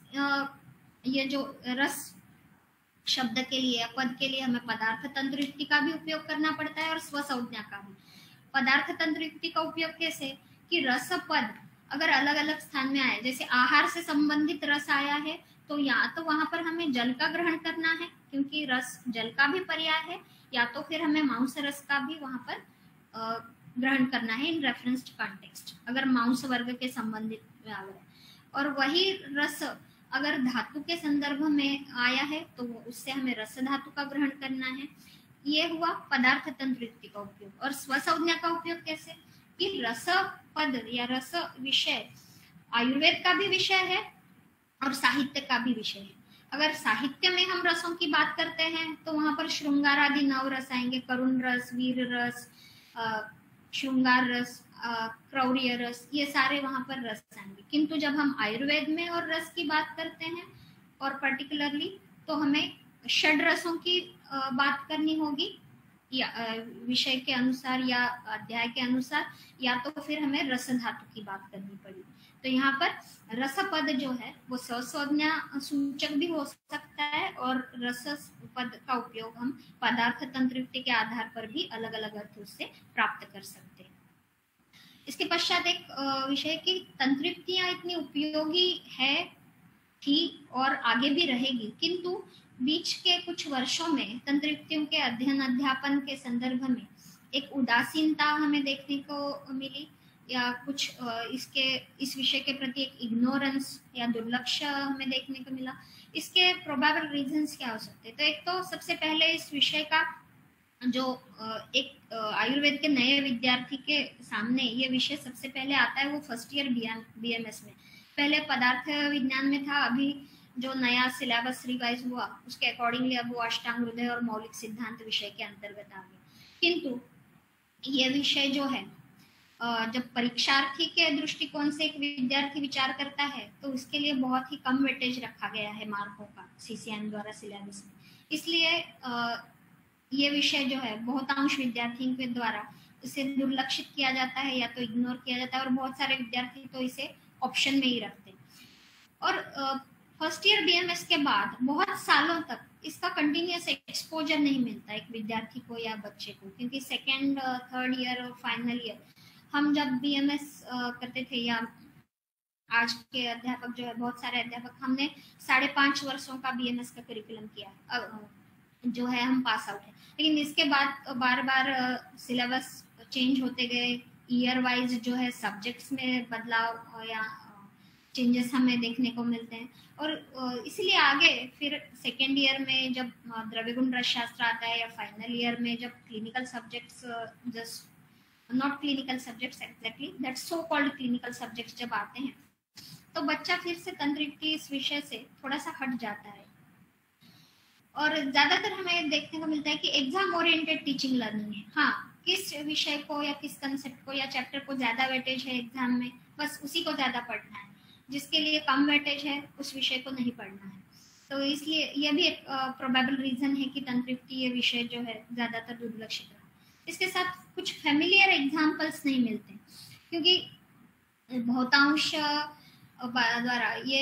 ये जो रस शब्द के लिए या पद के लिए हमें पदार्थ तंत्र युक्ति का भी उपयोग करना पड़ता है और स्वसंज्ञा का भी। पदार्थ तंत्र युक्ति का उपयोग कैसे, कि रस पद अगर अलग अलग स्थान में आए, जैसे आहार से संबंधित रस आया है तो या तो वहां पर हमें जल का ग्रहण करना है क्योंकि रस जल का भी पर्याय है, या तो फिर हमें मांस रस का भी वहां पर ग्रहण करना है इन रेफरेंस्ड कॉन्टेक्स्ट, अगर मांस वर्ग के संबंधित है। और वही रस अगर धातु के संदर्भ में आया है तो उससे हमें रस धातु का ग्रहण करना है। ये हुआ पदार्थ तंत्र युक्ति का उपयोग। और स्वसंज्ञा का उपयोग कैसे, कि रस पद या रस विषय आयुर्वेद का भी विषय है और साहित्य का भी विषय है। अगर साहित्य में हम रसों की बात करते हैं तो वहां पर श्रृंगार आदि नव रस आएंगे, करुण रस, वीर रस, श्रृंगार रस, क्रौर्य रस, ये सारे वहां पर रस आएंगे। किंतु जब हम आयुर्वेद में और रस की बात करते हैं और पर्टिकुलरली, तो हमें षड रसों की बात करनी होगी या विषय के अनुसार या अध्याय के अनुसार, या तो फिर हमें रस धातु की बात करनी पड़ेगी। तो यहाँ पर रस पद जो है वो स्वसंज्ञा सूचक भी हो सकता है और रस पद का उपयोग हम पदार्थ तंत्र युक्ति के आधार पर भी अलग अलग अर्थों से प्राप्त कर सकते हैं। इसके पश्चात एक विषय की तंत्रयुक्तियां इतनी उपयोगी है थी और आगे भी रहेगी, किंतु बीच के कुछ वर्षों में तंत्रयुक्तियों के अध्ययन अध्यापन के संदर्भ में एक उदासीनता हमें देखने को मिली, या कुछ इसके इस विषय के प्रति एक इग्नोरेंस या दुर्लक्ष्य हमें देखने को मिला। इसके प्रोबेबल रीजंस क्या हो सकते हैं? तो एक तो सबसे पहले इस विषय का जो एक आयुर्वेद के नए विद्यार्थी के सामने ये विषय सबसे पहले आता है वो फर्स्ट ईयर बीएमएस में। पहले पदार्थ विज्ञान में था, अभी जो नया सिलेबस रिवाइज हुआ उसके अकॉर्डिंगली अब वो अष्टांग हृदय और मौलिक सिद्धांत विषय के अंतर्गत आ गया। किंतु ये विषय जो है जब परीक्षार्थी के दृष्टिकोण से एक विद्यार्थी विचार करता है तो उसके लिए बहुत ही कम वेटेज रखा गया है मार्कों का सीसीएन द्वारा सिलेबस में। इसलिए ये विषय जो है बहुतांश विद्यार्थियों के द्वारा इसे दुर्लक्षित किया जाता है या तो इग्नोर किया जाता है, और बहुत सारे विद्यार्थी तो इसे ऑप्शन में ही रखते हैं। और फर्स्ट ईयर बीएमएस के बाद बहुत सालों तक इसका कंटिन्यूअस एक्सपोजर नहीं मिलता एक विद्यार्थी को या बच्चे को, क्योंकि सेकेंड थर्ड ईयर और फाइनल ईयर हम जब बीएमएस करते थे या आज के अध्यापक जो है बहुत सारे अध्यापक, हमने साढ़े पांच वर्षों का बीएमएस का करिकुलम किया जो है, हम पास आउट है। लेकिन इसके बाद बार बार सिलेबस चेंज होते गए, ईयर वाइज जो है सब्जेक्ट्स में बदलाव या चेंजेस हमें देखने को मिलते हैं। और इसलिए आगे फिर सेकेंड ईयर में जब द्रव्य गुण रस शास्त्र आता है या फाइनल ईयर में जब clinical subjects, just not clinical subjects exactly, that so called clinical subjects जब आते हैं तो बच्चा फिर से तंत्रयुक्ति इस विषय से थोड़ा सा हट जाता है। और ज्यादातर हमें देखने को मिलता है कि एग्जाम ओरिएंटेड टीचिंग लर्निंग है। हाँ, किस विषय को या किस कंसेप्ट को या चैप्टर को ज्यादा वेटेज है एग्जाम में, बस उसी को ज्यादा पढ़ना है, जिसके लिए कम वेटेज है उस विषय को नहीं पढ़ना है। तो इसलिए यह भी एक प्रोबेबल रीजन है कि तंत्रयुक्ति ये विषय जो है ज्यादातर दुर्लक्षित रहा। इसके साथ कुछ फैमिलियर एग्जाम्पल्स नहीं मिलते, क्योंकि बहुतांश द्वारा ये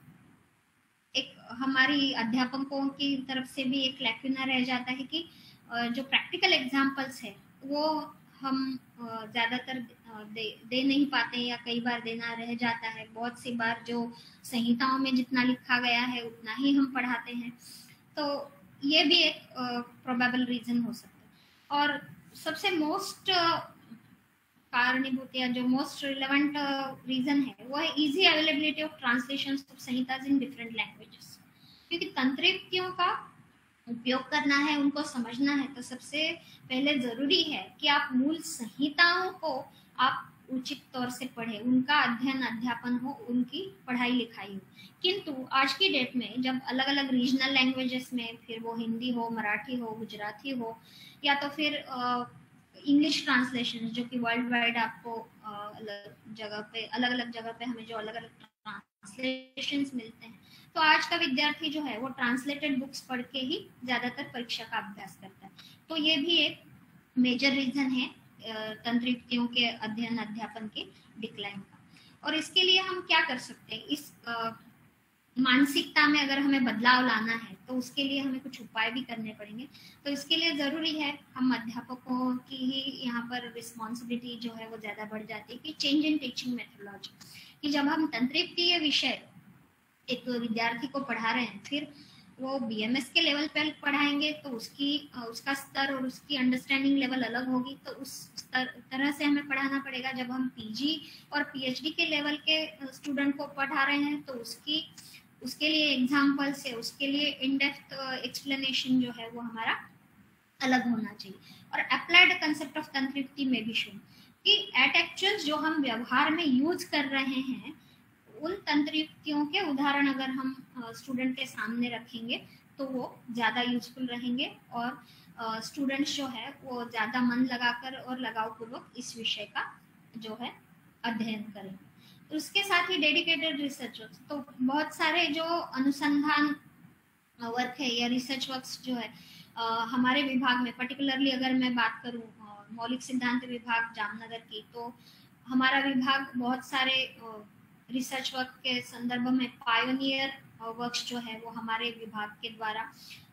एक हमारी अध्यापकों की तरफ से भी एक लैक्यूना रह जाता है कि जो प्रैक्टिकल एग्जाम्पल्स है वो हम ज्यादातर दे, दे नहीं पाते या कई बार देना रह जाता है। बहुत सी बार जो संहिताओं में जितना लिखा गया है उतना ही हम पढ़ाते हैं, तो ये भी एक प्रोबेबल रीजन हो सकता है। और सबसे मोस्ट कारणीभूत या जो मोस्ट रिलेवेंट रीजन है वो है easy availability of translations of Samhitas in different languages. क्योंकि तंत्रयुक्तियों का उपयोग करना है, उनको समझना है, तो सबसे पहले जरूरी है कि आप मूल संहिताओं को आप उचित तौर से पढ़े, उनका अध्ययन अध्यापन हो, उनकी पढ़ाई लिखाई हो। किंतु आज की डेट में जब अलग अलग रीजनल लैंग्वेजेस में, फिर वो हिंदी हो, मराठी हो, गुजराती हो, या तो फिर इंग्लिश ट्रांसलेशन जो कि वर्ल्ड वाइड आपको अलग जगह पे अलग अलग जगह पे हमें जो अलग अलग ट्रांसलेशंस मिलते हैं, तो आज का विद्यार्थी जो है वो ट्रांसलेटेड बुक्स पढ़ के ही ज्यादातर परीक्षा का अभ्यास करता है। तो ये भी एक मेजर रीजन है तंत्र युक्तियों के अध्ययन अध्यापन के डिक्लाइन का। और इसके लिए हम क्या कर सकते हैं, इस आ, मानसिकता में अगर हमें बदलाव लाना है तो उसके लिए हमें कुछ उपाय भी करने पड़ेंगे। तो इसके लिए जरूरी है हम अध्यापकों की ही यहाँ पर रिस्पॉन्सिबिलिटी जो है वो ज्यादा बढ़ जाती है कि चेंज इन टीचिंग मेथोडोलॉजी, कि जब हम तंत्र युक्ति विषय एक विद्यार्थी को पढ़ा रहे हैं, फिर वो बीएमएस के लेवल पर पढ़ाएंगे तो उसकी उसका स्तर और उसकी अंडरस्टैंडिंग लेवल अलग होगी, तो उस तरह से हमें पढ़ाना पड़ेगा। जब हम पीजी और पीएचडी के लेवल के स्टूडेंट को पढ़ा रहे हैं तो उसकी उसके लिए एग्जाम्पल से, उसके लिए इन डेप्थ एक्सप्लेनेशन जो है वो हमारा अलग होना चाहिए। और अप्लाइड कंसेप्ट ऑफ तंत्र युक्ति में भी शो कि एट एक्चुअल जो हम व्यवहार में यूज कर रहे हैं, उन तंत्र युक्तियों के उदाहरण अगर हम स्टूडेंट के सामने रखेंगे तो वो ज़्यादा यूजफुल रहेंगे और स्टूडेंट्स जो है वो ज़्यादा मन लगाकर और लगाव पूर्वक इस विषय का जो है अध्ययन करेंगे। उसके साथ ही डेडिकेटेड रिसर्च वर्क, तो बहुत सारे जो अनुसंधान वर्क है या रिसर्च वर्क्स जो है आ, हमारे विभाग में, पर्टिकुलरली अगर मैं बात करूँ मौलिक सिद्धांत विभाग जामनगर की, तो हमारा विभाग बहुत सारे रिसर्च वर्क के संदर्भ में पायोनियर वर्क्स जो है वो हमारे विभाग के द्वारा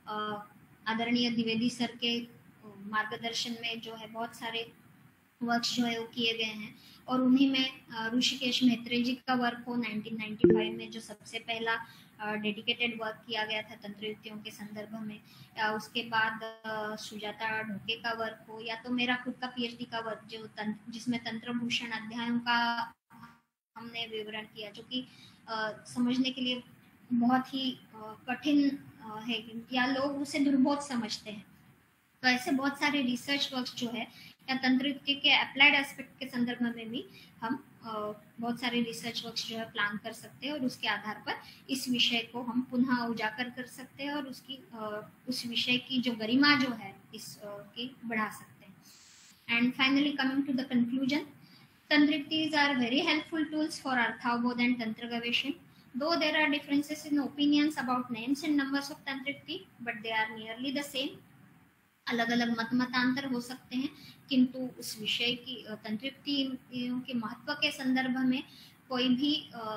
आदरणीय द्विवेदी सर के मार्गदर्शन में जो है बहुत सारे वर्क्स जो है वो किए गए हैं। और उन्हीं में ऋषिकेश मेहत्रे जी का वर्क हो नाइनटीन नाइंटी फाइव में, जो सबसे पहला डेडिकेटेड वर्क किया गया था तंत्र युक्तियों के संदर्भ में, या उसके बाद सुजाता ढोके का वर्क हो, या तो मेरा खुद का पीएचडी का वर्क जो तंत्र जिसमें तंत्र भूषण अध्यायों का हमने विवरण किया, जो कि समझने के लिए बहुत ही कठिन है या लोग उसे दुर्बोध समझते हैं। तो ऐसे बहुत सारे रिसर्च वर्क्स जो है या तंत्र युक्ति के अप्लाइड एस्पेक्ट के संदर्भ में भी हम बहुत सारे रिसर्च वर्क्स जो है प्लान कर सकते हैं और उसके आधार पर इस विषय को हम पुनः उजागर कर सकते हैं और उसकी उस विषय की जो गरिमा जो है इस की बढ़ा सकते हैं। And finally coming to the conclusion, Tantra Yuktis are very helpful tools for Arthavbodh and Tantra Gaveshan. Though there are differences in opinions about names and numbers of Tantra Yukti, but they are nearly the same. अलग अलग मत मतांतर हो सकते हैं, किंतु उस विषय की तंत्र युक्तियों के महत्व के संदर्भ में कोई भी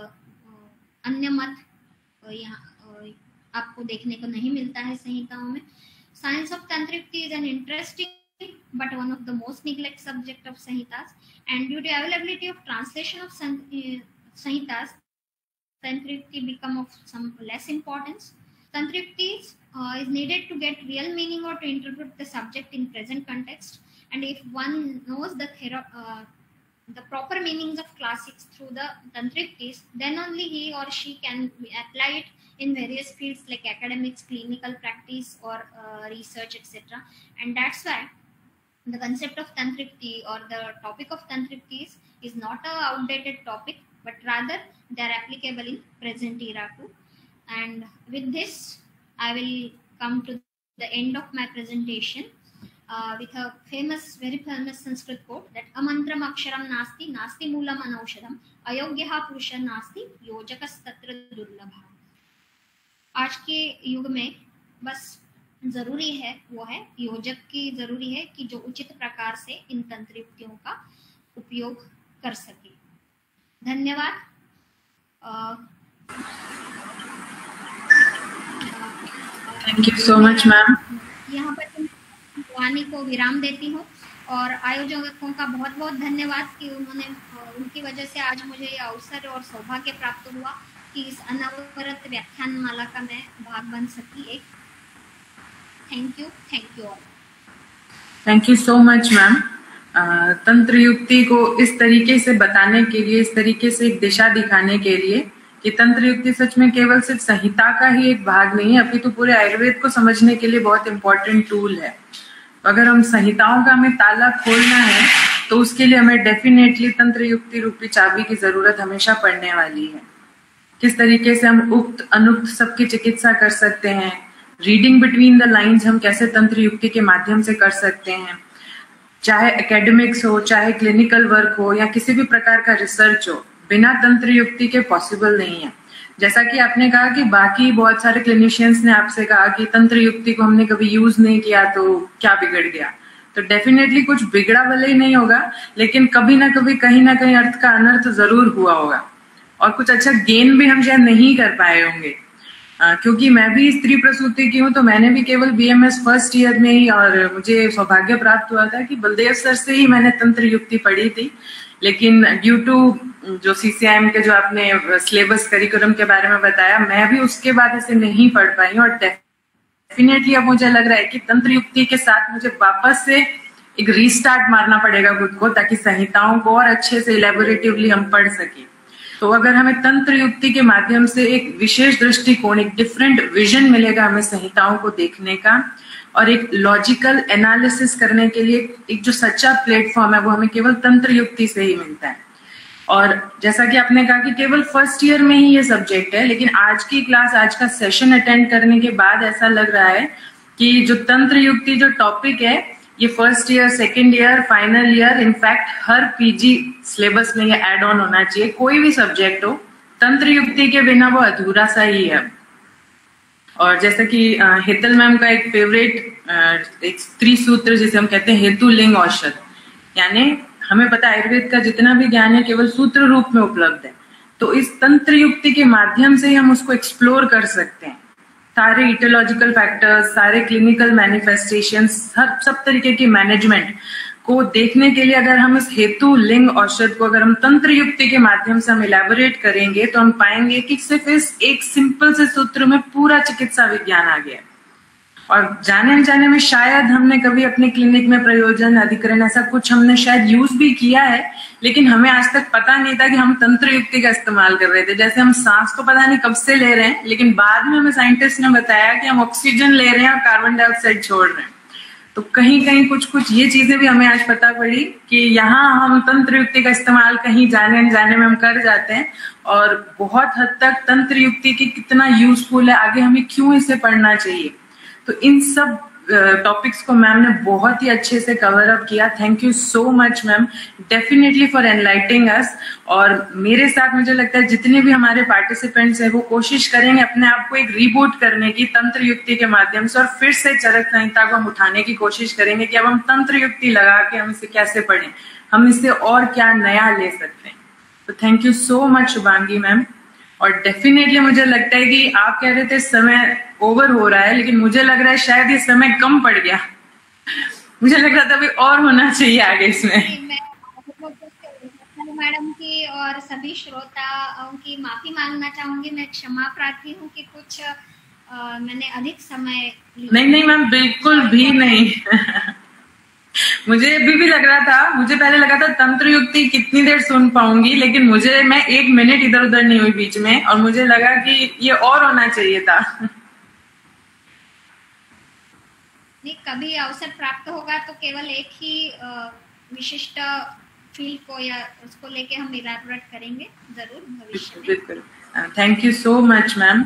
अन्य मत यहाँ आपको देखने को नहीं मिलता है संहिताओं में। Science of Tantra Yukti is an interesting but one of the most neglected subject of Sahitas, and due to availability of translation of Sahitas, Tantra Yukti become of some less importance. Tantra Yukti uh, is needed to get real meaning or to interpret the subject in present context, and if one knows the uh, the proper meanings of classics through the Tantra Yuktis, then only he or she can apply it in various fields like academics, clinical practice, or uh, research, et cetera. And that's why the concept of Tantra Yukti or the topic of Tantra Yuktis is not an outdated topic, but rather they are applicable in present era too. And with this, I will come to the end of my presentation uh, with a famous, very famous Sanskrit quote that amantram aksharam nasti, nasti moolam anaushadam, ayogyaha purusha nasti, yojakas tatra durlabha. आज के युग में बस जरूरी है वो है योजक की जरूरी है कि जो उचित प्रकार से इन तंत्र युक्तियों का उपयोग कर सके। धन्यवाद। Thank you so much ma'am. यहाँ पर वाणी को विराम देती हूँ और आयोजकों का बहुत बहुत धन्यवाद कि उन्होंने उनकी वजह से आज मुझे ये अवसर और सौभाग्य प्राप्त हुआ कि इस अनवरत व्याख्यान माला का मैं भाग बन सकी एक। Thank you thank you all. Thank you so much ma'am. तंत्र युक्ति को इस तरीके से बताने के लिए, इस तरीके से एक दिशा दिखाने के लिए कि तंत्र युक्ति सच में केवल सिर्फ संहिता का ही एक भाग नहीं है, अपितु तो पूरे आयुर्वेद को समझने के लिए बहुत इंपॉर्टेंट टूल है। अगर हम संहिताओं का हमें ताला खोलना है तो उसके लिए हमें डेफिनेटली तंत्र युक्ति रूपी चाबी की जरूरत हमेशा पड़ने वाली है। किस तरीके से हम उक्त अनुक्त सबकी चिकित्सा कर सकते हैं, रीडिंग बिटवीन द लाइंस हम कैसे तंत्र युक्ति के माध्यम से कर सकते हैं, चाहे एकेडमिक्स हो, चाहे क्लिनिकल वर्क हो या किसी भी प्रकार का रिसर्च हो, बिना तंत्र युक्ति के पॉसिबल नहीं है। जैसा कि आपने कहा कि बाकी बहुत सारे क्लिनिशियंस ने आपसे कहा कि तंत्र युक्ति को हमने कभी यूज नहीं किया तो क्या बिगड़ गया, तो डेफिनेटली कुछ बिगड़ा भले ही नहीं होगा, लेकिन कभी ना कभी कहीं ना कहीं अर्थ का अनर्थ जरूर हुआ होगा और कुछ अच्छा गेन भी हम शायद नहीं कर पाए होंगे। आ, क्योंकि मैं भी स्त्री प्रसूति की हूँ, तो मैंने भी केवल बीएमएस फर्स्ट ईयर में ही, और मुझे सौभाग्य प्राप्त हुआ था कि बलदेव सर से ही मैंने तंत्र युक्ति पढ़ी थी, लेकिन ड्यू टू जो सीसीआईएम के जो आपने सिलेबस करिकुलम के बारे में बताया, मैं भी उसके बाद इसे नहीं पढ़ पाई और डेफिनेटली अब मुझे लग रहा है कि तंत्र युक्ति के साथ मुझे वापस से एक रीस्टार्ट मारना पड़ेगा खुद को, ताकि संहिताओं को और अच्छे से इलेबोरेटिवली हम पढ़ सकें। तो अगर हमें तंत्र युक्ति के माध्यम से एक विशेष दृष्टिकोण, एक डिफरेंट विजन मिलेगा हमें संहिताओं को देखने का, और एक लॉजिकल एनालिसिस करने के लिए एक जो सच्चा प्लेटफॉर्म है वो हमें केवल तंत्र युक्ति से ही मिलता है। और जैसा कि आपने कहा कि केवल फर्स्ट ईयर में ही ये सब्जेक्ट है, लेकिन आज की क्लास, आज का सेशन अटेंड करने के बाद ऐसा लग रहा है कि जो तंत्र युक्ति जो टॉपिक है, ये first year, second year, final year, in fact हर पीजी सिलेबस में ये एड ऑन होना चाहिए। कोई भी सब्जेक्ट हो, तंत्र युक्ति के बिना वो अधूरा सा ही है। और जैसे कि हेतल मैम का एक फेवरेट एक त्रिसूत्र जिसे हम कहते हैं हेतु लिंग औषध, यानी हमें पता है आयुर्वेद का जितना भी ज्ञान है केवल सूत्र रूप में उपलब्ध है, तो इस तंत्र युक्ति के माध्यम से ही हम उसको एक्सप्लोर कर सकते हैं। सारे इटोलॉजिकल फैक्टर्स, सारे क्लिनिकल मैनिफेस्टेशन, सब सब तरीके की मैनेजमेंट को देखने के लिए अगर हम इस हेतु लिंग औषध को अगर हम तंत्र युक्ति के माध्यम से हम इलेबोरेट करेंगे, तो हम पाएंगे कि सिर्फ इस एक सिंपल से सूत्र में पूरा चिकित्सा विज्ञान आ गया। और जाने अनजाने में शायद हमने कभी अपने क्लिनिक में प्रयोजन, अधिकरण, ऐसा कुछ हमने शायद यूज भी किया है, लेकिन हमें आज तक पता नहीं था कि हम तंत्र युक्ति का इस्तेमाल कर रहे थे। जैसे हम सांस तो पता नहीं कब से ले रहे हैं, लेकिन बाद में हमें साइंटिस्ट ने बताया कि हम ऑक्सीजन ले रहे हैं और कार्बन डाइऑक्साइड छोड़ रहे हैं। तो कहीं कहीं कुछ कुछ ये चीजें भी हमें आज पता पड़ी कि यहाँ हम तंत्र युक्ति का इस्तेमाल कहीं जाने अनजाने में हम कर जाते हैं, और बहुत हद तक तंत्र युक्ति की कितना यूजफुल है, आगे हमें क्यों इसे पढ़ना चाहिए। तो इन सब टॉपिक्स को मैम ने बहुत ही अच्छे से कवर अप किया। Thank you so much ma'am, definitely for enlightening us. और मेरे साथ मुझे लगता है जितने भी हमारे पार्टिसिपेंट्स हैं वो कोशिश करेंगे अपने आप को एक रीबूट करने की तंत्र युक्ति के माध्यम से, और फिर से चरक संहिता को हम उठाने की कोशिश करेंगे कि अब हम तंत्र युक्ति लगा के हम इसे कैसे पढ़ें, हम इससे और क्या नया ले सकते हैं। तो thank you so much Shubhangi ma'am. और डेफिनेटली मुझे लगता है कि आप कह रहे थे समय ओवर हो रहा है, लेकिन मुझे लग रहा है शायद ये समय कम पड़ गया। मुझे लग रहा था अभी और होना चाहिए आगे इसमें। मैं मैडम की और सभी श्रोताओं की माफी मांगना चाहूंगी। मैं क्षमा प्रार्थी हूँ कि कुछ आ, मैंने अधिक समय नहीं नहीं मैम, बिल्कुल भी नहीं। मुझे अभी भी लग रहा था, मुझे पहले लगा था तंत्र युक्ति कितनी देर सुन पाऊंगी, लेकिन मुझे मैं एक मिनट इधर उधर नहीं हुई बीच में, और मुझे लगा कि ये और होना चाहिए था। नहीं, कभी अवसर प्राप्त होगा तो केवल एक ही विशिष्ट फील्ड को या उसको लेके हम इलैबोरेट करेंगे जरूर भविष्य में। बिल्कुल, thank you so much ma'am.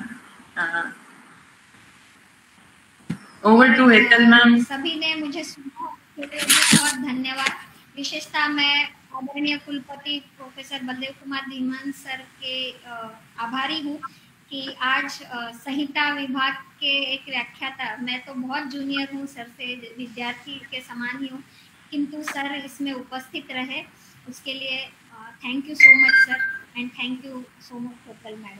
Over to Hetal ma'am. सभी ने मुझे सुना के लिए बहुत धन्यवाद। विशेषता मैं आदरणीय कुलपति प्रोफेसर बलदेव कुमार धीमान सर के आभारी हूँ कि आज संहिता विभाग के एक व्याख्याता, मैं तो बहुत जूनियर हूँ सर से, विद्यार्थी के समान ही हूँ, किंतु सर इसमें उपस्थित रहे, उसके लिए thank you so much sir, and thank you so much Hetal madam.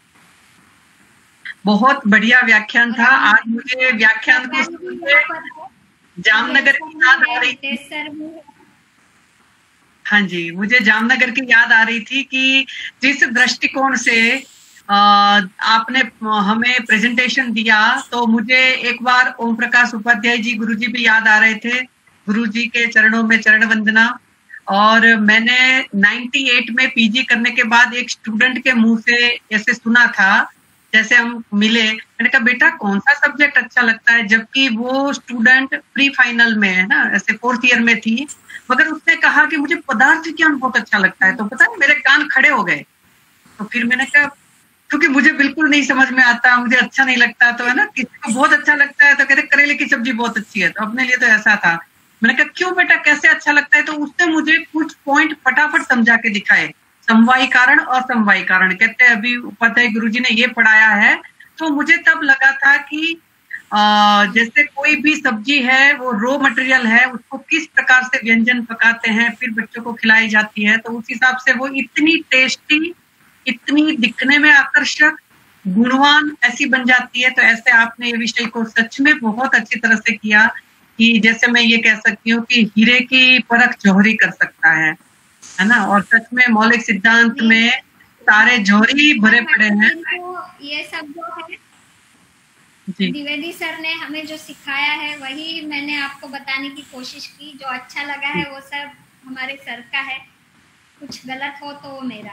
बहुत बढ़िया व्याख्यान था। आज मुझे व्याख्यान को सुनकर जामनगर की याद आ रही थी। हाँ जी, मुझे जामनगर की याद आ रही थी कि जिस दृष्टिकोण से आपने हमें प्रेजेंटेशन दिया, तो मुझे एक बार ओम प्रकाश उपाध्याय जी गुरुजी भी याद आ रहे थे। गुरुजी के चरणों में चरण वंदना। और मैंने अट्ठानवे में पीजी करने के बाद एक स्टूडेंट के मुंह से ऐसे सुना था जैसे हम मिले, मैंने कहा बेटा कौन सा सब्जेक्ट अच्छा लगता है, जबकि वो स्टूडेंट प्री फाइनल में है ना, ऐसे फोर्थ ईयर में थी, मगर उसने कहा कि मुझे पदार्थ विज्ञान बहुत अच्छा लगता है। तो पता है मेरे कान खड़े हो गए। तो फिर मैंने कहा, क्योंकि मुझे बिल्कुल नहीं समझ में आता, मुझे अच्छा नहीं लगता, तो है ना, किसी को बहुत अच्छा लगता है तो कहते करेले की सब्जी बहुत अच्छी है, तो अपने लिए तो ऐसा था। मैंने कहा क्यों बेटा, कैसे अच्छा लगता है? तो उसने मुझे कुछ पॉइंट फटाफट समझा के दिखाए, समवायी कारण और समवायी कारण। कहते हैं अभी उपाध्याय गुरुजी ने ये पढ़ाया है। तो मुझे तब लगा था कि आ, जैसे कोई भी सब्जी है वो रो मटेरियल है, उसको किस प्रकार से व्यंजन पकाते हैं फिर बच्चों को खिलाई जाती है, तो उस हिसाब से वो इतनी टेस्टी, इतनी दिखने में आकर्षक, गुणवान ऐसी बन जाती है। तो ऐसे आपने ये विषय को सच में बहुत अच्छी तरह से किया कि जैसे मैं ये कह सकती हूँ कि हीरे की परख जौहरी कर सकता है, है ना। और सच में मौलिक सिद्धांत में सारे जौहरी भरे पड़े हैं। ये सब जो है द्विवेदी सर ने हमें जो सिखाया है वही मैंने आपको बताने की कोशिश की। जो अच्छा लगा है वो सब हमारे सर का है, कुछ गलत हो तो वो मेरा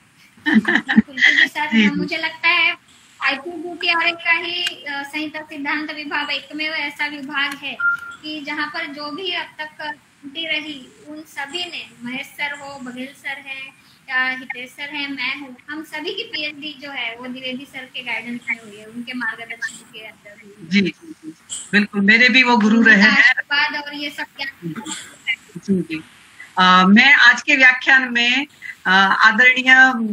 है। सर मुझे लगता है आईपीबीटीआरए का ही संहिता सिद्धांत विभाग एकमेव ऐसा विभाग है कि जहाँ पर जो भी अब तक रही उन सभी ने, महेश सर हो, बघेल सर है या हितेश सर है, मैं हूँ, हम सभी की पीएचडी जो है वो द्विवेदी सर के गाइडेंस में हुई है, उनके मार्गदर्शन के अंदर हुई है। जी जी बिल्कुल, मेरे भी वो गुरु रहे हैं। आशीर्वाद और ये सब क्या जी जी आ, मैं आज के व्याख्यान में आदरणीय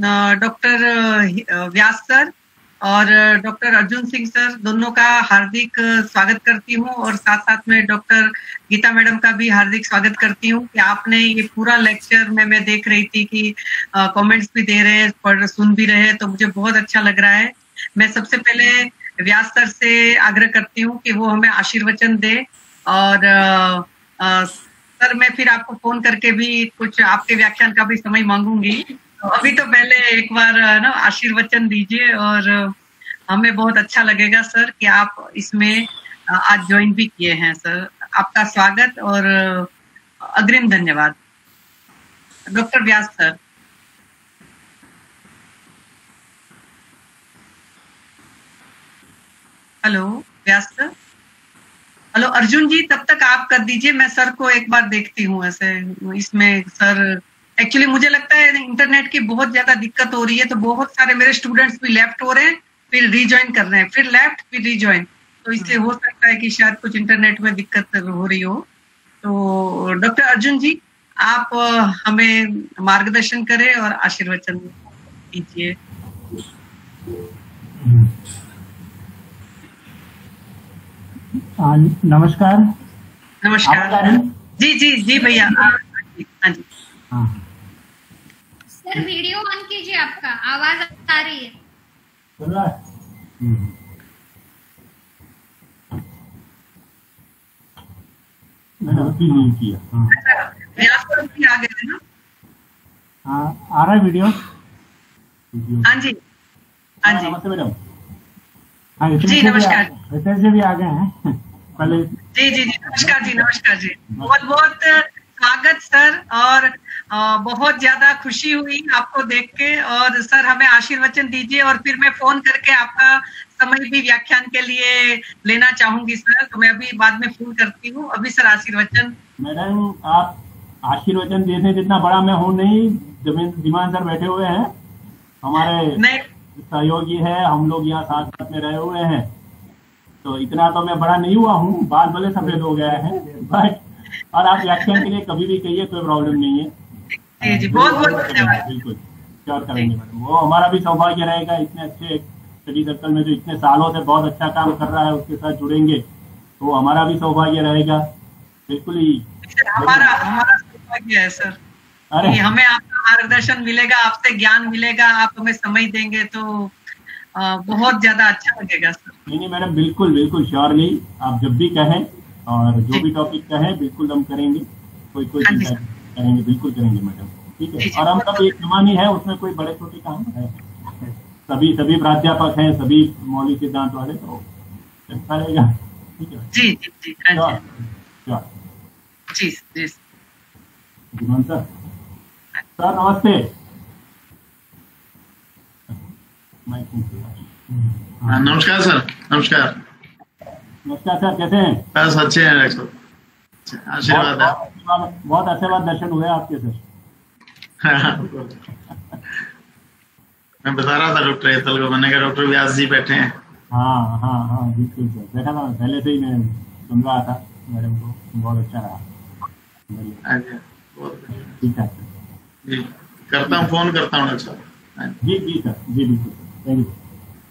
डॉक्टर व्यास सर और डॉक्टर अर्जुन सिंह सर दोनों का हार्दिक स्वागत करती हूँ, और साथ साथ में डॉक्टर गीता मैडम का भी हार्दिक स्वागत करती हूँ कि आपने ये पूरा लेक्चर में मैं देख रही थी कि कमेंट्स भी दे रहे हैं, पढ़ सुन भी रहे हैं, तो मुझे बहुत अच्छा लग रहा है। मैं सबसे पहले व्यास सर से आग्रह करती हूँ कि वो हमें आशीर्वचन दे, और आ, आ, सर मैं फिर आपको फोन करके भी कुछ आपके व्याख्यान का भी समय मांगूंगी। तो अभी तो पहले एक बार ना आशीर्वचन दीजिए, और हमें बहुत अच्छा लगेगा सर कि आप इसमें आज ज्वाइन भी किए हैं। सर आपका स्वागत और अग्रिम धन्यवाद। Doctor Vyas sir. Hello Vyas sir. Hello Arjun ji, तब तक आप कर दीजिए, मैं सर को एक बार देखती हूँ। ऐसे इसमें सर एक्चुअली मुझे लगता है इंटरनेट की बहुत ज्यादा दिक्कत हो रही है, तो बहुत सारे मेरे स्टूडेंट्स भी लेफ्ट हो रहे हैं, फिर रीज्वाइन कर रहे हैं, फिर लेफ्ट फिर रीज्वाइन, तो इससे हो सकता है कि शायद कुछ इंटरनेट में दिक्कत हो रही हो। तो डॉक्टर अर्जुन जी आप हमें मार्गदर्शन करें और आशीर्वचन दीजिए। नमस्कार। नमस्कार जी जी जी भैया। हाँ जी हाँ सर वीडियो ऑन कीजिए, आपका आवाज आ रही है। चल रहा है। मैंने अभी नहीं किया। हाँ आ गए थे ना। हाँ आ रहा है वीडियो। हाँ जी हाँ जी नमस्ते मैडम। हाँ जी नमस्कार। रितेश जी भी आ गए हैं पहले। जी जी जी नमस्कार जी नमस्कार जी, बहुत बहुत स्वागत सर, और बहुत ज्यादा खुशी हुई आपको देख के। और सर हमें आशीर्वचन दीजिए, और फिर मैं फोन करके आपका समय भी व्याख्यान के लिए लेना चाहूंगी सर, तो मैं अभी बाद में फोन करती हूँ। अभी सर आशीर्वचन। मैडम आप आशीर्वचन देने जितना बड़ा मैं हूँ नहीं, दिमान सर बैठे हुए हैं हमारे नहीं सहयोगी है, हम लोग यहाँ साथ साथ में रहे हुए हैं, तो इतना तो मैं बड़ा नहीं हुआ हूँ, बाल भले सफेद हो गया है बट, और आप व्याख्यान के लिए कभी भी कहिए, कोई प्रॉब्लम नहीं है। जी जी बहुत बहुत धन्यवाद। बिल्कुल श्योर करेंगे मैडम, वो हमारा भी सौभाग्य रहेगा इतने अच्छे स्टडी सर्कल में जो इतने सालों से बहुत अच्छा काम कर रहा है उसके साथ जुड़ेंगे, तो हमारा भी सौभाग्य रहेगा। बिल्कुल ही हमारा हमारा सौभाग्य है सर। अरे हमें आपका मार्गदर्शन मिलेगा, आपसे ज्ञान मिलेगा, आप हमें समय देंगे तो आ, बहुत ज्यादा अच्छा लगेगा सर। नहीं नहीं मैडम बिल्कुल बिल्कुल श्योरली, आप जब भी कहें और जो भी टॉपिक कहें बिल्कुल हम करेंगे, कोई कोई चिंता करेंगे, बिल्कुल करेंगे मैडम, ठीक है। और हम सब एक समान ही है, उसमें कोई बड़े छोटे काम है, सभी सभी प्राध्यापक हैं, सभी मौलिक सिद्धांत वाले, तो अच्छा रहेगा, ठीक है। जी जी जी जी जी जीवन सर। सर नमस्ते। हाँ, नमस्कार सर। नमस्कार। नमस्कार सर, कैसे हैं? बस अच्छे हैं डॉक्टर, आशीर्वाद है। बहुत आशीर्वाद दर्शन हुए आपके सर। मैं बता रहा था डॉक्टर एतल को, मैंने कहा डॉक्टर व्यास जी बैठे हैं। हाँ हाँ हाँ बिल्कुल सर, देखा था पहले से ही मैं सुन रहा था मैडम को, बहुत अच्छा रहा। बहुत ठीक है जी, करता हूँ, फोन करता हूँ डॉक्टर। जी जी सर, जी बिल्कुल सर, थैंक यू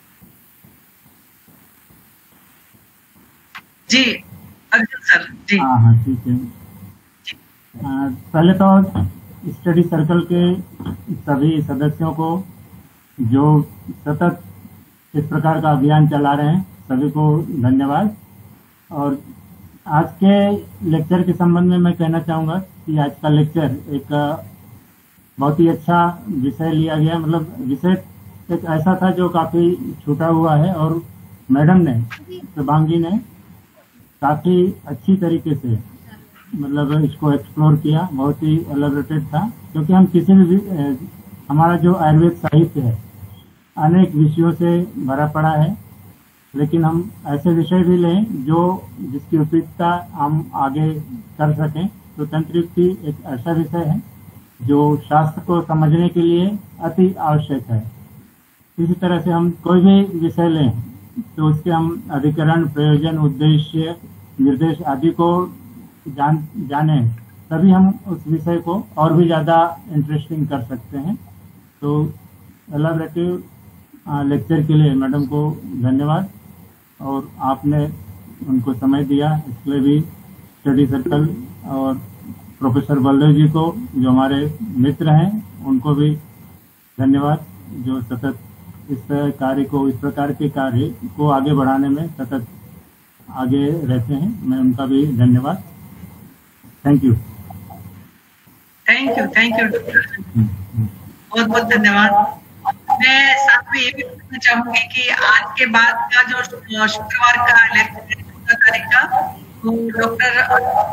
जी। अर्जुन सर जी। हाँ हाँ ठीक है। आ, पहले तो स्टडी सर्कल के सभी सदस्यों को जो सतत इस प्रकार का अभियान चला रहे हैं, सभी को धन्यवाद। और आज के लेक्चर के संबंध में मैं कहना चाहूँगा कि आज का लेक्चर एक बहुत ही अच्छा विषय लिया गया। मतलब विषय एक ऐसा था जो काफ़ी छूटा हुआ है और मैडम ने, शुभांगी ने काफ़ी अच्छी तरीके से मतलब इसको एक्सप्लोर किया। बहुत ही एलेबरेटेड था, क्योंकि हम किसी भी हमारा जो आयुर्वेद साहित्य है अनेक विषयों से भरा पड़ा है, लेकिन हम ऐसे विषय भी लें जो जिसकी उपयुक्तता हम आगे कर सकें। तो तंत्र युक्ति एक ऐसा विषय है जो शास्त्र को समझने के लिए अति आवश्यक है। इसी तरह से हम कोई भी विषय लें तो उसके हम अधिकरण, प्रयोजन, उद्देश्य, निर्देश आदि को जान जाने, तभी हम उस विषय को और भी ज़्यादा इंटरेस्टिंग कर सकते हैं। तो एलाबरेटिव लेक्चर के लिए मैडम को धन्यवाद, और आपने उनको समय दिया, इसके लिए भी स्टडी सर्कल और प्रोफेसर बलदेव जी को जो हमारे मित्र हैं उनको भी धन्यवाद, जो सतत इस कार्य को, इस प्रकार के कार्य को आगे बढ़ाने में सतत आगे रहते हैं। मैं उनका भी धन्यवाद। Thank you thank you thank you doctor, बहुत बहुत धन्यवाद। मैं साथ में ये भी कहना चाहूंगी कि आज के बाद का जो शुक्रवार का लेक्चर है चौदह तारीख का, वो डॉक्टर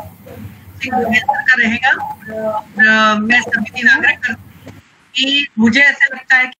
का रहेगा। मैं सभी दिन आग्रह करती हूँ कि मुझे ऐसा लगता है